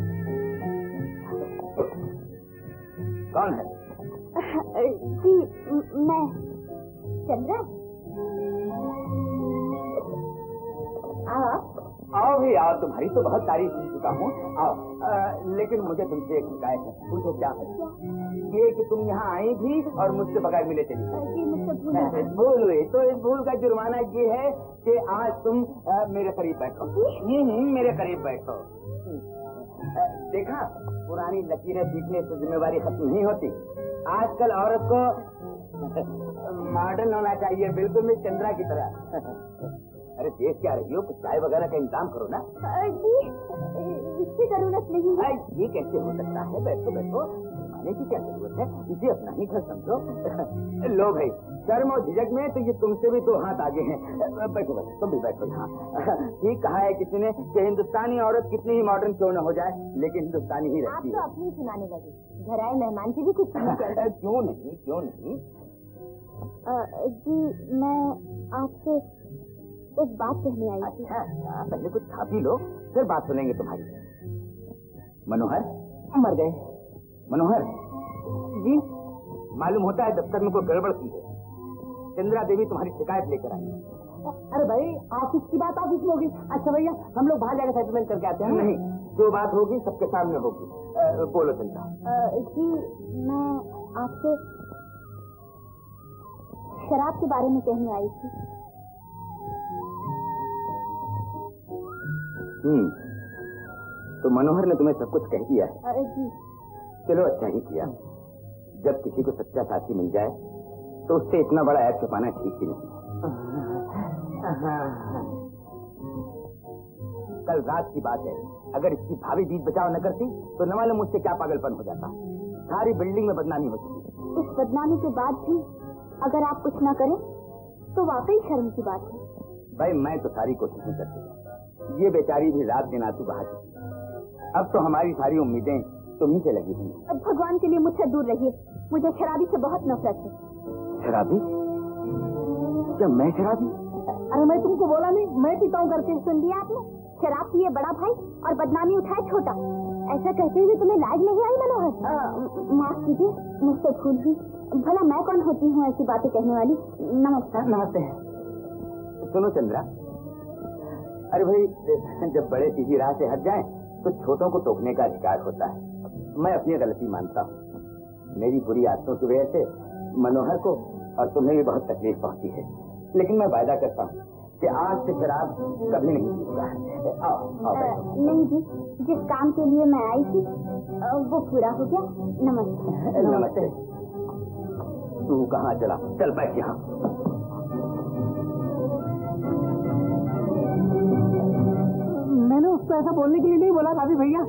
कौन है? जी मैं चंद्रा। आओ भी आओ, तुम्हारी तो बहुत तारीफ सुन चुका हूँ। आओ, लेकिन मुझे तुमसे एक शिकायत है। पूछो क्या है? ये कि तुम यहाँ आई भी और मुझसे बगैर मिले चली गई। भूल हुई तो इस भूल का जुर्माना ये है कि आज तुम मेरे करीब बैठो। मेरे करीब बैठो। देखा, पुरानी लकीरें सीखने से जिम्मेवारी खत्म नहीं होती। आजकल औरत को मॉडर्न होना चाहिए, बिल्कुल मैं चंद्रा की तरह। अरे देख क्या रही हो, कुछ चाय वगैरह का इंतजाम करो ना। जी इसकी जरूरत नहीं है। ये कैसे हो सकता है? बैठो बैठो, खाने की क्या जरूरत है? इसे अपना ही घर समझो। लो भाई, शर्म और झिझक में तो ये तुमसे भी 2 हाथ आगे हैं। बैठो बैठो, तुम भी बैठो यहाँ। ठीक कहा है किसी ने कि हिंदुस्तानी औरत कितनी ही मॉडर्न क्यों न हो जाए, लेकिन हिंदुस्तानी ही रहती है। आप तो अपनी सुनाने लगे, घर आए मेहमान की भी कुछ सुननी चाहिए। क्यों नहीं, क्यों नहीं। जी मैं आपसे एक बात कहने आई थी। अच्छा, पहले कुछ खा पी लो, फिर बात सुनेंगे तुम्हारी। मनोहर मर गए। मनोहर जी, मालूम होता है दफ्तर में कोई गड़बड़ की है। चंद्रा देवी तुम्हारी शिकायत लेकर आई। अरे भाई, ऑफिस की बात ऑफिस में होगी। अच्छा भैया, हम लोग बाहर जाकर सेटलमेंट करके आते हैं। नहीं, जो बात होगी सबके सामने होगी। बोलो चंद्रा। जी मैं आपसे शराब के बारे में कहने आई थी। तो मनोहर ने तुम्हें सब कुछ कह दिया है? जी। चलो अच्छा ही किया। जब किसी को सच्चा साथी मिल जाए तो उससे इतना बड़ा ऐप छुपाना ठीक ही नहीं। कल रात की बात है, अगर इसकी भाभी बीच बचाव न करती तो न मालूम मुझसे क्या पागलपन हो जाता। सारी बिल्डिंग में बदनामी हो चुकी। इस बदनामी के बाद भी अगर आप कुछ न करें तो वाकई शर्म की बात है। भाई मैं तो सारी कोशिशें करती, ये बेचारी भी रात दिन आंसू बहा चुकी। अब तो हमारी सारी उम्मीदें तुम्हीं से लगी हुई। अब भगवान के लिए मुझसे दूर रहिए, मुझे शराबी से बहुत नफरत है। शराबी? क्या मैं शराबी? अरे मैं तुमको बोला नहीं, मैं पीता हूँ करके। सुन लिया आपने? शराब पिए बड़ा भाई और बदनामी उठाए छोटा। ऐसा कहते हुए तुम्हें लाज नहीं आई मनोहर? माफ कीजिए, मुझसे भूल हुई। भला मैं कौन होती हूँ ऐसी बातें कहने वाली? नमस्कार। नमस्ते। सुनो चंद्रा, अरे भाई, जब बड़े सीधी राह से हट जाएं तो छोटों को टोकने का अधिकार होता है। मैं अपनी गलती मानता हूँ। मेरी बुरी आदतों की वजह से मनोहर को और तुम्हें भी बहुत तकलीफ पहुंची है, लेकिन मैं वायदा करता हूँ कि आज से शराब कभी नहीं पीऊंगा। नहीं जी, जिस काम के लिए मैं आई थी वो पूरा हो गया। नमस्ते। नमस्ते। तू कहाँ चला? चल बैठ यहाँ। मैंने उसको ऐसा बोलने के लिए नहीं बोला भाभी भैया।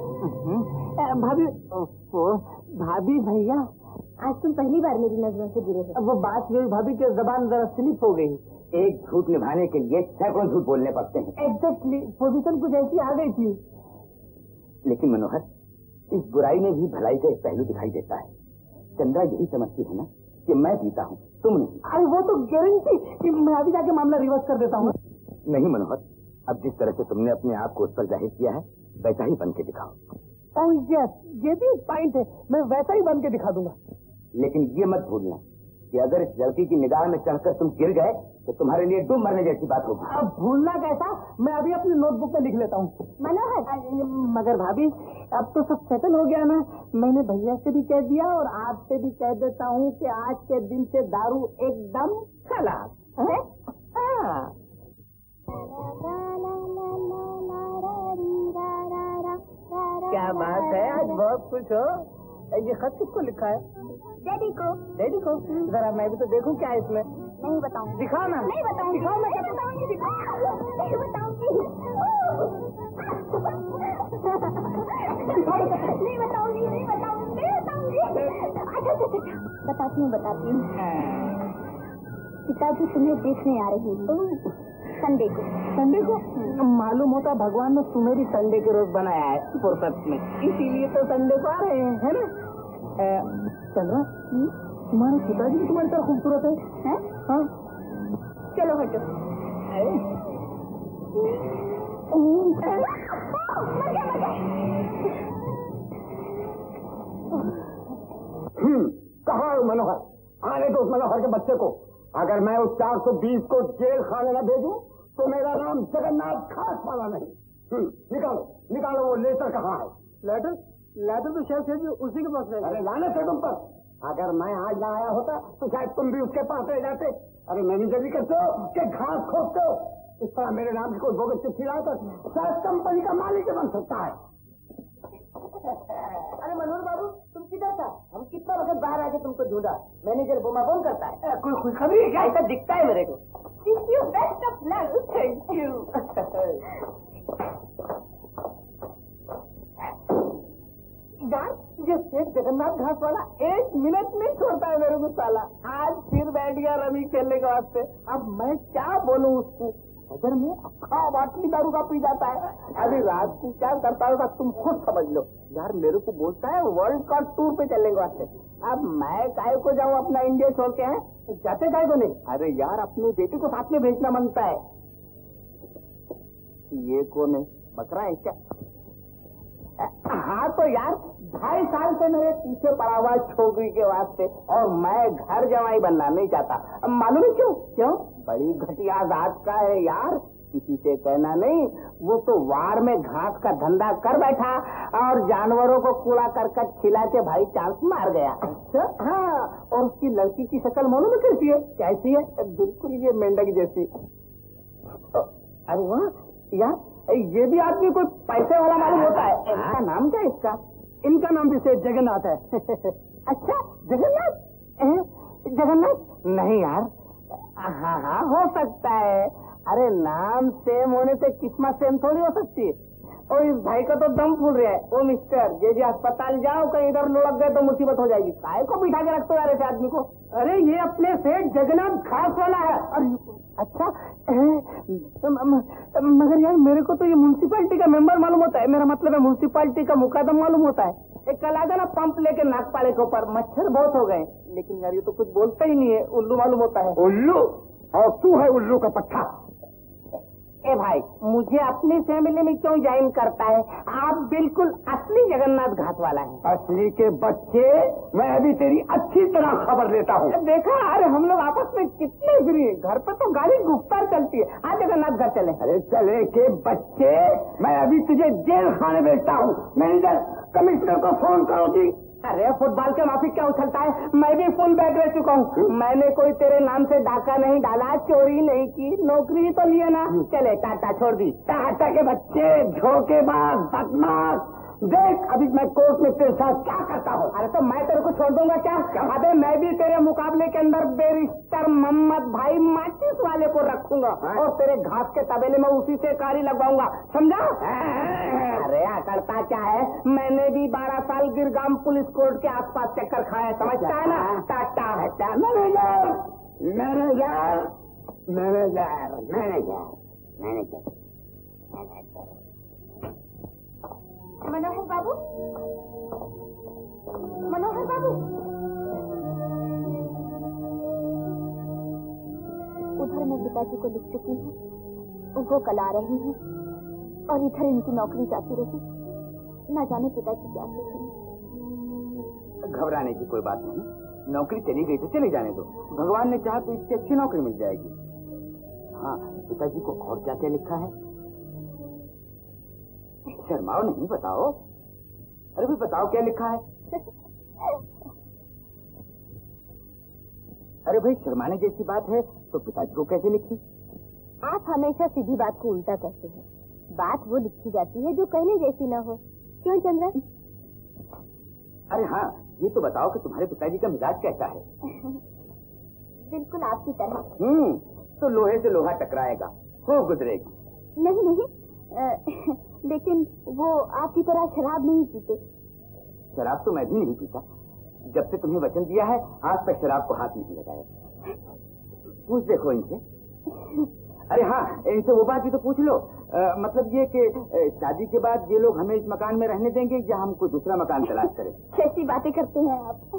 भाभी भैया, आज तुम पहली बार मेरी नजरों से गिरे हो। वो बात हुई भाभी की जबान जरा स्लिप हो गई। एक झूठ निभाने के लिए सैकड़ों झूठ बोलने पड़ते हैं। एग्जैक्टली, पोजीशन कुछ ऐसी आ गई थी। लेकिन मनोहर, इस बुराई में भी भलाई का एक पहलू दिखाई देता है। चंद्रा यही समझती है ना कि मैं जीता हूँ, तुम नहीं। अरे वो तो गारंटी कि मैं अभी जाके मामला रिवर्स कर देता हूँ। नहीं मनोहर, अब जिस तरह से तुमने अपने आप को उस पर जाहिर किया है वैसा ही बन के दिखाओ। ओह यस, ये भी पॉइंट है, मैं वैसा ही बन के दिखा दूंगा। लेकिन ये मत भूलना कि अगर इस लड़की की निगाह में चढ़कर तुम गिर गए तो तुम्हारे लिए डूब मरने जैसी बात होगी। अब भूलना कैसा, मैं अभी अपनी नोटबुक में लिख लेता हूँ। मनोहर, मगर भाभी अब तो सब सेटल हो गया ना। मैंने भैया से भी कह दिया और आपसे भी कह देता हूँ कि आज के दिन से दारू एकदम खलास है। क्या बात है, आज बहुत खुश हो। ये खत किसको लिखा है? डैडी को। डैडी को? जरा मैं भी तो देखूं क्या है इसमें। नहीं बताऊंगी। दिखाओ ना। नहीं बताऊंगी। दिखाओ ना। नहीं बताऊंगी। नहीं बताऊंगी। नहीं बताऊंगी। नहीं बताऊंगी। नहीं बताऊंगी। अच्छा, बताती हूँ। पिताजी तुम्हें देखने आ रहे हैं संडे को। संडे को? मालूम होता भगवान ने तुम्हें भी संडे के रोज बनाया है फुर्सत में, इसीलिए तो संडे को आ रहे हैं, है ना? चंद्रा, तुम्हारे पिताजी भी तुम्हारी तरह खूबसूरत है? हाँ? चलो हटो। कहाँ है मनोहर? आने दो उस मनोहर के बच्चे को। अगर मैं उस 420 को जेल खाने न भेजूं तो मेरा नाम जगन्नाथ खास वाला नहीं। निकालो वो लेटर कहाँ है? लेटर तो शायद उसी के पास है। अरे लानत है तुम पर। अगर मैं आज ना आया होता तो शायद तुम भी उसके पास रह जाते। अरे मैनेजर भी करते हो कि घास खोदते हो? इस तरह मेरे नाम की कोई बोगस चिट्ठी लाकर शायद कंपनी का मालिक बन सकता है। अरे मनोहर बाबू, तुम किधर था? हम कितना वक्त बाहर आके तुमको ढूंढा। मैनेजर बोमा फोन करता है। कोई खुशखबरी है क्या? ऐसा दिखता है मेरे को। Best of luck. Thank you. यार, ये सेठ जगन्नाथ घास वाला 1 मिनट नहीं छोड़ता है मेरे को साला। आज फिर बैठ गया रवि खेलने के वास्ते। अब मैं क्या बोलूं उसको? अगर मैं अक्खा बाटली दारू का पी जाता है। अभी रात को क्या करता होगा तुम खुद समझ लो। यार मेरे को बोलता है वर्ल्ड का टूर पे चलने के वास्ते। अब मैं काय को जाऊं अपना इंडिया छोड़ के? हैं जाते काय को नहीं? अरे यार, अपनी बेटी को साथ में भेजना बनता है। ये कौन है? बकरा है क्या? हाँ तो यार, 2.5 साल से मेरे पीछे पड़ा हुआ छोकरी के वास्ते, और मैं घर जवाई बनना नहीं चाहता। मालूम है क्यों? बड़ी घटिया जात का है यार, किसी से कहना नहीं। वो तो वार में घास का धंधा कर बैठा और जानवरों को कूड़ा करकट खिला के भाई चांस मार गया। अच्छा? हाँ, और उसकी लड़की की शक्ल मालूम है कैसी है? कैसी है? बिल्कुल ये मेंढक जैसी। अरे वाह यार, ये भी आदमी कोई पैसे वाला मालूम होता है। इसका नाम क्या है इसका? इनका नाम भी सेठ जगन्नाथ है। अच्छा, जगन्नाथ? जगन्नाथ नहीं यार। हाँ, हो सकता है। अरे नाम सेम होने से किस्मत सेम थोड़ी हो सकती है। और इस भाई का तो दम फूल रहा है। ओ मिस्टर, जे अस्पताल जाओ, कहीं इधर लुढ़क गए तो मुसीबत हो जाएगी। काय को बिठा के रखते यार ऐसे आदमी को? अरे ये अपने सेठ जगन्नाथ खास वाला है। अच्छा, मगर यार मेरे को तो ये म्यूनसिपालिटी का मेंबर मालूम होता है। मेरा मतलब है म्यूनसिपालिटी का मुकादम मालूम होता है। एक कल आगा ना पंप लेके नागपाड़े के ऊपर, मच्छर बहुत हो गए। लेकिन यार ये तो कुछ बोलता ही नहीं है, उल्लू मालूम होता है। उल्लू? और तू है उल्लू का पट्टा? ए भाई, मुझे अपनी फैमिली में क्यों ज्वाइन करता है? आप बिल्कुल असली जगन्नाथ घाट वाला है। असली के बच्चे, मैं अभी तेरी अच्छी तरह खबर लेता हूँ। देखा, अरे हम लोग आपस में कितने फ्री है, घर पर तो गाड़ी गुफ्तार चलती है। आज जगन्नाथ घर चले। अरे चले के बच्चे, मैं अभी तुझे जेल खाने भेजता हूँ। मैनेजर, कमिश्नर को फोन करो जी। अरे फुटबॉल के माफी क्या उछलता है? मैं भी फुल बैग रह चुका हूँ। मैंने कोई तेरे नाम से डाका नहीं डाला, चोरी नहीं की, नौकरी तो लिया ना। चले टाटा छोड़ दी। टाटा के बच्चे, धोखेबाज, बदमाश, देख अभी मैं कोर्ट में तेरे साथ क्या करता हूँ। अरे तो मैं तेरे को छोड़ दूंगा क्या? अबे मैं भी तेरे मुकाबले के अंदर बैरिस्टर मोहम्मद भाई माचिस वाले को रखूंगा और तेरे घास के तबेले में उसी से कारी लगवाऊंगा, समझा? अरे अकड़ता क्या है, मैंने भी 12 साल गिरगाम पुलिस कोर्ट के आसपास चक्कर खाया, समझता है ना? टाटा हटा। Manager, manager, manager, manager, manager, manager. Manohar बाबू, मनोहर बाबू, उधर मैं पिताजी को लिख चुकी हूँ, वो कल आ रहे हैं और इधर इनकी नौकरी जाती रही, न जाने पिताजी क्या सोचेंगे। घबराने की कोई बात नहीं, नौकरी चली गई तो चली जाने दो, भगवान ने चाहा तो इससे अच्छी नौकरी मिल जाएगी। हाँ, पिताजी को और क्या क्या लिखा है? शर्माओ नहीं, बताओ। अरे भी बताओ क्या लिखा है? अरे भाई, शर्माने जैसी बात है तो पिताजी को कैसे लिखी? आप हमेशा सीधी बात को उल्टा कहते हैं। बात वो लिखी जाती है जो कहने जैसी ना हो, क्यों चंद्रा? अरे हाँ, ये तो बताओ कि तुम्हारे पिताजी का मिजाज कैसा है? बिल्कुल आपकी तरह। तो लोहे से लोहा टकराएगा, वो गुजरेगी। नहीं नहीं, लेकिन वो आपकी तरह शराब नहीं पीते। शराब तो मैं भी नहीं पीता, जब से तुम्हें वचन दिया है आज तक शराब को हाथ नहीं लगाया। पूछ देखो इनसे। अरे हाँ, इनसे वो बात भी तो पूछ लो, मतलब ये कि शादी के बाद ये लोग हमें इस मकान में रहने देंगे या हम कोई दूसरा मकान तलाश करें? कैसी बातें करते हैं आप।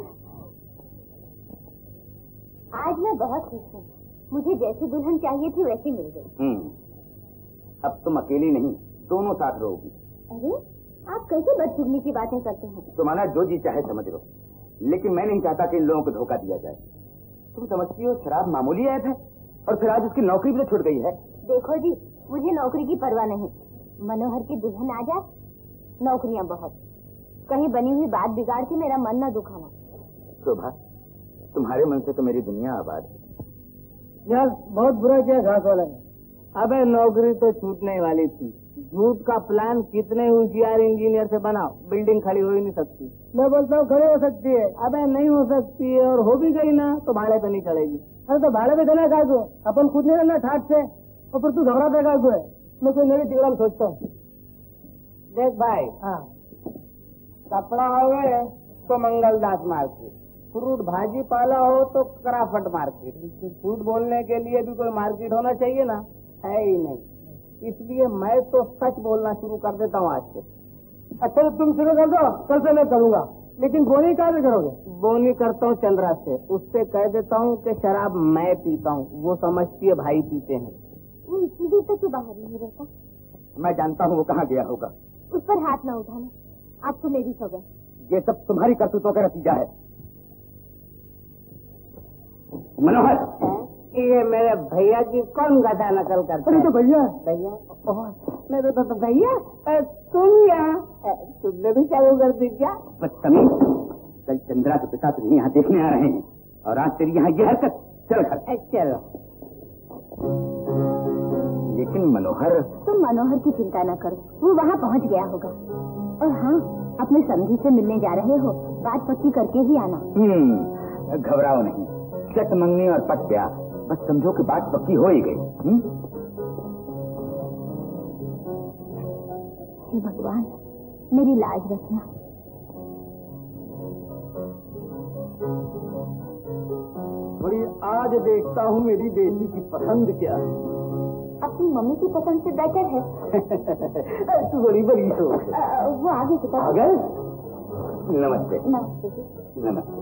आज मैं बहुत खुश हूँ, मुझे जैसी दुल्हन चाहिए थी वैसी मिल गई। अब तुम अकेली नहीं, दोनों साथ रहोगी। अरे आप कैसे बदचुगनी की बातें करते हैं? तुम्हारा जो जी चाहे समझ लो, लेकिन मैं नहीं चाहता कि इन लोगों को धोखा दिया जाए। तुम समझती हो शराब मामूली ऐप है और फिर आज उसकी नौकरी भी तो छूट गई है। देखो जी, मुझे नौकरी की परवाह नहीं, मनोहर की दुल्हन आ जाए, नौकरियां बहुत, कहीं बनी हुई बात बिगाड़ के मेरा मन न दुखाना। शोभा, तुम्हारे मन से तो मेरी दुनिया आबाद है। यार बहुत बुरा किया घास वाला ने। अबे नौकरी तो छूटने वाली थी, झूठ का प्लान कितने होशियार इंजीनियर से बनाओ, बिल्डिंग खड़ी हो ही नहीं सकती। मैं बोलता हूँ खड़ी हो सकती है, अबे नहीं हो सकती है, और हो भी गई ना तो भाड़े पे नहीं चढ़ेगी। अरे तो भाड़े पे देना काय को, अपन खुद नहीं रहना ठाट से, और फिर तू घबराता काय को है? मैं कोई नई टिकड़ा सोचता हूँ। देख भाई, हाँ, कपड़ा हो तो मंगलदास मार्केट, फ्रूट भाजी पाला हो तो कराफट मार्केट, फ्रूट बोलने के लिए भी कोई मार्केट होना चाहिए ना, है ही नहीं। इसलिए मैं तो सच बोलना शुरू कर देता हूँ आज से। अच्छा तो तुम शुरू कर दो, कल से मैं करूँगा। लेकिन बोनी कहाँ से करोगे? बोनी करता हूँ चंद्रा से, उससे कह देता हूँ कि शराब मैं पीता हूँ, वो समझती है भाई पीते हैं। वो इसीलिए तो बाहर नहीं रहता। मैं जानता हूँ वो कहाँ गया होगा। उस पर हाथ न उठाना, आपको मेरी सौगंध। ये सब तुम्हारी करतूतों का नतीजा है। मनोहर, ये मेरे भैया की कौन गधा नकल करता है? तो भैया मेरे तो भैया तुम यहाँ, तुमने भी चालू कर दी क्या? बदतमीज, कल चंद्रा के पिता तुम्हें यहाँ देखने आ रहे हैं और आज तेरी यहाँ ये हरकत। चल घर। चलो। लेकिन मनोहर, तुम मनोहर की चिंता न करो, वो वहाँ पहुँच गया होगा। और हाँ, अपने समधी से मिलने जा रहे हो, बात पक्की करके ही आना। घबराओ नहीं, चट मंगनी और पट ब्याह, बस समझो कि बात पक्की हो ही गई। हे भगवान, मेरी लाज रखना। बड़ी आज देखता हूँ मेरी बेटी की पसंद क्या है। अपनी मम्मी की पसंद से बेटर है। तू बड़ी बड़ी सोच है। वो आगे की तरफ। आगे? नमस्ते। नमस्ते जी। नमस्ते।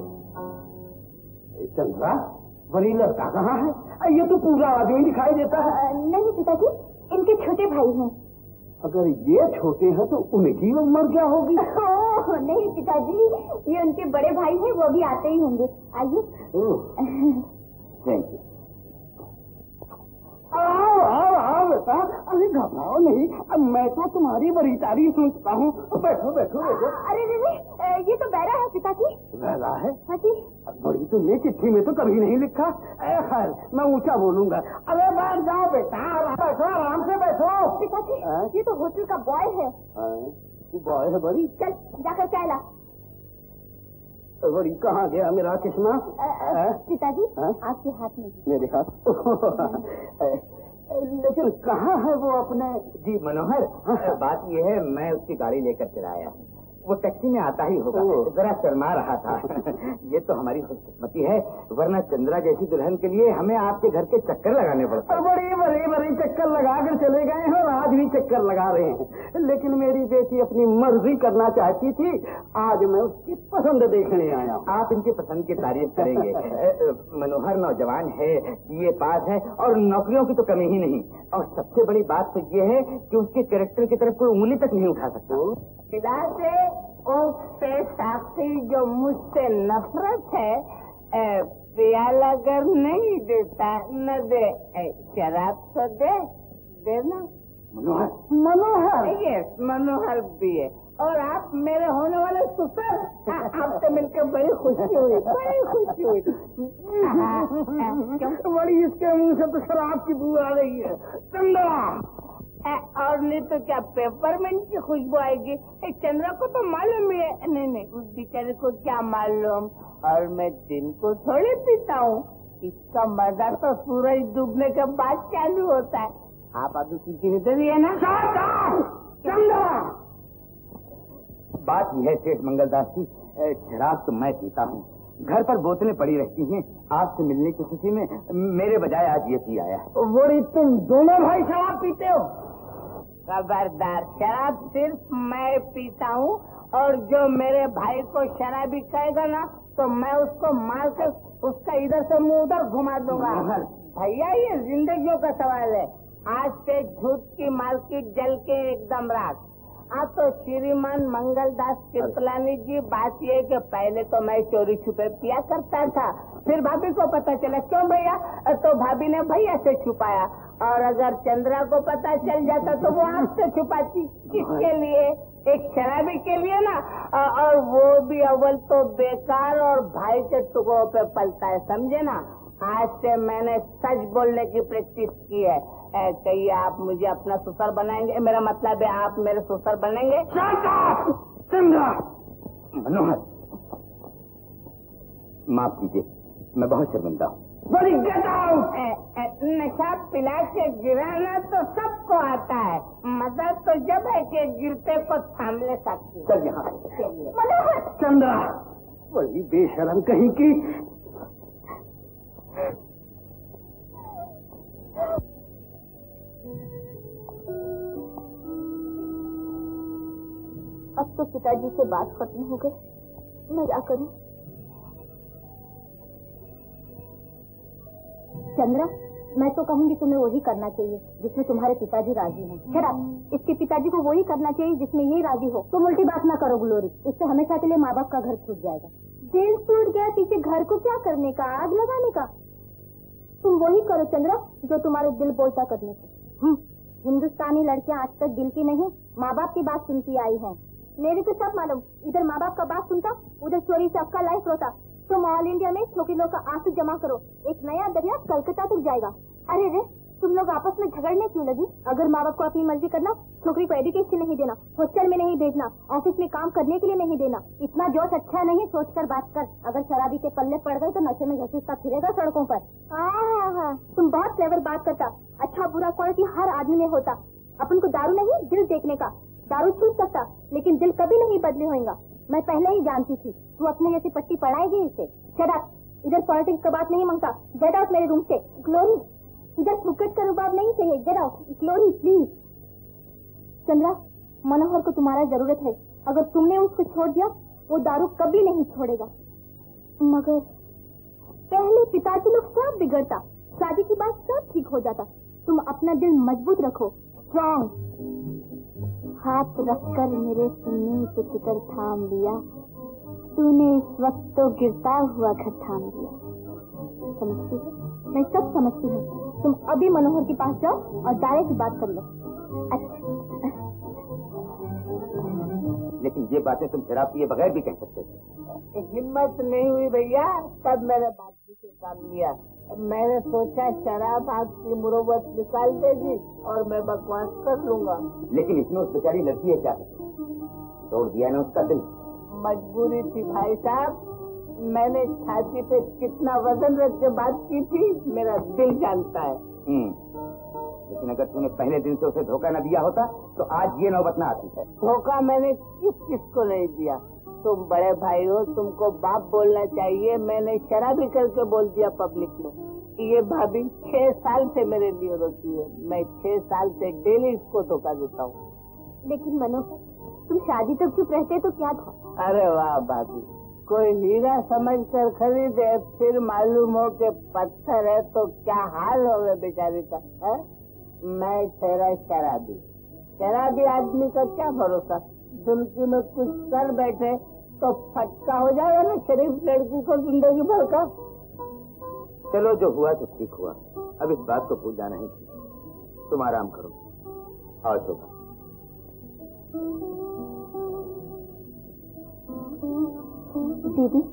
चंद्रा, बड़ी लड़का कहाँ है? ये तो पूरा आदमी दिखाई देता है। नहीं पिताजी, इन उनके छोटे भाई हैं। अगर ये छोटे हैं तो उनकी उम्र क्या होगी? नहीं पिताजी, ये उनके बड़े भाई हैं, वो भी आते ही होंगे। आइए। Thank you. आओ आओ आओ बेटा, अरे घबराओ नहीं, अब मैं तो तुम्हारी बड़ी तारीफ सुनता हूँ। बैठो बैठो बैठो। अरे ये तो बहरा है पिताजी। बहरा है? हाँ जी। बड़ी तुमने चिट्ठी में तो कभी नहीं लिखा। खैर मैं ऊंचा बोलूंगा। अरे बैठ जाओ बेटा, बैठो आराम से बैठो। पिताजी ये तो होटल का बॉय है। बॉय है बड़ी? चल जाकर चाय ला। बड़ी कहाँ गया मेरा चश्मा? पिताजी आपके हाथ में। मेरे हाथ? लेकिन कहाँ है वो अपने? जी मनोहर, बात ये है मैं उसकी गाड़ी लेकर चला आया हूँ। वो टैक्सी में आता ही होगा, जरा शर्मा रहा था। ये तो हमारी खुशकिस्मती है, वरना चंद्रा जैसी दुल्हन के लिए हमें आपके घर के चक्कर लगाने पड़ते। बड़ी चक्कर लगा कर चले गए हैं और आज भी चक्कर लगा रहे हैं। लेकिन मेरी बेटी अपनी मर्जी करना चाहती थी, आज मैं उसकी पसंद देखने आया हूँ। आप इनकी पसंद की तारीफ करेंगे। मनोहर नौजवान है, ये पास है और नौकरियों की तो कमी ही नहीं। और सबसे बड़ी बात तो ये है कि उसके कैरेक्टर की तरफ कोई उंगली तक नहीं उठा सकता। फिलहाल से उससे साक्षी जो मुझसे नफरत है, प्याला अगर नहीं देता न दे, शराब तो देना। मनोहर यस, मनोहर भी है। और आप मेरे होने वाले ससुर, आपसे मिलकर बड़ी खुशी हुई, बड़ी खुशी हुई। बड़ी इसके मुंह से तो शराब की बू आ रही है। चंद्रा और नहीं तो क्या पेपरमेंट की खुशबू आएगी? चंद्रा को तो मालूम ही है। नहीं उस बेचारे को क्या मालूम। और मैं दिन को थोड़ी पीता हूँ, इसका मजा तो सूरज डूबने के बाद चालू होता है। आप अभी किसी ने तो दिया ना? चंद्रा बात यह है सेठ मंगलदास जी, शराब तो मैं पीता हूँ, घर पर बोतलें पड़ी रहती हैं। आपसे मिलने की खुशी में मेरे बजाय आज ये पी आया है। बड़ी तुम दोनों भाई शराब पीते हो? खबरदार, शराब सिर्फ मैं पीता हूँ, और जो मेरे भाई को शराबी कहेगा ना तो मैं उसको मार कर उसका इधर से मुंह उधर घुमा दूंगा। भैया ये जिंदगियों का सवाल है। आज से झूठ की मार्केट जल के एकदम रात। आप तो श्रीमान मंगलदास कृपलानी जी, बात ये है कि पहले तो मैं चोरी छुपे पिया करता था, फिर भाभी को पता चला। क्यों भैया? तो भाभी ने भैया से छुपाया, और अगर चंद्रा को पता चल जाता तो वो आपसे छुपाती। किसके लिए? एक शराबी के लिए ना, और वो भी अव्वल तो बेकार और भाई के टुकड़ों पे पलता है, समझे ना। आज से मैंने सच बोलने की प्रैक्टिस की है। कहिए आप मुझे अपना ससुर बनाएंगे? मेरा मतलब है आप मेरे ससुर बनेंगे? चंद्रा मनोहर माफ कीजिए, मैं बहुत शर्मिंदा हूँ। बड़ी गेट आउट। नशा पिला के गिराना तो सबको आता है, मजा तो जब है कि गिरते को थाम ले सकती। चल यहाँ चंद्रा, बड़ी बेशरम कहीं की। अब तो पिताजी से बात खत्म हो गई, मैं क्या करूं? चंद्रा, मैं तो कहूंगी तुम्हें वही करना चाहिए जिसमें तुम्हारे पिताजी राजी हों। शराब, इसके पिताजी को वही करना चाहिए जिसमें ये राजी हो। तुम उल्टी बात ना करो ग्लोरी, इससे हमेशा के लिए माँ बाप का घर छूट जाएगा। दिल टूट गया पीछे घर को क्या करने का, आग लगाने का। तुम वही करो चंद्रा जो तुम्हारे दिल बोलता करने को। हिंदुस्तानी लड़कियां आज तक दिल की नहीं माँ बाप की बात सुनती आई हैं। मेरे को सब मालूम, इधर माँ बाप का बात सुनता, उधर चोरी से आपका लाइफ रोता। तुम ऑल इंडिया में छोकरियों का आंसू जमा करो, एक नया दरिया कलकत्ता तक जाएगा। अरे रे, तुम लोग आपस में झगड़ने क्यों लगी? अगर माँ बाप को अपनी मर्जी करना, छोकरी को एजुकेशन नहीं देना, हॉस्टल में नहीं भेजना, ऑफिस में काम करने के लिए नहीं देना, इतना जोश अच्छा नहीं, सोचकर बात कर। अगर शराबी के पल्ले पड़ गए तो नशे में घसीटता फिरेगा सड़कों पर। तुम बहुत क्लेवर बात करता। अच्छा बुरा क्वालिटी हर आदमी में होता। अपन को दारू नहीं दिल देखने का। दारू छूट सकता लेकिन दिल कभी नहीं बदली होगा। मैं पहले ही जानती थी तू अपने जैसी पट्टी पढ़ाएगी इसे। शट अप, इधर पॉलिटिक्स का बात नहीं मांगता। गेट आउट मेरे रूम से। ग्लोरी, इधर फुकट का रुबाब नहीं चाहिए। Get out Glory please. Chandra, Manohar को तुम्हारा जरूरत है। अगर तुमने उसको छोड़ दिया वो दारू कभी नहीं छोड़ेगा। मगर पहले पिताजी लोग सब बिगड़ता, शादी की बात सब ठीक हो जाता। तुम अपना दिल मजबूत रखो, स्ट्रॉन्ग। हाथ रखकर मेरे सीने पे फिकर थाम लिया, तूने इस वक्त तो गिरता हुआ घर थाम लिया। समझती है, मैं सब समझती हूँ। तुम अभी मनोहर के पास जाओ और डायरेक्ट बात कर लो। अच्छा। लेकिन ये बातें तुम शराब पिए बगैर भी कह सकते थे। हिम्मत नहीं हुई भैया, तब मैंने बात से काम लिया। मैंने सोचा शराब आपकी मुरव्वत निकाल देगी और मैं बकवास कर लूंगा। लेकिन इसमें उस बेचारी लड़की है क्या, तोड़ दिया ना उसका दिल। मजबूरी थी भाई साहब, मैंने छाती पे कितना वजन रख के बात की थी मेरा दिल जानता है। लेकिन अगर तूने पहले दिन से उसे धोखा न दिया होता तो आज ये नौबत न आती है। धोखा मैंने किस को नहीं दिया। तुम बड़े भाई हो, तुमको बाप बोलना चाहिए। मैंने शराबी करके बोल दिया पब्लिक में। ये भाभी 6 साल से मेरे लिए रोती है, मैं 6 साल से डेली इसको धोखा देता हूँ। लेकिन मनोहर, तुम शादी तक चुप रहते तो क्या था? अरे वाह भाभी, कोई हीरा समझकर खरीदे, फिर मालूम हो के पत्थर है तो क्या हाल होगा बेचारी का, है? मैं ठहरा शराबी। शराबी आदमी का क्या भरोसा, झुमकी में कुछ कर बैठे तो फटका हो जाएगा ना शरीफ लड़की को जिंदगी भर का। चलो जो हुआ तो ठीक हुआ, अब इस बात को भूल जाना ही थी। तुम आराम करो। आओ शोभा। दीदी,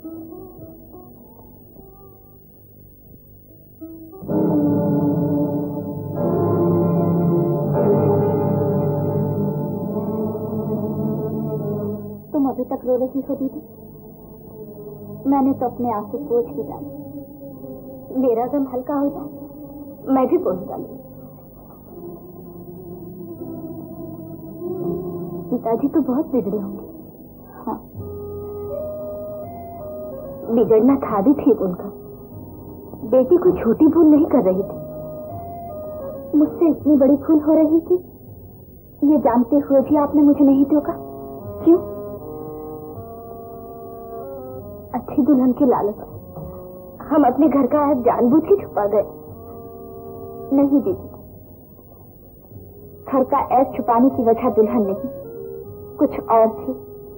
तुम अभी तक रो रही हो दीदी? मैंने तो अपने आंसू पोंछ भी डाले। मेरा गम हल्का हो जाए मैं भी पोंछ डालूं। पिताजी तो बहुत बिगड़े होंगे। हाँ, बिगड़ना था भी ठीक उनका। बेटी को छोटी भूल नहीं कर रही थी, मुझसे इतनी बड़ी भूल हो रही थी। ये जानते हुए भी आपने मुझे नहीं टोका, क्यों? अच्छी दुल्हन की लालच में हम अपने घर का ऐब जानबूझ के छुपा गए। नहीं दीदी, घर का ऐब छुपाने की वजह दुल्हन नहीं, कुछ और थी।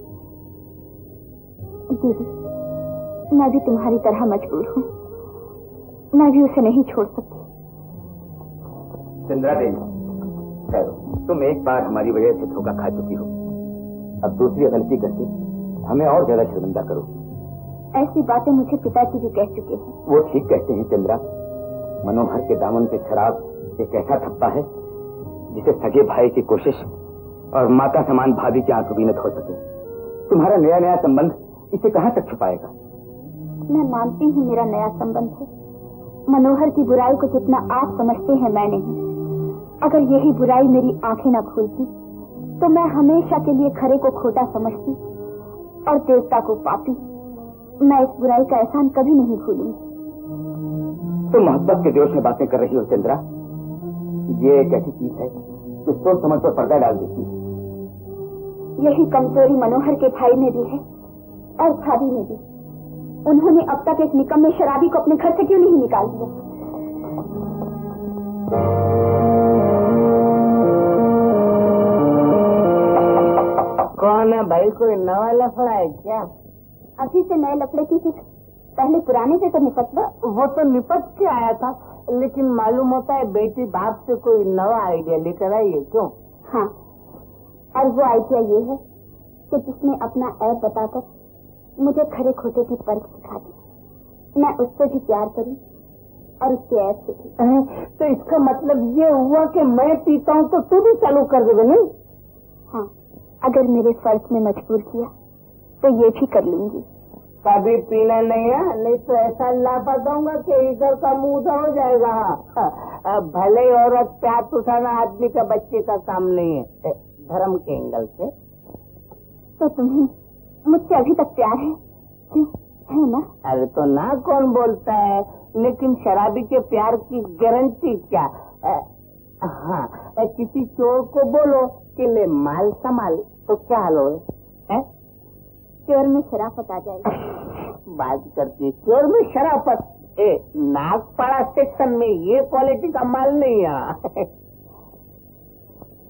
दीदी, मैं भी तुम्हारी तरह मजबूर हूँ, मैं भी उसे नहीं छोड़ सकती। चंद्रा देवी, तुम एक बार हमारी वजह से धोखा खा चुकी हो, अब दूसरी गलती करके हमें और ज्यादा शर्मिंदा करो। ऐसी बातें मुझे पिताजी भी कह चुके हैं। वो ठीक कहते हैं चंद्रा, मनोहर के दामन पे शराब एक ऐसा थप्पा है जिसे सगे भाई की कोशिश और माता समान भाभी के आंसू भी न धो सके। तुम्हारा नया नया संबंध इसे कहाँ तक छुपाएगा? मैं मानती हूँ मेरा नया संबंध है। मनोहर की बुराई को जितना आप समझते हैं मैं नहीं। अगर यही बुराई मेरी आंखें न खोलती तो मैं हमेशा के लिए खरे को खोटा समझती और देवता को पापी। मैं इस बुराई का एहसान कभी नहीं भूलूंगी। तुम मोहब्बत के जोश में बातें कर रही हो चंद्रा। ये एक ऐसी चीज है जो सोच समझ पर पर्दा डाल देती है। यही कमजोरी मनोहर के भाई में भी है और भाभी में भी। उन्होंने अब तक एक निकम्मे शराबी को अपने घर से क्यों नहीं निकाल दिया? कौन है भाई, कोई नवा लफड़ा है क्या? अभी से नए लफड़े की फिक्र, पहले पुराने से तो निपट लो। वो तो निपट के आया था, लेकिन मालूम होता है बेटी बाप से कोई नवा आइडिया लेकर आई है। क्यों? हाँ, और वो आइडिया ये है कि जिसने अपना ऐब बताकर मुझे खरे खोटे की परख सिखा दी, मैं उससे भी प्यार करूं और उसके ऐब से भी। तो इसका मतलब ये हुआ कि मैं पीता हूँ तो तू भी चालू कर देगा नहीं? हाँ, अगर मेरे फर्ज में मजबूर किया तो ये भी कर लूंगी। कभी पीना नहीं है, नहीं तो ऐसा लापा दूंगा कि इधर का मुंह उधर हो जाएगा। हाँ, भले औरत प्यार उठाना आदमी का बच्चे का काम नहीं है, धर्म के एंगल से। तो तुम्हें मुझसे अभी तक प्यार है, क्यों? है ना? अरे तो ना कौन बोलता है, लेकिन शराबी के प्यार की गारंटी क्या? हाँ, किसी चोर को बोलो कि ले माल संभाल, तो क्या हाल हो? चोर में शराफत आ जाएगी। बात करती चोर में शराफत? नागपाड़ा सेक्शन में ये क्वालिटी का माल नहीं है।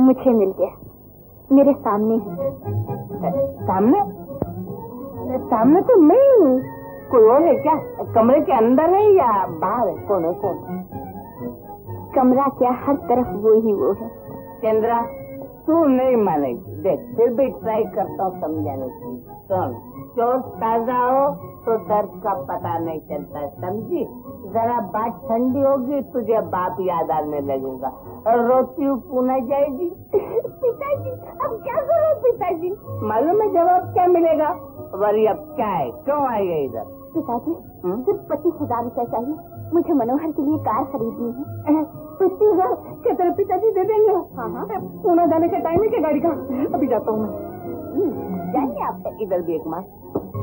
मुझे मिल गया, मेरे सामने ही। सामने? सामने तो मैं हूँ। कोई और है क्या? कमरे के अंदर है या बाहर है? कौन है? कौन? कमरा क्या, हर तरफ वो ही वो है। चंद्रा, तू नहीं मानेगी। देख, फिर भी ट्राई करता हूँ समझाने की। सुन, चोर ताजा हो तो दर्द का पता नहीं चलता, समझी? जरा बात ठंडी होगी तुझे बाप याद आने लगेगा और रोती हुई पुणे जाएगी। पिताजी, अब क्या करो पिताजी? मालूम है जवाब क्या मिलेगा? वरी अब क्या है, क्यों आई है इधर? पिताजी, सिर्फ 25,000 रूपए चाहिए, मुझे मनोहर के लिए कार खरीदनी है। 25,000 क्या तेरे पिताजी दे देंगे? हाँ। पुणे जाने का टाइम है क्या गाड़ी का? अभी जाता हूँ मैं। जाएंगे आप? इधर भी एक मास।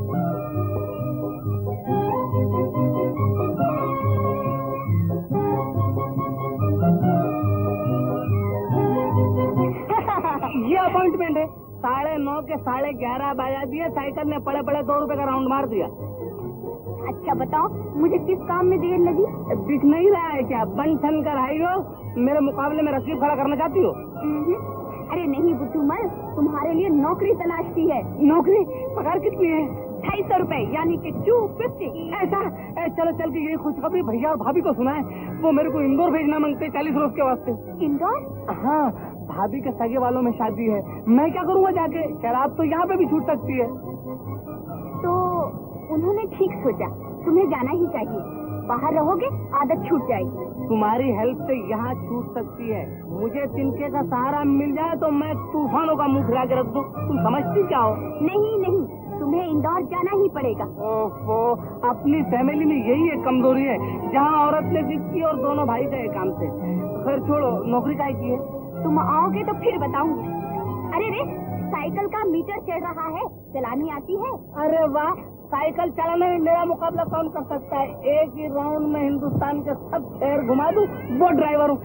ये अपॉइंटमेंट है। 9:30 के 11:30 बजा दिए। साइकिल ने पड़े 2 रुपए का राउंड मार दिया। अच्छा बताओ, मुझे किस काम में देर लगी? दिख नहीं रहा है क्या? बन ठन कर आई हो, मेरे मुकाबले में रसीद खड़ा करना चाहती हो? अरे नहीं बुद्धूमल, तुम्हारे लिए नौकरी तलाशती है। नौकरी? पगार कितनी है? 250 रुपए, यानी कि 250। ऐसा? चलो चल के यही खुशखबरी भैया और भाभी को सुनाए। वो मेरे को इंदौर भेजना मांगते 40 रोज के वास्ते। इंदौर? हाँ, भाभी के सगे वालों में शादी है। मैं क्या करूँगा जाके? शराब तो यहाँ पे भी छूट सकती है। तो उन्होंने ठीक सोचा, तुम्हें जाना ही चाहिए। बाहर रहोगे आदत छूट जाएगी। तुम्हारी हेल्प से यहाँ छूट सकती है। मुझे तिनके का सहारा मिल जाए तो मैं तूफानों का मुंह फिरा के रख दूं। तुम समझती क्या हो? नहीं, तुम्हें इंदौर जाना ही पड़ेगा। ओहो, अपनी फैमिली में यही एक कमजोरी है, जहाँ औरत ने जिद की और दोनों भाई गए काम से। फिर छोड़ो, नौकरी काहे की है? तुम आओगे तो फिर बताऊंगी। अरे रे, साइकिल का मीटर चढ़ रहा है, चलानी आती है? अरे वाह, साइकिल चलाने में मेरा मुकाबला कौन कर सकता है? एक ही राउंड में हिंदुस्तान के सब शहर घुमा दूं, वो ड्राइवर हूँ।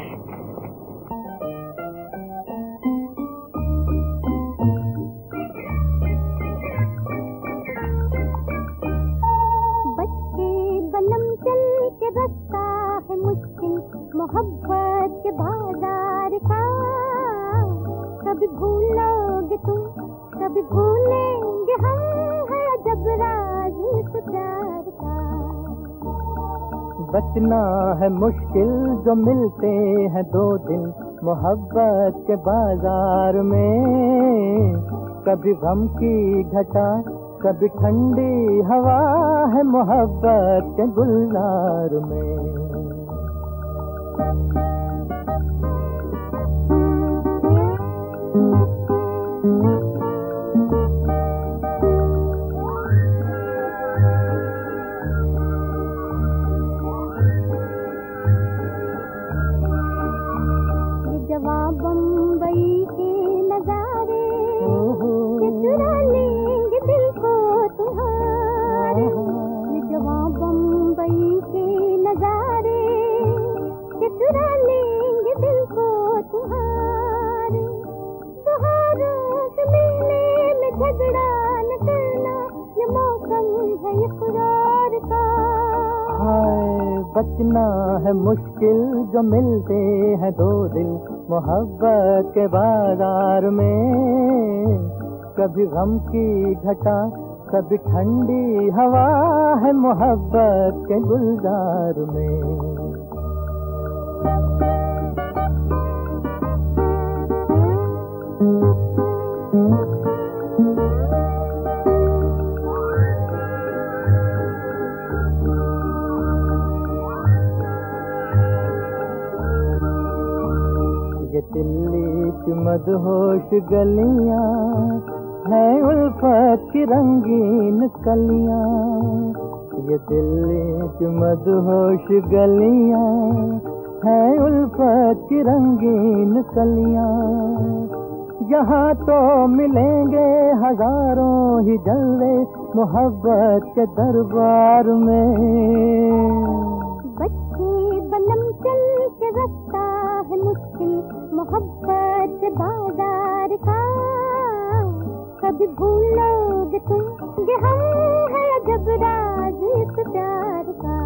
बच्चे बलम चल के रास्ता है मुश्किल, मोहब्बत के बाजार का। कभी भूलोगे तुम, कभी भूलेंगे हम, है जब राज इस प्यार का। बचना है मुश्किल जो मिलते हैं 2 दिन मोहब्बत के बाजार में। कभी गम की घटा, कभी ठंडी हवा है मोहब्बत के गुलजार में। बम्बई के नजारे ये चुरा लेंगे दिल को तुम्हारे। ये जवां बम्बई के नजारे ये चुरा लेंगे दिल को तुम्हारे। सहारों के मिलने में झगड़ा न करना, ये मौसम है इकरार का। हाय, बचना है मुश्किल जो मिलते हैं 2 दिल मोहब्बत के बाजार में। कभी गम की घटा, कभी ठंडी हवा है मोहब्बत के गुलजार में। ये दिल्ली की मदहोश गलियां है उल्फत की रंगीन कलियां। ये दिल्ली की मदहोश गलियां है उल्फत की रंगीन कलियां। यहाँ तो मिलेंगे हजारों ही जलवे मोहब्बत के दरबार में। बच्चे बलम चल के रास्ता है मुश्किल मोहब्बत बाजार का। कभी भूलोगे तुम ये हम है जब राज इस प्यार का।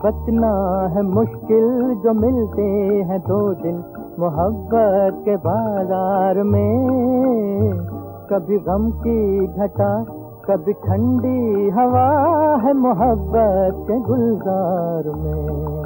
बचना है मुश्किल जो मिलते हैं दो दिन मोहब्बत के बाजार में। कभी गम की घटा कभी ठंडी हवा है मोहब्बत के गुलजार में।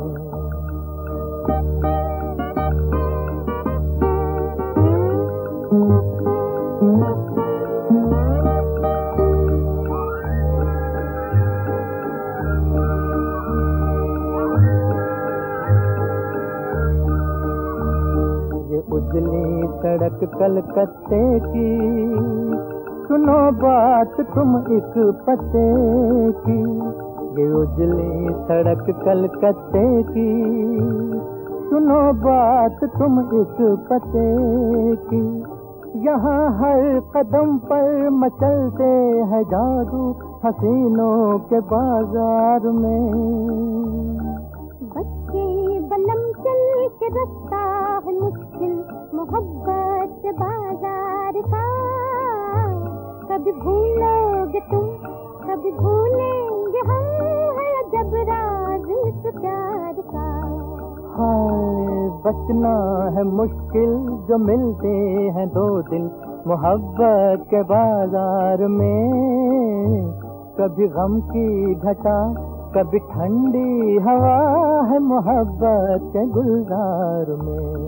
उजली सड़क कलकत्ते की सुनो बात तुम एक पते की। ये उजली सड़क कलकत्ते की सुनो बात तुम एक पते की। यहाँ हर कदम पर मचलते हैं जादू हसीनों के बाजार में। बच्चे बलम चल के रास्ता है मुश्किल मोहब्बत बाजार का। कभी भूलोगे तुम कभी भूलेंगे हम, है जब राज इस प्यार का। हाय बचना है मुश्किल जो मिलते हैं दो दिन मोहब्बत के बाजार में। कभी गम की घटा कभी ठंडी हवा है मोहब्बत के गुलजार में।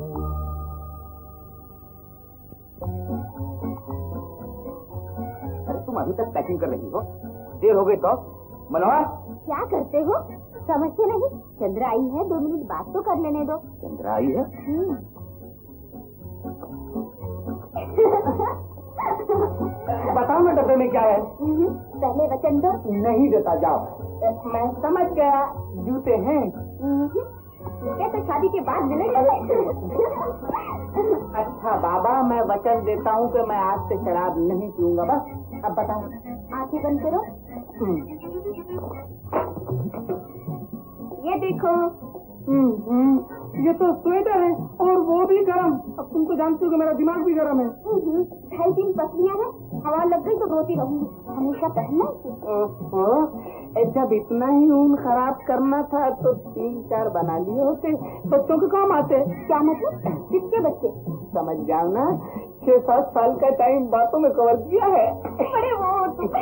अरे तुम अभी तक पैकिंग कर रही हो, देर हो गई तो। मनोहर क्या करते हो समझते नहीं? चंद्रा आई है, 2 मिनट बात तो कर लेने दो। चंद्रा आई है? बताओ ना डब्बे में क्या है? पहले वचन दो। नहीं देता, जाओ। मैं समझ गया, जूते हैं। जूते तो शादी के बाद मिलेंगे। अच्छा बाबा, मैं वचन देता हूँ कि मैं आज से शराब नहीं पीऊंगा। बस अब बताओ। आंखें बंद करो। ये देखो। ये तो स्वेटर है और वो भी गरम। अब तुम तो जानती हो कि मेरा दिमाग भी गरम है। 2.5 पसलियाँ हैं, हवा लग गई तो रोती रहूंगी। हमेशा पहनना ओहो, जब इतना ही ऊन खराब करना था तो 3-4 बना लिए होते, बच्चों के काम आते। क्या मतलब? किसके बच्चे? समझ जाओ ना, 6-7 साल का टाइम बातों में कवर किया है। अरे वो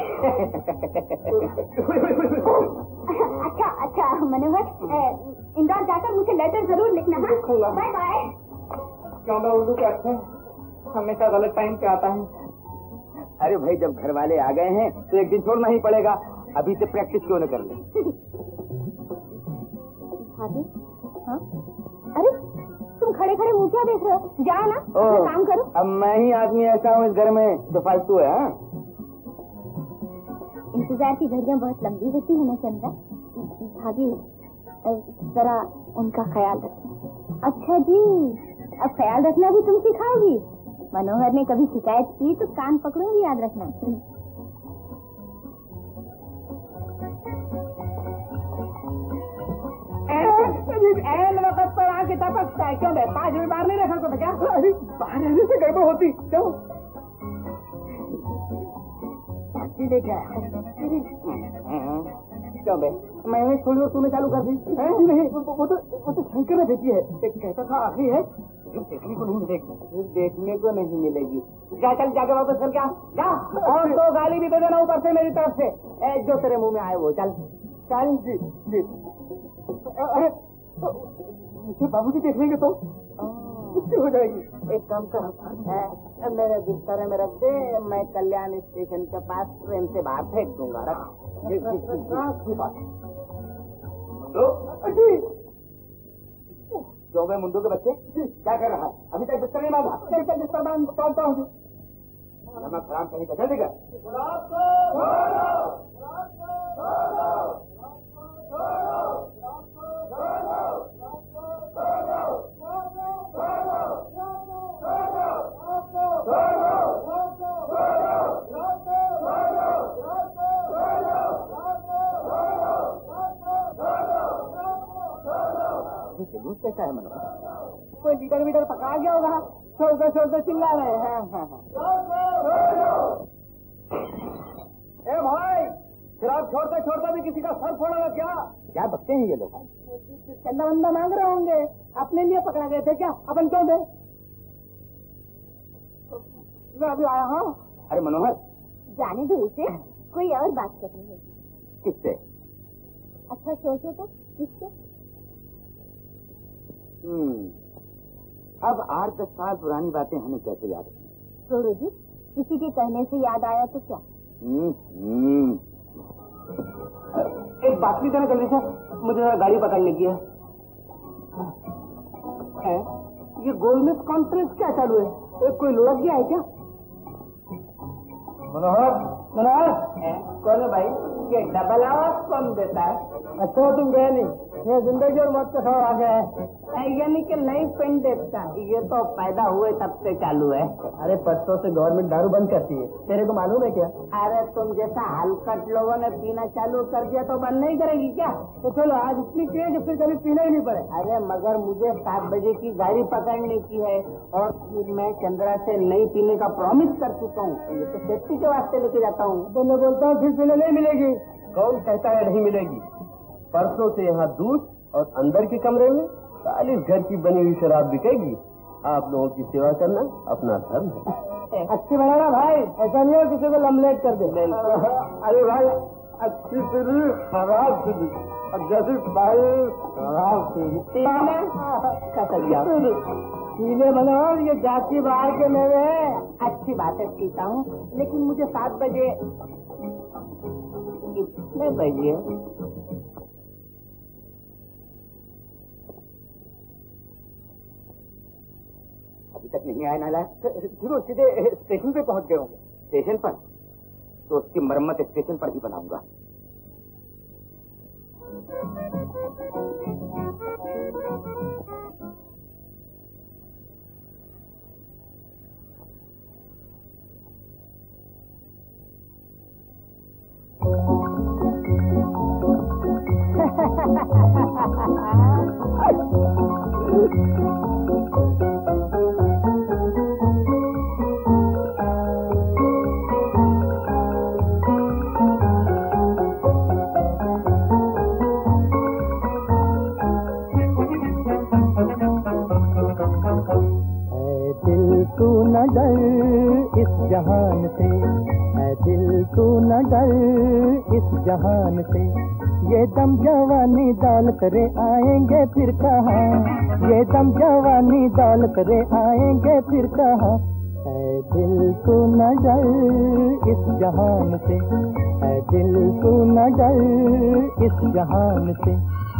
अच्छा मनोहर, इंदौर जाकर मुझे लेटर जरूर लिखना। Bye bye. क्यों मैं उर्दू के अच्छे हमेशा गलत टाइम पे आता है। अरे भाई, जब घर वाले आ गए हैं तो एक दिन छोड़ना ही पड़ेगा। अभी से प्रैक्टिस क्यों न कर ले? भाभी, हाँ? अरे तुम खड़े खड़े मुँह क्या देख रहे हो? जाओ ना, काम करो। अब मैं ही आदमी ऐसा हूँ इस घर में जो फालतू है। इंतजार की घड़ियाँ बहुत लंबी होती है ना चंद्रा। भाभी जरा उनका ख्याल रखना। अच्छा जी, अब ख्याल रखना भी तुम सिखाओगी? मनोहर ने कभी शिकायत की तो कान पकड़ूंगी, याद रखना। एन वक्त पर आके टपकता है। क्यों 5 मिनट बाहर नहीं रखा तो क्या? अरे बाहर रहने से गड़बड़ होती। क्यों लेके आया? क्यों बे, मैंने छोड़ी और तूने चालू कर दी? नहीं, वो तो शंकर ने भेजी है। कहता था आखिरी है, देखने को नहीं मिलेगी। देखने को नहीं मिलेगी। जा चल, जाके वापस करके आ जा। और 2 गाली भी दे देना ऊपर से मेरी तरफ से, जो तेरे मुंह में आए वो। चल चल। जी जी। अरे मुझे बाबूजी देख लेंगे तो हो जाएगी। एक काम कर, मेरे बिस्तर में रख दे, मैं कल्याण स्टेशन के पास ट्रेन से बाहर फेंक दूंगा। जो मैं मुंडू के बच्चे क्या कर रहा है? अभी तक बिस्तर नहीं बांधा। चल बिस्तर बांधता हूँ। मैं खराब कहीं का जल्दी कर। जुलूस कैसा है मनोहर? कोई लीटर पकड़ा गया होगा, छोड़ चिल्ला रहे हैं। ए भाई, शराब छोड़ते छोड़ते भी किसी का सर फोड़ेगा क्या? क्या बकते हैं ये लोग? चंदा वंदा मांग रहे होंगे, अपने लिए पकड़ा गए थे क्या? अपन क्यों दे? मैं अभी आया हूँ। अरे मनोहर, जाने दो इसे, कोई और बात करनी है। किससे? अच्छा सोचो तो, किससे? अब 8-10 साल पुरानी बातें हमें कैसे याद है? छोड़ो जी, किसी के कहने से याद आया तो क्या? एक बात नहीं करना जल्दी से, मुझे जरा गाड़ी पकड़ने की है। ये गोलमेज कॉन्फ्रेंस क्या चालू है? कोई लुढ़क गया है क्या? मनोहर, मनोहर कौन है भाई? ये डबल आवाज कौन देता है? अच्छा तुम गए नहीं, ये जिंदगी और मौत का सवाल आ गया है। यानी कि नई पेन देखता, ये तो पैदा हुए तब से चालू है। अरे परसों से गवर्नमेंट दारू बंद करती है, तेरे को मालूम है क्या? अरे तुम जैसा हलकट लोगों ने पीना चालू कर दिया तो बंद नहीं करेगी क्या? तो चलो आज इतनी पिए कि फिर कभी पीना ही नहीं पड़े। अरे मगर मुझे 7 बजे की गाड़ी पकड़ने की है और फिर मैं चंद्रा से नहीं पीने का प्रॉमिस कर चुका हूँ। ये तो सेफ्टी के वास्ते लेके जाता हूँ। तो मैं बोलता हूँ फिर पीने नहीं मिलेगी। कौन कहता है नहीं मिलेगी? परसों से यहाँ दूध और अंदर के कमरे में 40 घर की बनी हुई शराब बिकेगी। आप लोगों की सेवा करना अपना धर्म है। अच्छी बनाना भाई, ऐसा नहीं हो किसी को लमलेट कर दे। अरे भाई अच्छी पीली खराब पीली, जैसी भाई खराब पीले मनोहर, ये जाति बाहर के मेवे है। अच्छी बात है, पीता हूँ, लेकिन मुझे 7 बजे कितने बजे? अभी तक नहीं आया नाला? जरूर सीधे स्टेशन पे पहुंच गए होंगे। स्टेशन पर? तो उसकी मरम्मत स्टेशन पर ही बनाऊंगा। इस जहान से है दिल, तू न डर इस जहान से। ये दम जवानी दौलत रे आएंगे फिर कहाँ, ये दम जवानी दौलत रे आएंगे फिर कहाँ। है दिल तू न डर इस जहान से, है दिल तू न डर इस जहान से।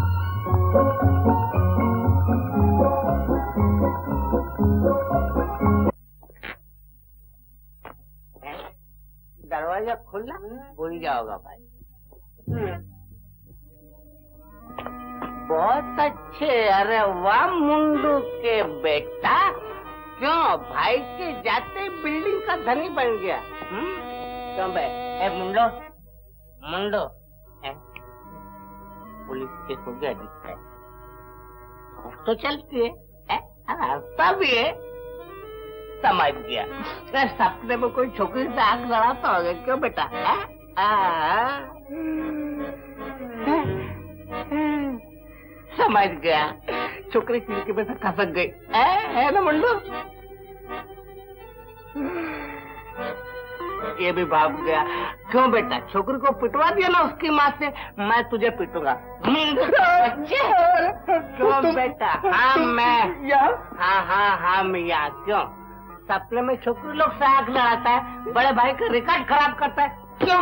दरवाजा खुलना भूल जाओगा भाई। बहुत अच्छे, अरे वाह मुंडू के बेटा, क्यों भाई के जाते बिल्डिंग का धनी बन गया? क्यों भाई? ए मुंडो, मुंडो पुलिस के हो गया दिखता है तो चलती है, रास्ता भी है, समझ गया। सपने में कोई छोकरी से आग लड़ाता होगा, क्यों बेटा? समझ गया, छोकरी खिड़की में से खसक गई है ना मुंडू? ये भी भाग गया। क्यों बेटा? छोकरी को पिटवा दिया ना उसकी माँ से, मैं तुझे पिटूंगा। क्यों बेटा? हाँ मैं, हाँ मियाँ, क्यों? सपने में छोकरी लोग से आग लड़ाता है, बड़े भाई का रिकॉर्ड खराब करता है, क्यों?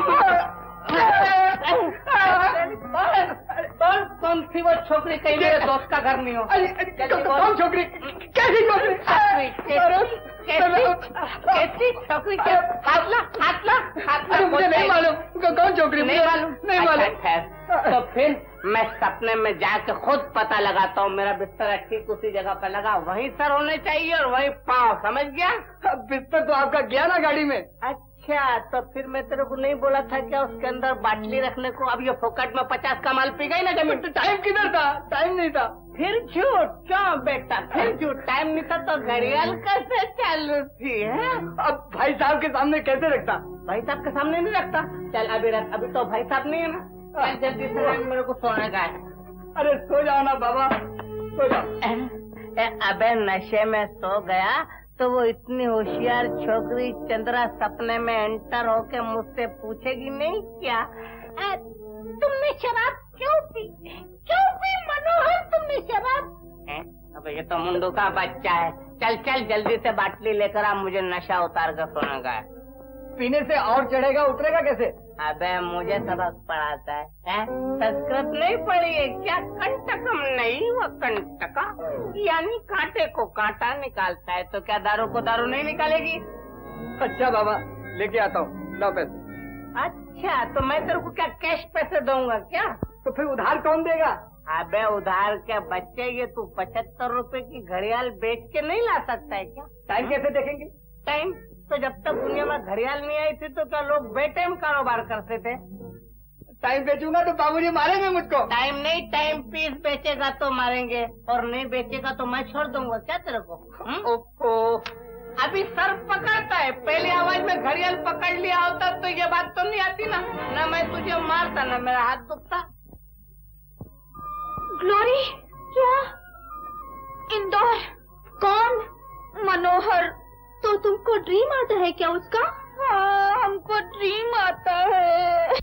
कौन थी वो छोकरी? कहीं मेरे दोस्त का घर नहीं हो। कौन छोकरी? कैसी छोकरी? कैसी छोकरी? मुझे नहीं मालूम कौन छोकरी, नहीं मालूम, नहीं मालूम। तो फिर मैं सपने में जाके खुद पता लगाता हूँ। मेरा बिस्तर ठीक उसी जगह पे लगा, वहीं सर होने चाहिए और वहीं पाँव, समझ गया? बिस्तर तो आपका गया ना गाड़ी में। अच्छा, तो फिर मैं तेरे को नहीं बोला था क्या उसके अंदर बाटली रखने को? अब ये फोकट में 50 का माल पी गई ना जमीन। तो टाइम किधर था? टाइम नहीं था। फिर झूठ क्यों बेटा, फिर झूठ? टाइम नहीं था तो घड़ियाल कैसे चालू थी है? अब भाई साहब के सामने कैसे रखता? भाई साहब के सामने नहीं रखता। चल अभी रख, अभी तो भाई साहब नहीं है ना। चल जल्दी से, मेरे को सोने का है। अरे सो जाओ ना बाबा, सो जाओ। अबे नशे में सो गया तो वो इतनी होशियार छोकरी चंद्रा सपने में एंटर होके मुझसे पूछेगी नहीं क्या, तुमने शराब क्यों पी? क्यों पी मनोहर तुमने शराब? अब ये तो मुंडू का बच्चा है। चल चल जल्दी से बाटली लेकर आ, मुझे नशा उतार कर सोने का है। पीने से और चढ़ेगा, उतरेगा कैसे? अबे मुझे सबक पढ़ाता है? संस्कृत नहीं पढ़ी है क्या? कंटकम नहीं, वो कंटका यानी कांटे को कांटा निकालता है। तो क्या दारू को दारू नहीं निकालेगी? अच्छा बाबा, लेके आता हूँ, लो पैसे। अच्छा तो मैं तेरे को क्या कैश पैसे दूंगा क्या? तो फिर उधार कौन देगा? अबे उधार के बच्चे, ये तू 75 रुपए की घड़ियाल बेच के नहीं ला सकता है क्या? टाइम कैसे देखेंगे? टाइम तो जब तक दुनिया में घड़ियाल नहीं आई थी तो क्या लोग बेटाइम कारोबार करते थे? टाइम बेचूंगा तो बाबूजी मारेंगे मुझको। टाइम नहीं, टाइम पीस बेचेगा तो मारेंगे, और नहीं बेचेगा तो मैं छोड़ दूंगा क्या तेरे को? ओहो, अभी सर पकड़ता है, पहली आवाज में घड़ियाल पकड़ लिया होता तो ये बात तो नहीं आती ना। ना मैं तुझे मारता ना मेरा हाथ दुखता। ग्लोरी, क्या? इंदौर? कौन? मनोहर? तो तुमको ड्रीम आता है क्या उसका? हाँ, हमको ड्रीम आता है।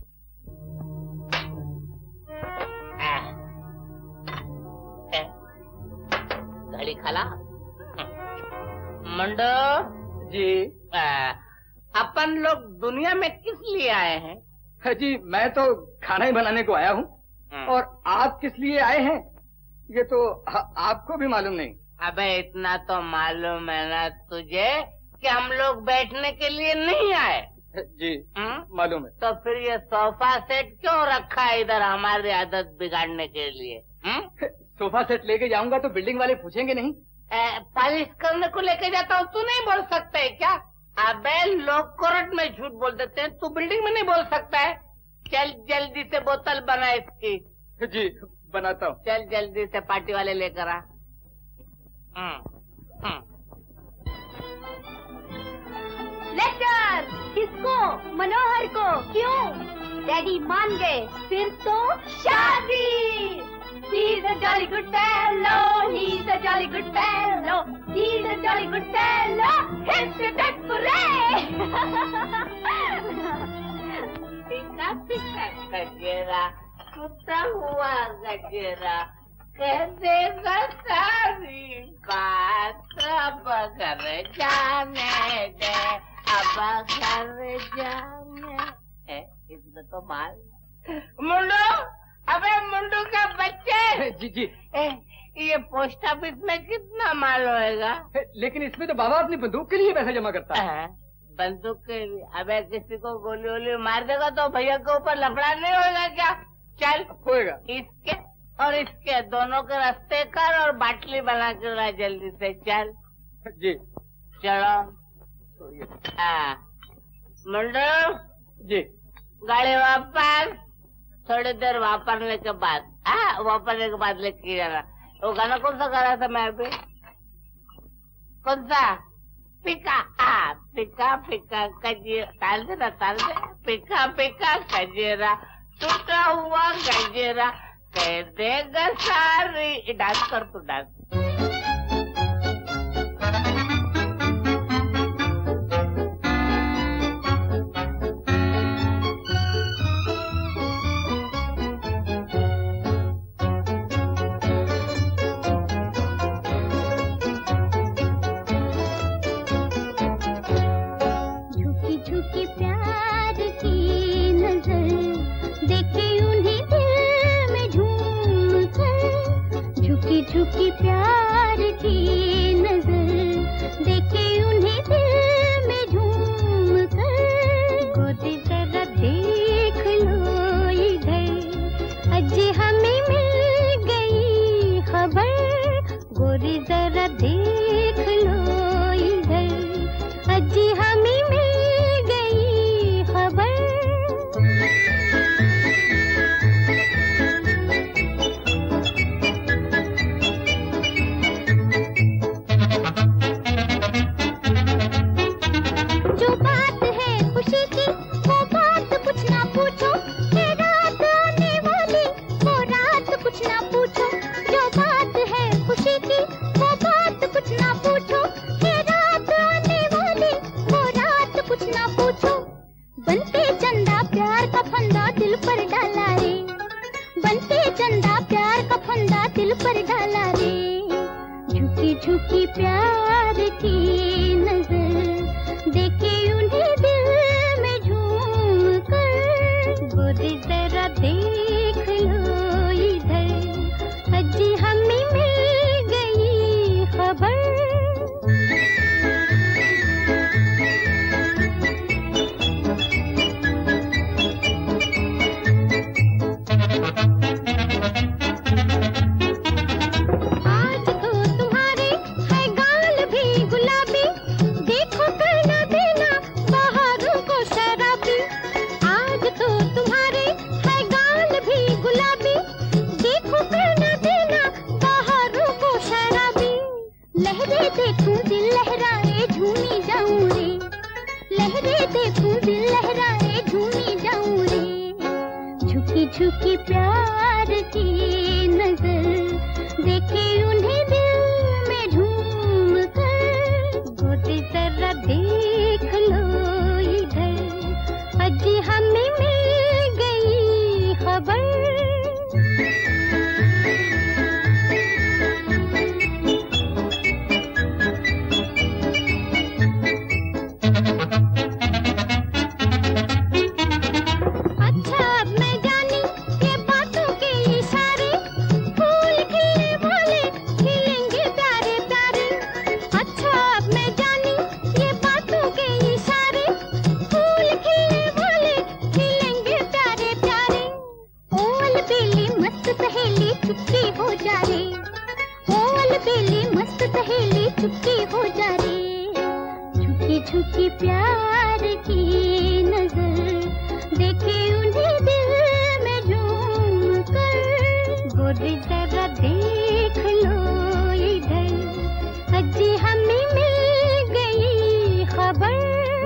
घड़ी खला मुंडो जी। अपन लोग दुनिया में किस लिए आए हैं? जी मैं तो खाना ही बनाने को आया हूँ, और आप किस लिए आए हैं ये तो आपको भी मालूम नहीं। अबे इतना तो मालूम है ना तुझे कि हम लोग बैठने के लिए नहीं आए। जी मालूम है। तो फिर ये सोफा सेट क्यों रखा है इधर हमारी आदत बिगाड़ने के लिए? सोफा सेट लेके जाऊंगा तो बिल्डिंग वाले पूछेंगे नहीं? पॉलिश करने को लेके जाता हूँ, तू नहीं बोल सकता है क्या? अबे लोग कोर्ट में झूठ बोल देते हैं, तू बिल्डिंग में नहीं बोल सकता है। चल जल्दी से बोतल बना इसकी। जी बनाता हूँ। चल जल्दी से पार्टी वाले लेकर आ। लेटर किसको? मनोहर को। क्यों? डैडी मान गए, फिर तो शादी। He's a jolly good fellow, he's a jolly good fellow, he's a jolly good fellow, hip hip hip hooray! पिका पिका गजेरा, टूटा हुआ गजेरा, कह देगा सारी बात। अब घर जाने दे, अब घर जाने। इसमें तो माल मुंडू, अबे मुंडू का बच्चे। जी जी। ये पोस्ट ऑफिस में कितना माल होएगा? लेकिन इसमें तो बाबा अपनी बंदूक के लिए पैसा जमा करता है। बंदूक के लिए? अबे किसी को गोली वोली मार देगा तो भैया के ऊपर लफड़ा नहीं होगा क्या? चल होएगा। इसके और इसके दोनों के रास्ते कर और बाटली बना के ला जल्दी से। चल जी। चलो मुंडू जी। गाड़ी वापस, थोड़ी देर वापरने के बाद लेके जाना। वो गाना कौन सा गा रहा था मैं अभी? कौन सा? पिका पिका पिका कजेरा, ताल दे, पिका पिका कजेरा, टूटा हुआ गजेरा, कह देगा सारी। डांस कर तू, डांस। झुकी प्यार फंदा दिल पर डाला रे, बनते चंदा प्यार का फंदा दिल पर डाला रे। झुकी झुकी प्यार की नजर देखे उन्हें दिल में झूम कर। गोरी जरा देख लो इधर, अजी हमें मिल गई खबर। देखूं दिल लहराए झूमी जाऊं रे, लहरे देखूं दिल लहराए झूमी जाऊं रे। झुकी झुकी प्यार की नजर देखे उन्हें दिल में झूम कर। गोरी जरा देख लो इधर, अजी हमें मिल गई खबर। झुकी प्यार की नजर देखे उन्हें दिल में झूम कर। गोरी जरा देख लो इधर, अजी हमें मिल गई खबर।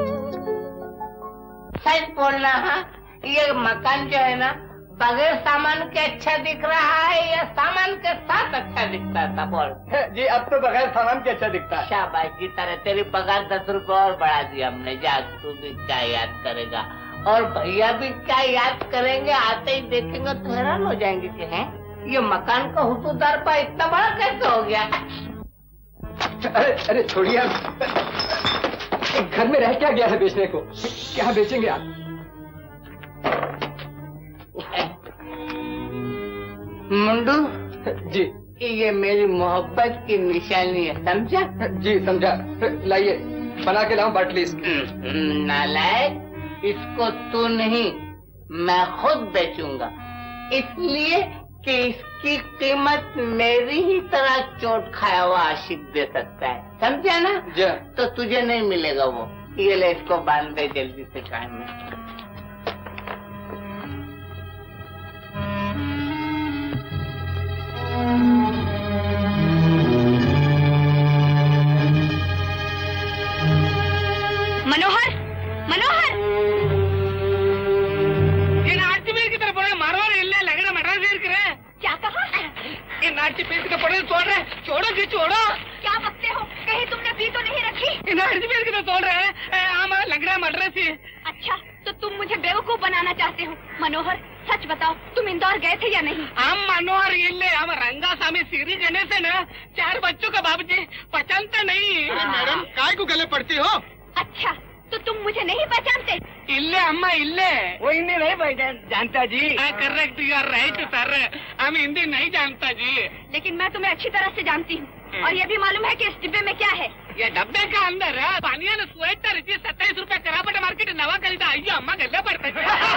सच बोलना, हाँ ये मकान जो है ना बगैर सामान के अच्छा दिख रहा है या सामान के साथ अच्छा दिखता था? बोल। जी अब तो बगैर सामान के अच्छा दिखता है। शाबाश की तरह तेरी पगार 10 रुपए और बढ़ा दिया हमने। जा तू भी क्या याद करेगा और भैया भी क्या याद करेंगे, आते ही देखेंगे तो हैरान हो जाएंगे कि हैं ये मकान का हुसूदार पा इतना बड़ा कैसे हो गया। अरे अरे छोड़िए, घर में रह क्या गया है बेचने को? क्या बेचेंगे आप? मुंडू जी, ये मेरी मोहब्बत की निशानी है, समझा? जी समझा। लाइए बना के लाऊं बाटली। नालायक, इसको तू नहीं मैं खुद बेचूंगा, इसलिए कि इसकी कीमत मेरी ही तरह चोट खाया हुआ आशिक दे सकता है, समझा ना? जी। तो तुझे नहीं मिलेगा वो। ये ले, इसको बांध दे जल्दी से कान में। मनोहर, मनोहर, ये नाट्य पीर की तरफ पड़े मारवाड़ हिलने लगे ना मटर पीर करे। क्या कहा? ये नाट्य पीर की तरफ पड़े छोड़ रहे, छोड़ो जी छोड़ो। क्या बकते हो? कहीं तुमने पी तो नहीं रखी? ये नाट्य पीर की तरफ छोड़ रहे हैं, हम लंगड़ा मटर थी। अच्छा, तो तुम मुझे बेवकूफ बनाना चाहते हो। मनोहर सच बताओ, तुम इंदौर गए थे या नहीं? हम मनोहर हिलने, हम रंगास्वामी सीरी जने से ना 4 बच्चों का बाबू जी पहचानते नहीं। मैडम काय को गले पड़ती हो? अच्छा, तो तुम मुझे नहीं पहचानते? इल्ले अम्मा इल्ले, वो हिंदी नहीं जानता जी। Correct, you are right sir, हम हिंदी नहीं जानता जी। लेकिन मैं तुम्हें अच्छी तरह से जानती हूँ और ये भी मालूम है कि इस डिब्बे में क्या है। ये डब्बे का अंदर पानिया ने स्वेटर 27 रुपए करापट मार्केट नवा खरीदा। आइयो अम्मा गले पड़ते।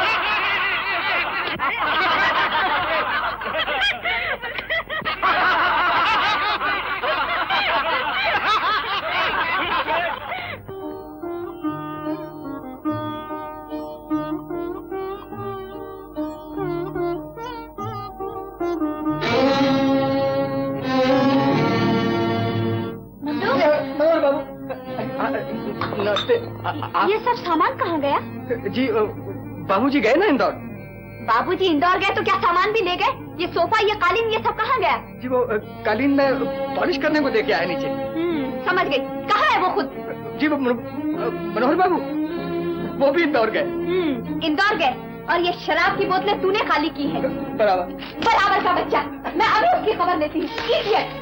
ये सब सामान कहाँ गया? जी बाबूजी गए ना इंदौर। बाबूजी इंदौर गए तो क्या सामान भी ले गए? ये सोफा, ये कालीन, ये सब कहाँ गया? जी वो कालीन में पॉलिश करने को देके आया नीचे। समझ गई। कहाँ है वो खुद? जी वो मनोहर बाबू वो भी इंदौर गए। इंदौर गए? और ये शराब की बोतलें तूने खाली की हैं। बराबर बराबर का बच्चा, मैं अभी उसकी खबर लेती हूँ। इडियट।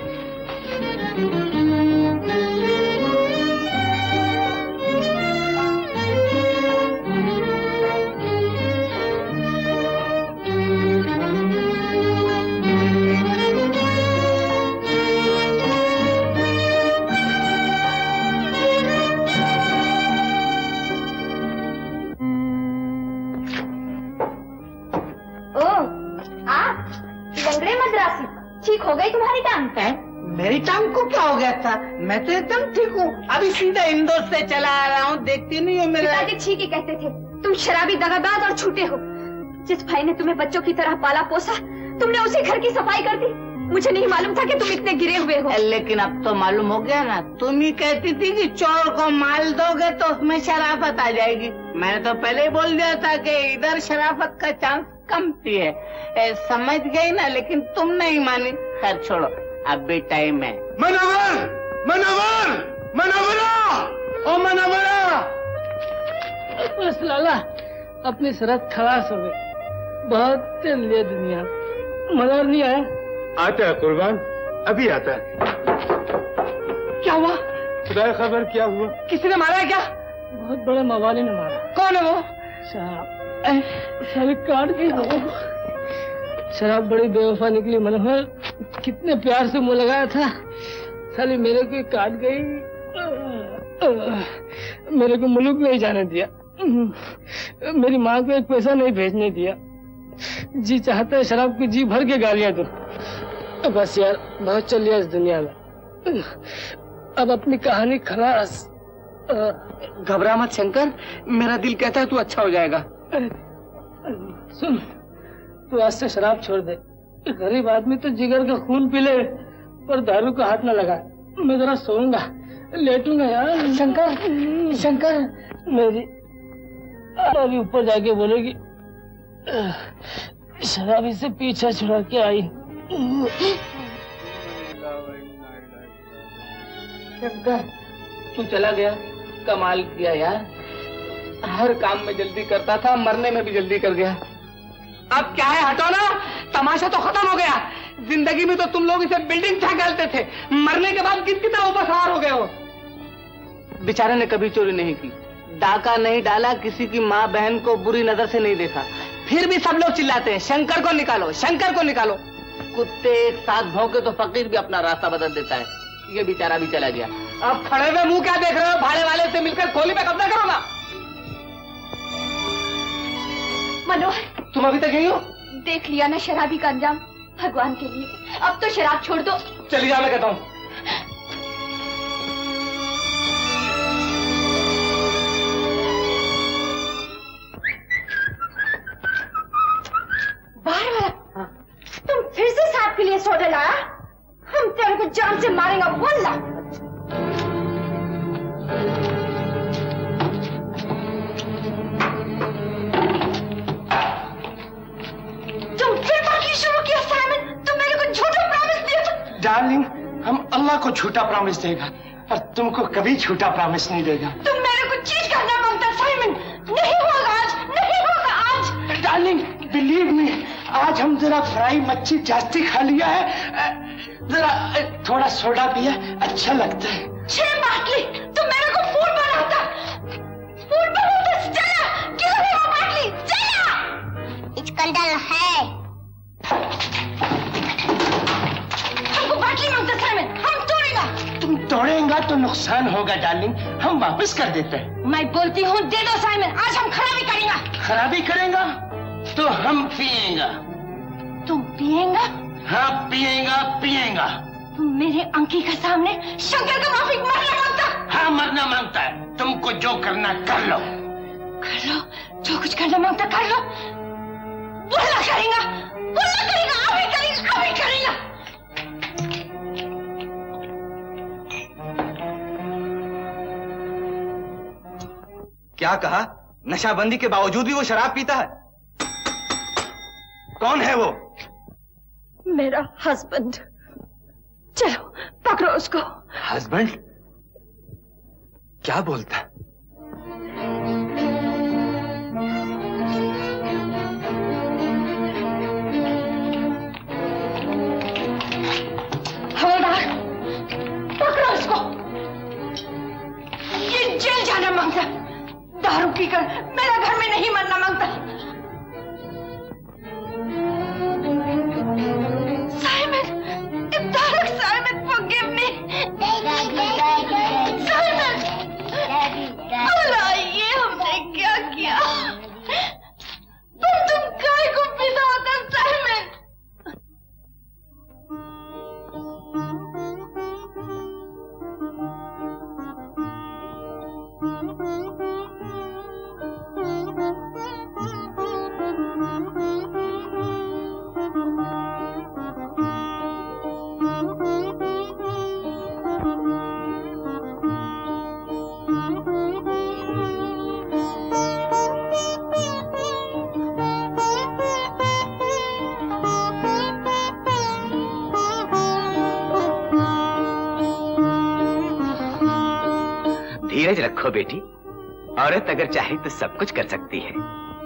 ठीक हो गई तुम्हारी टांग? मेरी टांग को क्या हो गया था? मैं तो एकदम ठीक हूँ। अभी सीधा इंदौर से चला आ रहा हूँ, देखती नहीं हो मेरे। पिताजी ठीक ही कहते थे, तुम शराबी, दगाबाज और छूटे हो। जिस भाई ने तुम्हें बच्चों की तरह पाला पोसा, तुमने उसी घर की सफाई कर दी। मुझे नहीं मालूम था कि तुम इतने गिरे हुए हो। लेकिन अब तो मालूम हो गया ना। तुम ही कहती थी कि चोर को माल दोगे तो उसमें शराफत आ जाएगी। मैंने तो पहले ही बोल दिया था कि इधर शराफत का चांस कम है। समझ गई ना, लेकिन तुम नहीं मानी। खैर छोड़ो, अब भी टाइम है। मनोवर, मनोवर, मनोवरा, ओ मनोवरा। बस लाला, अपनी शरत खलास हो गई। बहुत चल लिया दुनिया। मनोहर नहीं आया? आता है कुर्बान, अभी आता है। क्या हुआ? खुदा खबर क्या हुआ? किसी ने मारा है क्या? बहुत बड़े मवाली ने मारा। कौन है वो? साली काट गई वो। शराब बड़ी बेवफा निकली मनोहर, कितने प्यार से मुंह लगाया था, साली मेरे को काट गई। मेरे को मुल्क नहीं जाने दिया, मेरी माँ को एक पैसा नहीं भेजने दिया। जी चाहता है शराब की जी भर के गालियां दूं। बस यार, बहुत चल लिया इस दुनिया में, अब अपनी कहानी खलास। घबरा मत शंकर, मेरा दिल कहता है तू अच्छा हो जाएगा। सुन, तू आज से शराब छोड़ दे। गरीब आदमी तो जिगर का खून पी ले, पर दारू का हाथ न लगा। मैं जरा सोऊंगा, लेटूंगा यार। शंकर, शंकर, मेरी अभी ऊपर जाके बोलेगी शराबी से पीछा छुड़ा के आई। शंकर, तू चला गया, कमाल किया यार। हर काम में जल्दी करता था, मरने में भी जल्दी कर गया। अब क्या है, हटो ना, तमाशा तो खत्म हो गया। जिंदगी में तो तुम लोग इसे बिल्डिंग ठहराते थे, मरने के बाद कितना ऊपर सवार हो गए हो। बेचारे ने कभी चोरी नहीं की, डाका नहीं डाला, किसी की माँ बहन को बुरी नजर से नहीं देखा, फिर भी सब लोग चिल्लाते हैं शंकर को निकालो, शंकर को निकालो। कुत्ते एक साथ भौंके तो फकीर भी अपना रास्ता बदल देता है। ये बेचारा भी चला गया। अब खड़े हुए मुंह क्या देख रहे हो? भाड़े वाले से मिलकर खोली पे कब्जा करो ना। मनोहर, तुम अभी तक यही हो? देख लिया ना शराबी का अंजाम। भगवान के लिए अब तो शराब छोड़ दो। चली जाओ, मैं कहता हूँ। बाहर वाला, तुम फिर से सांप के लिए सोडा लाया? हम तेरे को जान से मारेंगे वल्ला। तुम फिर बाकी शुरू किया साइमन, तुम मेरे को झूठा प्रॉमिस दिया था। डार्लिंग, हम अल्लाह को झूठा प्रॉमिस देगा और तुमको कभी झूठा प्रॉमिस नहीं देगा। तुम मेरे को चीट करना मांगता साइमन, नहीं होगा आज, नहीं होगा आज। डार्लिंग, बिलीव मी, आज हम जरा फ्राई मच्छी जास्ती खा लिया है, जरा थोड़ा सोडा पिया, अच्छा लगता है। 6 बाटली, तुम मेरे को फूल बनाता, फूल बनाता। चला, किधर है वो बाटली? चला। इस्कंदर है। हमको बाटली मांगता साइमन, हम तोड़ेगा। तुम तोड़ेगा तो नुकसान होगा डार्लिंग, हम वापस कर देते हैं। मैं बोलती हूँ दे दो साइमन, आज हम खराबी करेंगे। खराबी करेगा तो हम पिएगा। तुम पिएगा? हाँ, पिएगा पिएगा। मेरे अंकी के सामने शंकर का माफी मरना मांगता? हाँ, मरना मांगता है। तुमको जो करना कर लो। कर लो, जो कुछ करना मांगता कर लो। बोला करेगा, बोला करेगा, अभी करेगा, अभी करेगा। क्या कहा? नशाबंदी के बावजूद भी वो शराब पीता है? कौन है वो? मेरा हस्बैंड। चलो पकड़ो उसको। हस्बैंड? क्या बोलता है? पीकर मेरा घर में नहीं मरना मांगता। Simon, Simon, forgive me. Simon, ये हमने क्या किया? तुम काय को पीता होता साइमन? धीरज रखो बेटी, औरत अगर चाहे तो सब कुछ कर सकती है।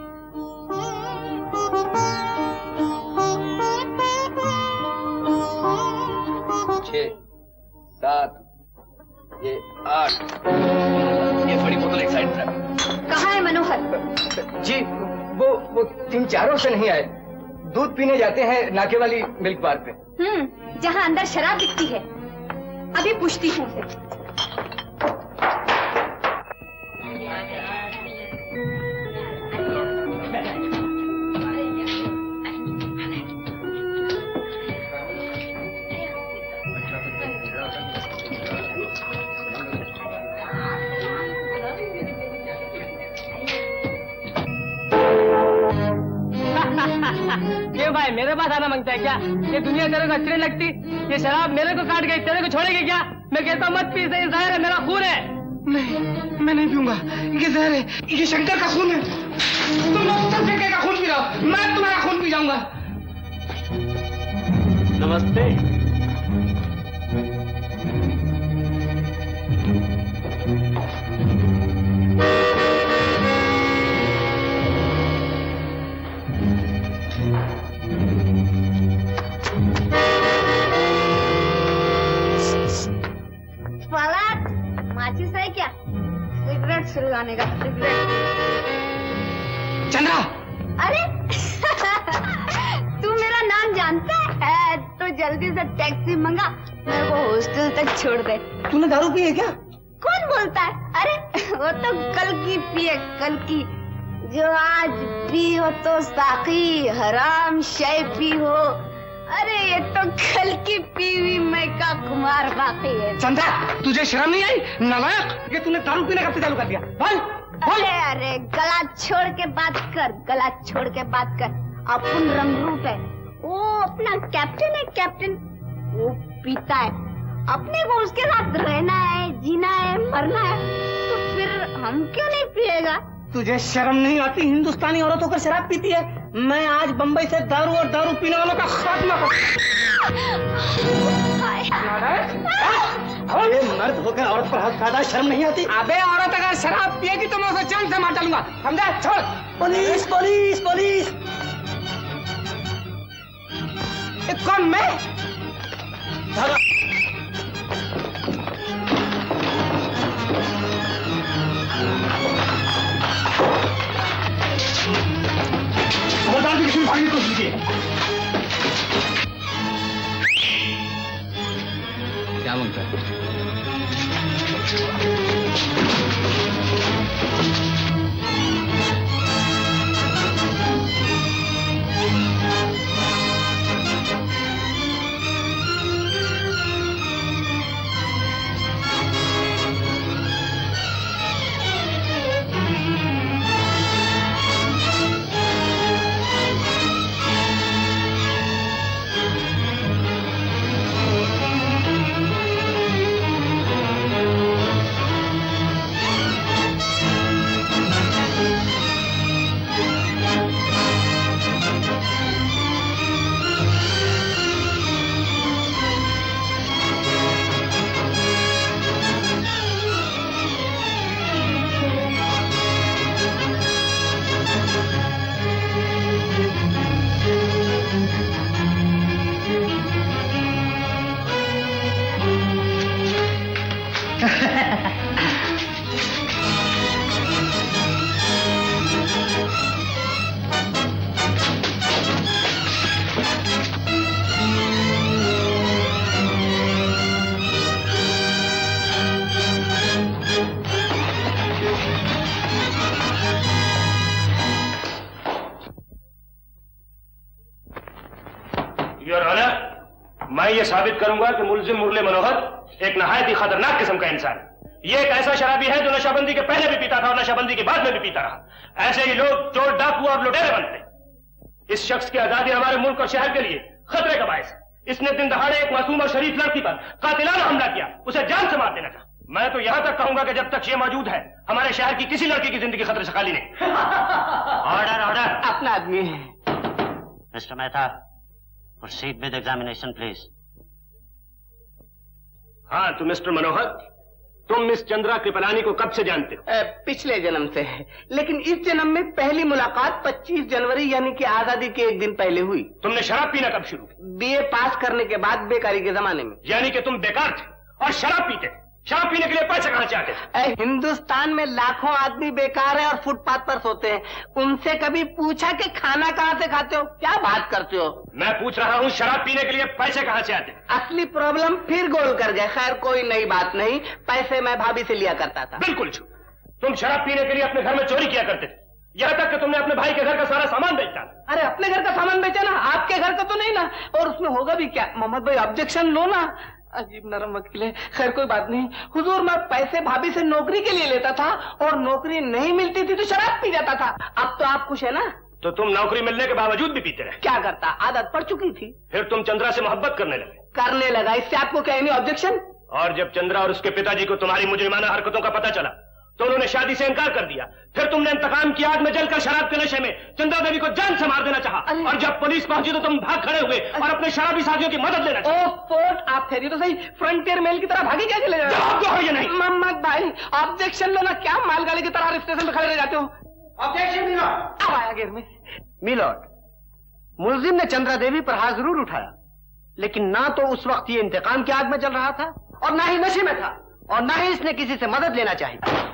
6, 7, ये 8। ये बड़ी बोतल एक साइड पर। कहाँ है मनोहर? जी वो 3-4 से नहीं आए। दूध पीने जाते हैं नाके वाली मिल्क बार पे। जहाँ अंदर शराब बिकती है। अभी पूछती हूँ उसे। क्यों भाई मेरे पास आना मांगता है क्या? ये दुनिया तेरे को अच्छी नहीं लगती? ये शराब मेरे को काट गई, तेरे को छोड़ेगी क्या? मैं कहता हूँ मत पी, सही जहर है, मेरा खून है। नहीं, मैं नहीं पीऊंगा। ये जहर है, ये शंकर का खून है। तुम उत्तर फेंके का खून पी रहे हो, मैं तुम्हारा खून पी जाऊंगा। नमस्ते। माचिस है क्या? सिगरेट सुलगाने का सिगरेट। चंद्रा, अरे तू मेरा नाम जानता है? तो जल्दी से टैक्सी मंगा, मेरे को हॉस्टल तक छोड़ दे। तूने दारू पी है क्या? कौन बोलता है? अरे वो तो कल की पिए, कल की। जो आज पी हो तो साकी हराम शय पी हो। अरे ये तो कल की पीवी मैं का कुमार बाकी है। चंद्रा, तुझे शर्म नहीं आई? नालायक, ये तूने दारू पीने कब से चालू कर दिया? बोल, बोल। अरे गला छोड़ के बात कर, गला छोड़ के बात कर। अपन रंगरूप है, वो अपना कैप्टन है, कैप्टन। वो पीता है, अपने को उसके साथ रहना है, जीना है, मरना है, तो फिर हम क्यों नहीं पिएगा? तुझे शर्म नहीं आती? हिंदुस्तानी औरत होकर शराब पीती है। मैं आज बंबई से दारू और दारू पीने वालों का खात्मा करूं। ये मर्द होकर औरत पर हाथ उठाता, शर्म नहीं आती? अबे औरत अगर शराब पिएगी तो मैं उसे जान से मार डालूंगा, समझा? छोड़। Police, police, police. कौन? मैं? खबरदार भी किसी ने भागने की कोशिश की। क्या मांगता है? योर ऑनर, मैं ये साबित करूंगा कि मुलजिम मुरली मनोहर एक नहायत ही खतरनाक किस्म का इंसान है। ये एक ऐसा शराबी है जो नशाबंदी के पहले भी पीता था और नशाबंदी के बाद में भी पीता रहा। ऐसे ही लोग चोर, डाकू और लुटेरे बनते। इस शख्स की आजादी हमारे मुल्क और शहर के लिए खतरे का बायस है। इसने दिन दहाड़े एक मासूम और शरीफ लड़की पर कातिलाना हमला किया, उसे जान से मार देना था। मैं तो यहां तक कहूंगा कि जब तक ये मौजूद है हमारे शहर की किसी लड़की की जिंदगी खतरे से खाली नहीं। Order order. अपना आदमी है। Mister Mehta, proceed with examination please. हाँ तो मिस्टर मनोहर, तुम मिस चंद्रा कृपलानी को कब से जानते हो? पिछले जन्म से है, लेकिन इस जन्म में पहली मुलाकात 25 जनवरी यानी कि आजादी के एक दिन पहले हुई। तुमने शराब पीना कब शुरू की? बीए पास करने के बाद, बेकारी के जमाने में। यानी कि तुम बेकार थे और शराब पीते थे। शराब पीने के लिए पैसे कहाँ से आते थे? हिंदुस्तान में लाखों आदमी बेकार है और फुटपाथ पर सोते हैं। उनसे कभी पूछा कि खाना कहाँ से खाते हो? क्या बात करते हो? मैं पूछ रहा हूँ शराब पीने के लिए पैसे कहाँ से आते? असली प्रॉब्लम फिर गोल कर गए। खैर कोई नई बात नहीं, पैसे मैं भाभी से लिया करता था। बिल्कुल झूठ। तुम शराब पीने के लिए अपने घर में चोरी किया करते थे, यहाँ तक कि तुमने अपने भाई के घर का सारा सामान बेचा। अरे अपने घर का सामान बेचा ना, आपके घर का तो नहीं ना। और उसमें होगा भी क्या? मोहम्मद भाई ऑब्जेक्शन लो ना। अजीब नरम वकील है। खैर कोई बात नहीं हुजूर, मैं पैसे भाभी से नौकरी के लिए लेता था और नौकरी नहीं मिलती थी तो शराब पी जाता था। अब तो आप खुश है ना? तो तुम नौकरी मिलने के बावजूद भी पीते रहे? क्या करता, आदत पड़ चुकी थी। फिर तुम चंद्रा से मोहब्बत करने लगा। इससे आपको क्या नहीं ऑब्जेक्शन? और जब चंद्रा और उसके पिताजी को तुम्हारी मुजरिमाना हरकतों का पता चला तो उन्होंने शादी से इनकार कर दिया। फिर तुमने इंतकाम की आग में जलकर शराब के नशे में चंद्रा देवी को जान से मार देना चाहा। और जब पुलिस पहुंची तो तुम भाग खड़े हुए और अपने शराबी साथियों की मदद लेना चाहे। आप ठहरिए तो सही, फ्रंटियर मेल की तरह भागे क्या चले जाते? जवाब दो ये नहीं। मोहम्मद भाई ऑब्जेक्शन लो ना, क्या मालगाड़ी की तरह स्टेशन पे खड़े रह जाते हो? Objection milord. अब आया घेर में। मिलॉर्ड, मुलजिम ने चंद्रा देवी पर हाथ जरूर उठाया, लेकिन ना तो उस वक्त ये इंतकाम की आग में जल रहा था और ना ही नशे में था और ना ही इसने किसी से मदद लेना चाहिए।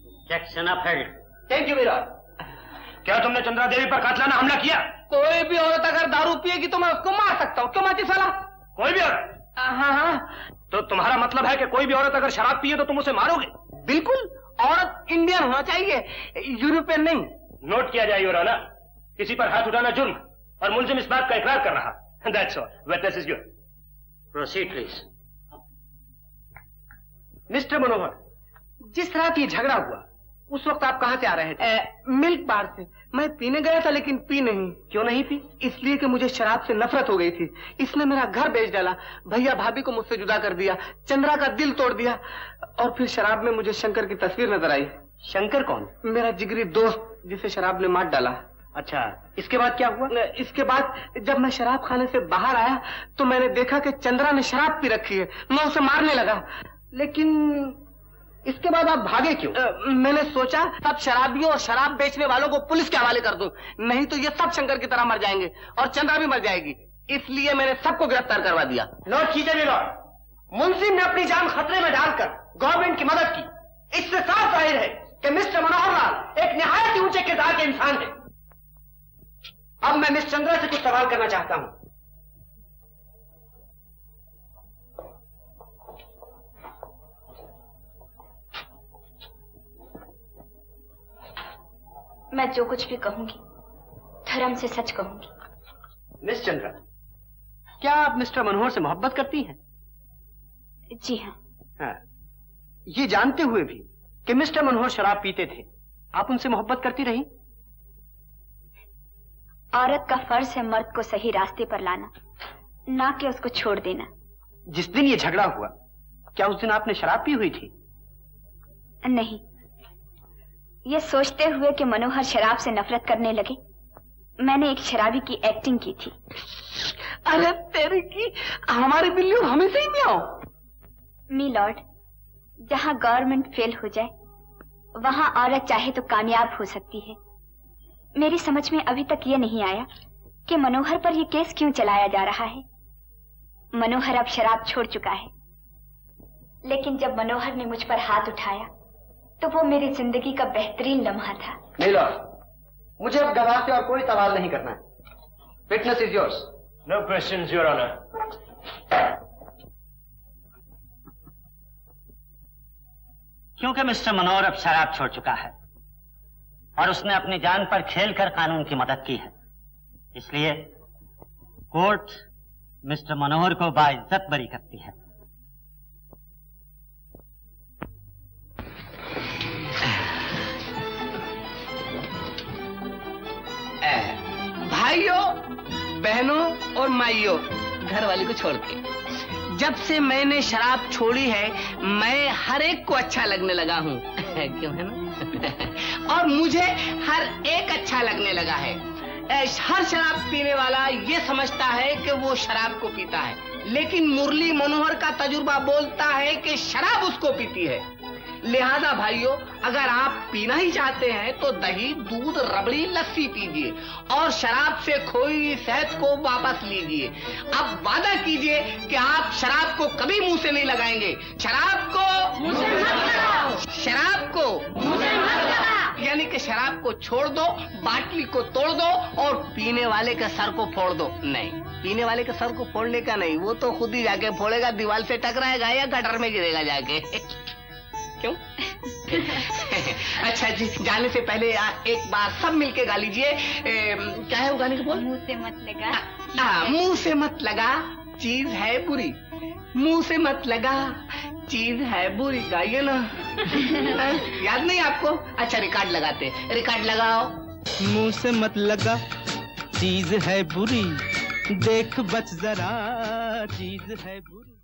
Thank you milord. क्या तुमने चंद्रा देवी पर कातिलाना हमला किया? कोई भी औरत अगर दारू पिएगी तो मैं उसको मार सकता हूँ। क्यों माचिस वाला? कोई भी औरत? हाँ। तो तुम्हारा मतलब है कि कोई भी औरत अगर शराब पिए तो तुम उसे मारोगे? बिल्कुल, औरत इंडियन होना चाहिए, यूरोपियन नहीं। नोट किया जाए योर ऑनर, किसी पर हाथ उठाना जुर्म और मुलजिम इस बात का इकरार कर रहा। That's all. Witness is yours. Proceed, please. Mister Manohar, जिस रात ये झगड़ा हुआ उस वक्त आप कहाँ से आ रहे थे? मिल्क बार से। मैं पीने गया था लेकिन पी नहीं। क्यों नहीं पी? इसलिए कि मुझे शराब से नफरत हो गई थी। इसने मेरा घर बेच डाला, भैया भाभी को मुझसे जुदा कर दिया, चंद्रा का दिल तोड़ दिया और फिर शराब में मुझे शंकर की तस्वीर नजर आई। शंकर कौन? मेरा जिगरी दोस्त जिसे शराब ने मार डाला। अच्छा, इसके बाद क्या हुआ? इसके बाद जब मैं शराब खाने से बाहर आया तो मैंने देखा कि चंद्रा ने शराब पी रखी है। मैं उसे मारने लगा। लेकिन इसके बाद आप भागे क्यों? मैंने सोचा अब शराबियों और शराब बेचने वालों को पुलिस के हवाले कर दूं, नहीं तो ये सब शंकर की तरह मर जाएंगे और चंद्रा भी मर जाएगी। इसलिए मैंने सबको गिरफ्तार करवा दिया। नोट कीजिए मिलॉर्ड, मुंशी ने अपनी जान खतरे में डालकर गवर्नमेंट की मदद की। इससे साफ जाहिर है कि मिस्टर मनोहर लाल एक निहायत ही ऊंचे किरदार के इंसान है। अब मैं मिस चंद्रा से कुछ सवाल करना चाहता हूं। मैं जो कुछ भी कहूंगी धर्म से सच कहूंगी। मिस चंद्रा, क्या आप मिस्टर मनोहर से मोहब्बत करती हैं? जी हाँ। हाँ, ये जानते हुए भी कि मिस्टर मनोहर शराब पीते थे, आप उनसे मोहब्बत करती रही? औरत का फर्ज है मर्द को सही रास्ते पर लाना, ना कि उसको छोड़ देना। जिस दिन ये झगड़ा हुआ, क्या उस दिन आपने शराब पी हुई थी? नहीं, ये सोचते हुए कि मनोहर शराब से नफरत करने लगे, मैंने एक शराबी की एक्टिंग की थी। अरे तेरे की, हमारी बिल्ली हमेशा ही मियाओ। मी लॉर्ड, जहां गवर्नमेंट फेल हो जाए वहां औरत चाहे तो कामयाब हो सकती है। मेरी समझ में अभी तक ये नहीं आया कि मनोहर पर यह केस क्यों चलाया जा रहा है। मनोहर अब शराब छोड़ चुका है, लेकिन जब मनोहर ने मुझ पर हाथ उठाया तो वो मेरी जिंदगी का बेहतरीन लम्हा था। नहीं लॉर्ड, मुझे अब गवाह से और कोई सवाल नहीं करना है। Witness is yours. No questions your honour. क्योंकि मिस्टर मनोहर अब शराब छोड़ चुका है और उसने अपनी जान पर खेलकर कानून की मदद की है, इसलिए कोर्ट मिस्टर मनोहर को बाइज्जत बरी करती है। भाइयों, बहनों और माइयों, घर वाली को छोड़ के, जब से मैंने शराब छोड़ी है मैं हर एक को अच्छा लगने लगा हूँ। क्यों है ना? और मुझे हर एक अच्छा लगने लगा है। हर शराब पीने वाला ये समझता है कि वो शराब को पीता है, लेकिन मुरली मनोहर का तजुर्बा बोलता है कि शराब उसको पीती है। लिहाजा भाइयों, अगर आप पीना ही चाहते हैं तो दही, दूध, रबड़ी, लस्सी पीजिए और शराब से खोई सेहत को वापस लीजिए। अब वादा कीजिए कि आप शराब को कभी मुंह से नहीं लगाएंगे। शराब को मुंह से मत लगाओ। शराब को मुंह से मत लगाओ। यानी कि शराब को छोड़ दो, बाटली को तोड़ दो और पीने वाले के सर को फोड़ दो। नहीं, पीने वाले के सर को फोड़ने का नहीं, वो तो खुद ही जाके फोड़ेगा, दीवार से टकराएगा या गटर में गिरेगा जाके। क्यों? अच्छा जी, जाने से पहले एक बार सब मिलके गा लीजिए। क्या है वो गाने का बोल? मुंह से मत लगा। मुंह से मत लगा, चीज है बुरी। मुंह से मत लगा, चीज है बुरी। गाइए ना। याद नहीं आपको? अच्छा रिकॉर्ड लगाते, रिकॉर्ड लगाओ। मुंह से मत लगा, चीज है बुरी, देख बच जरा, चीज है बुरी।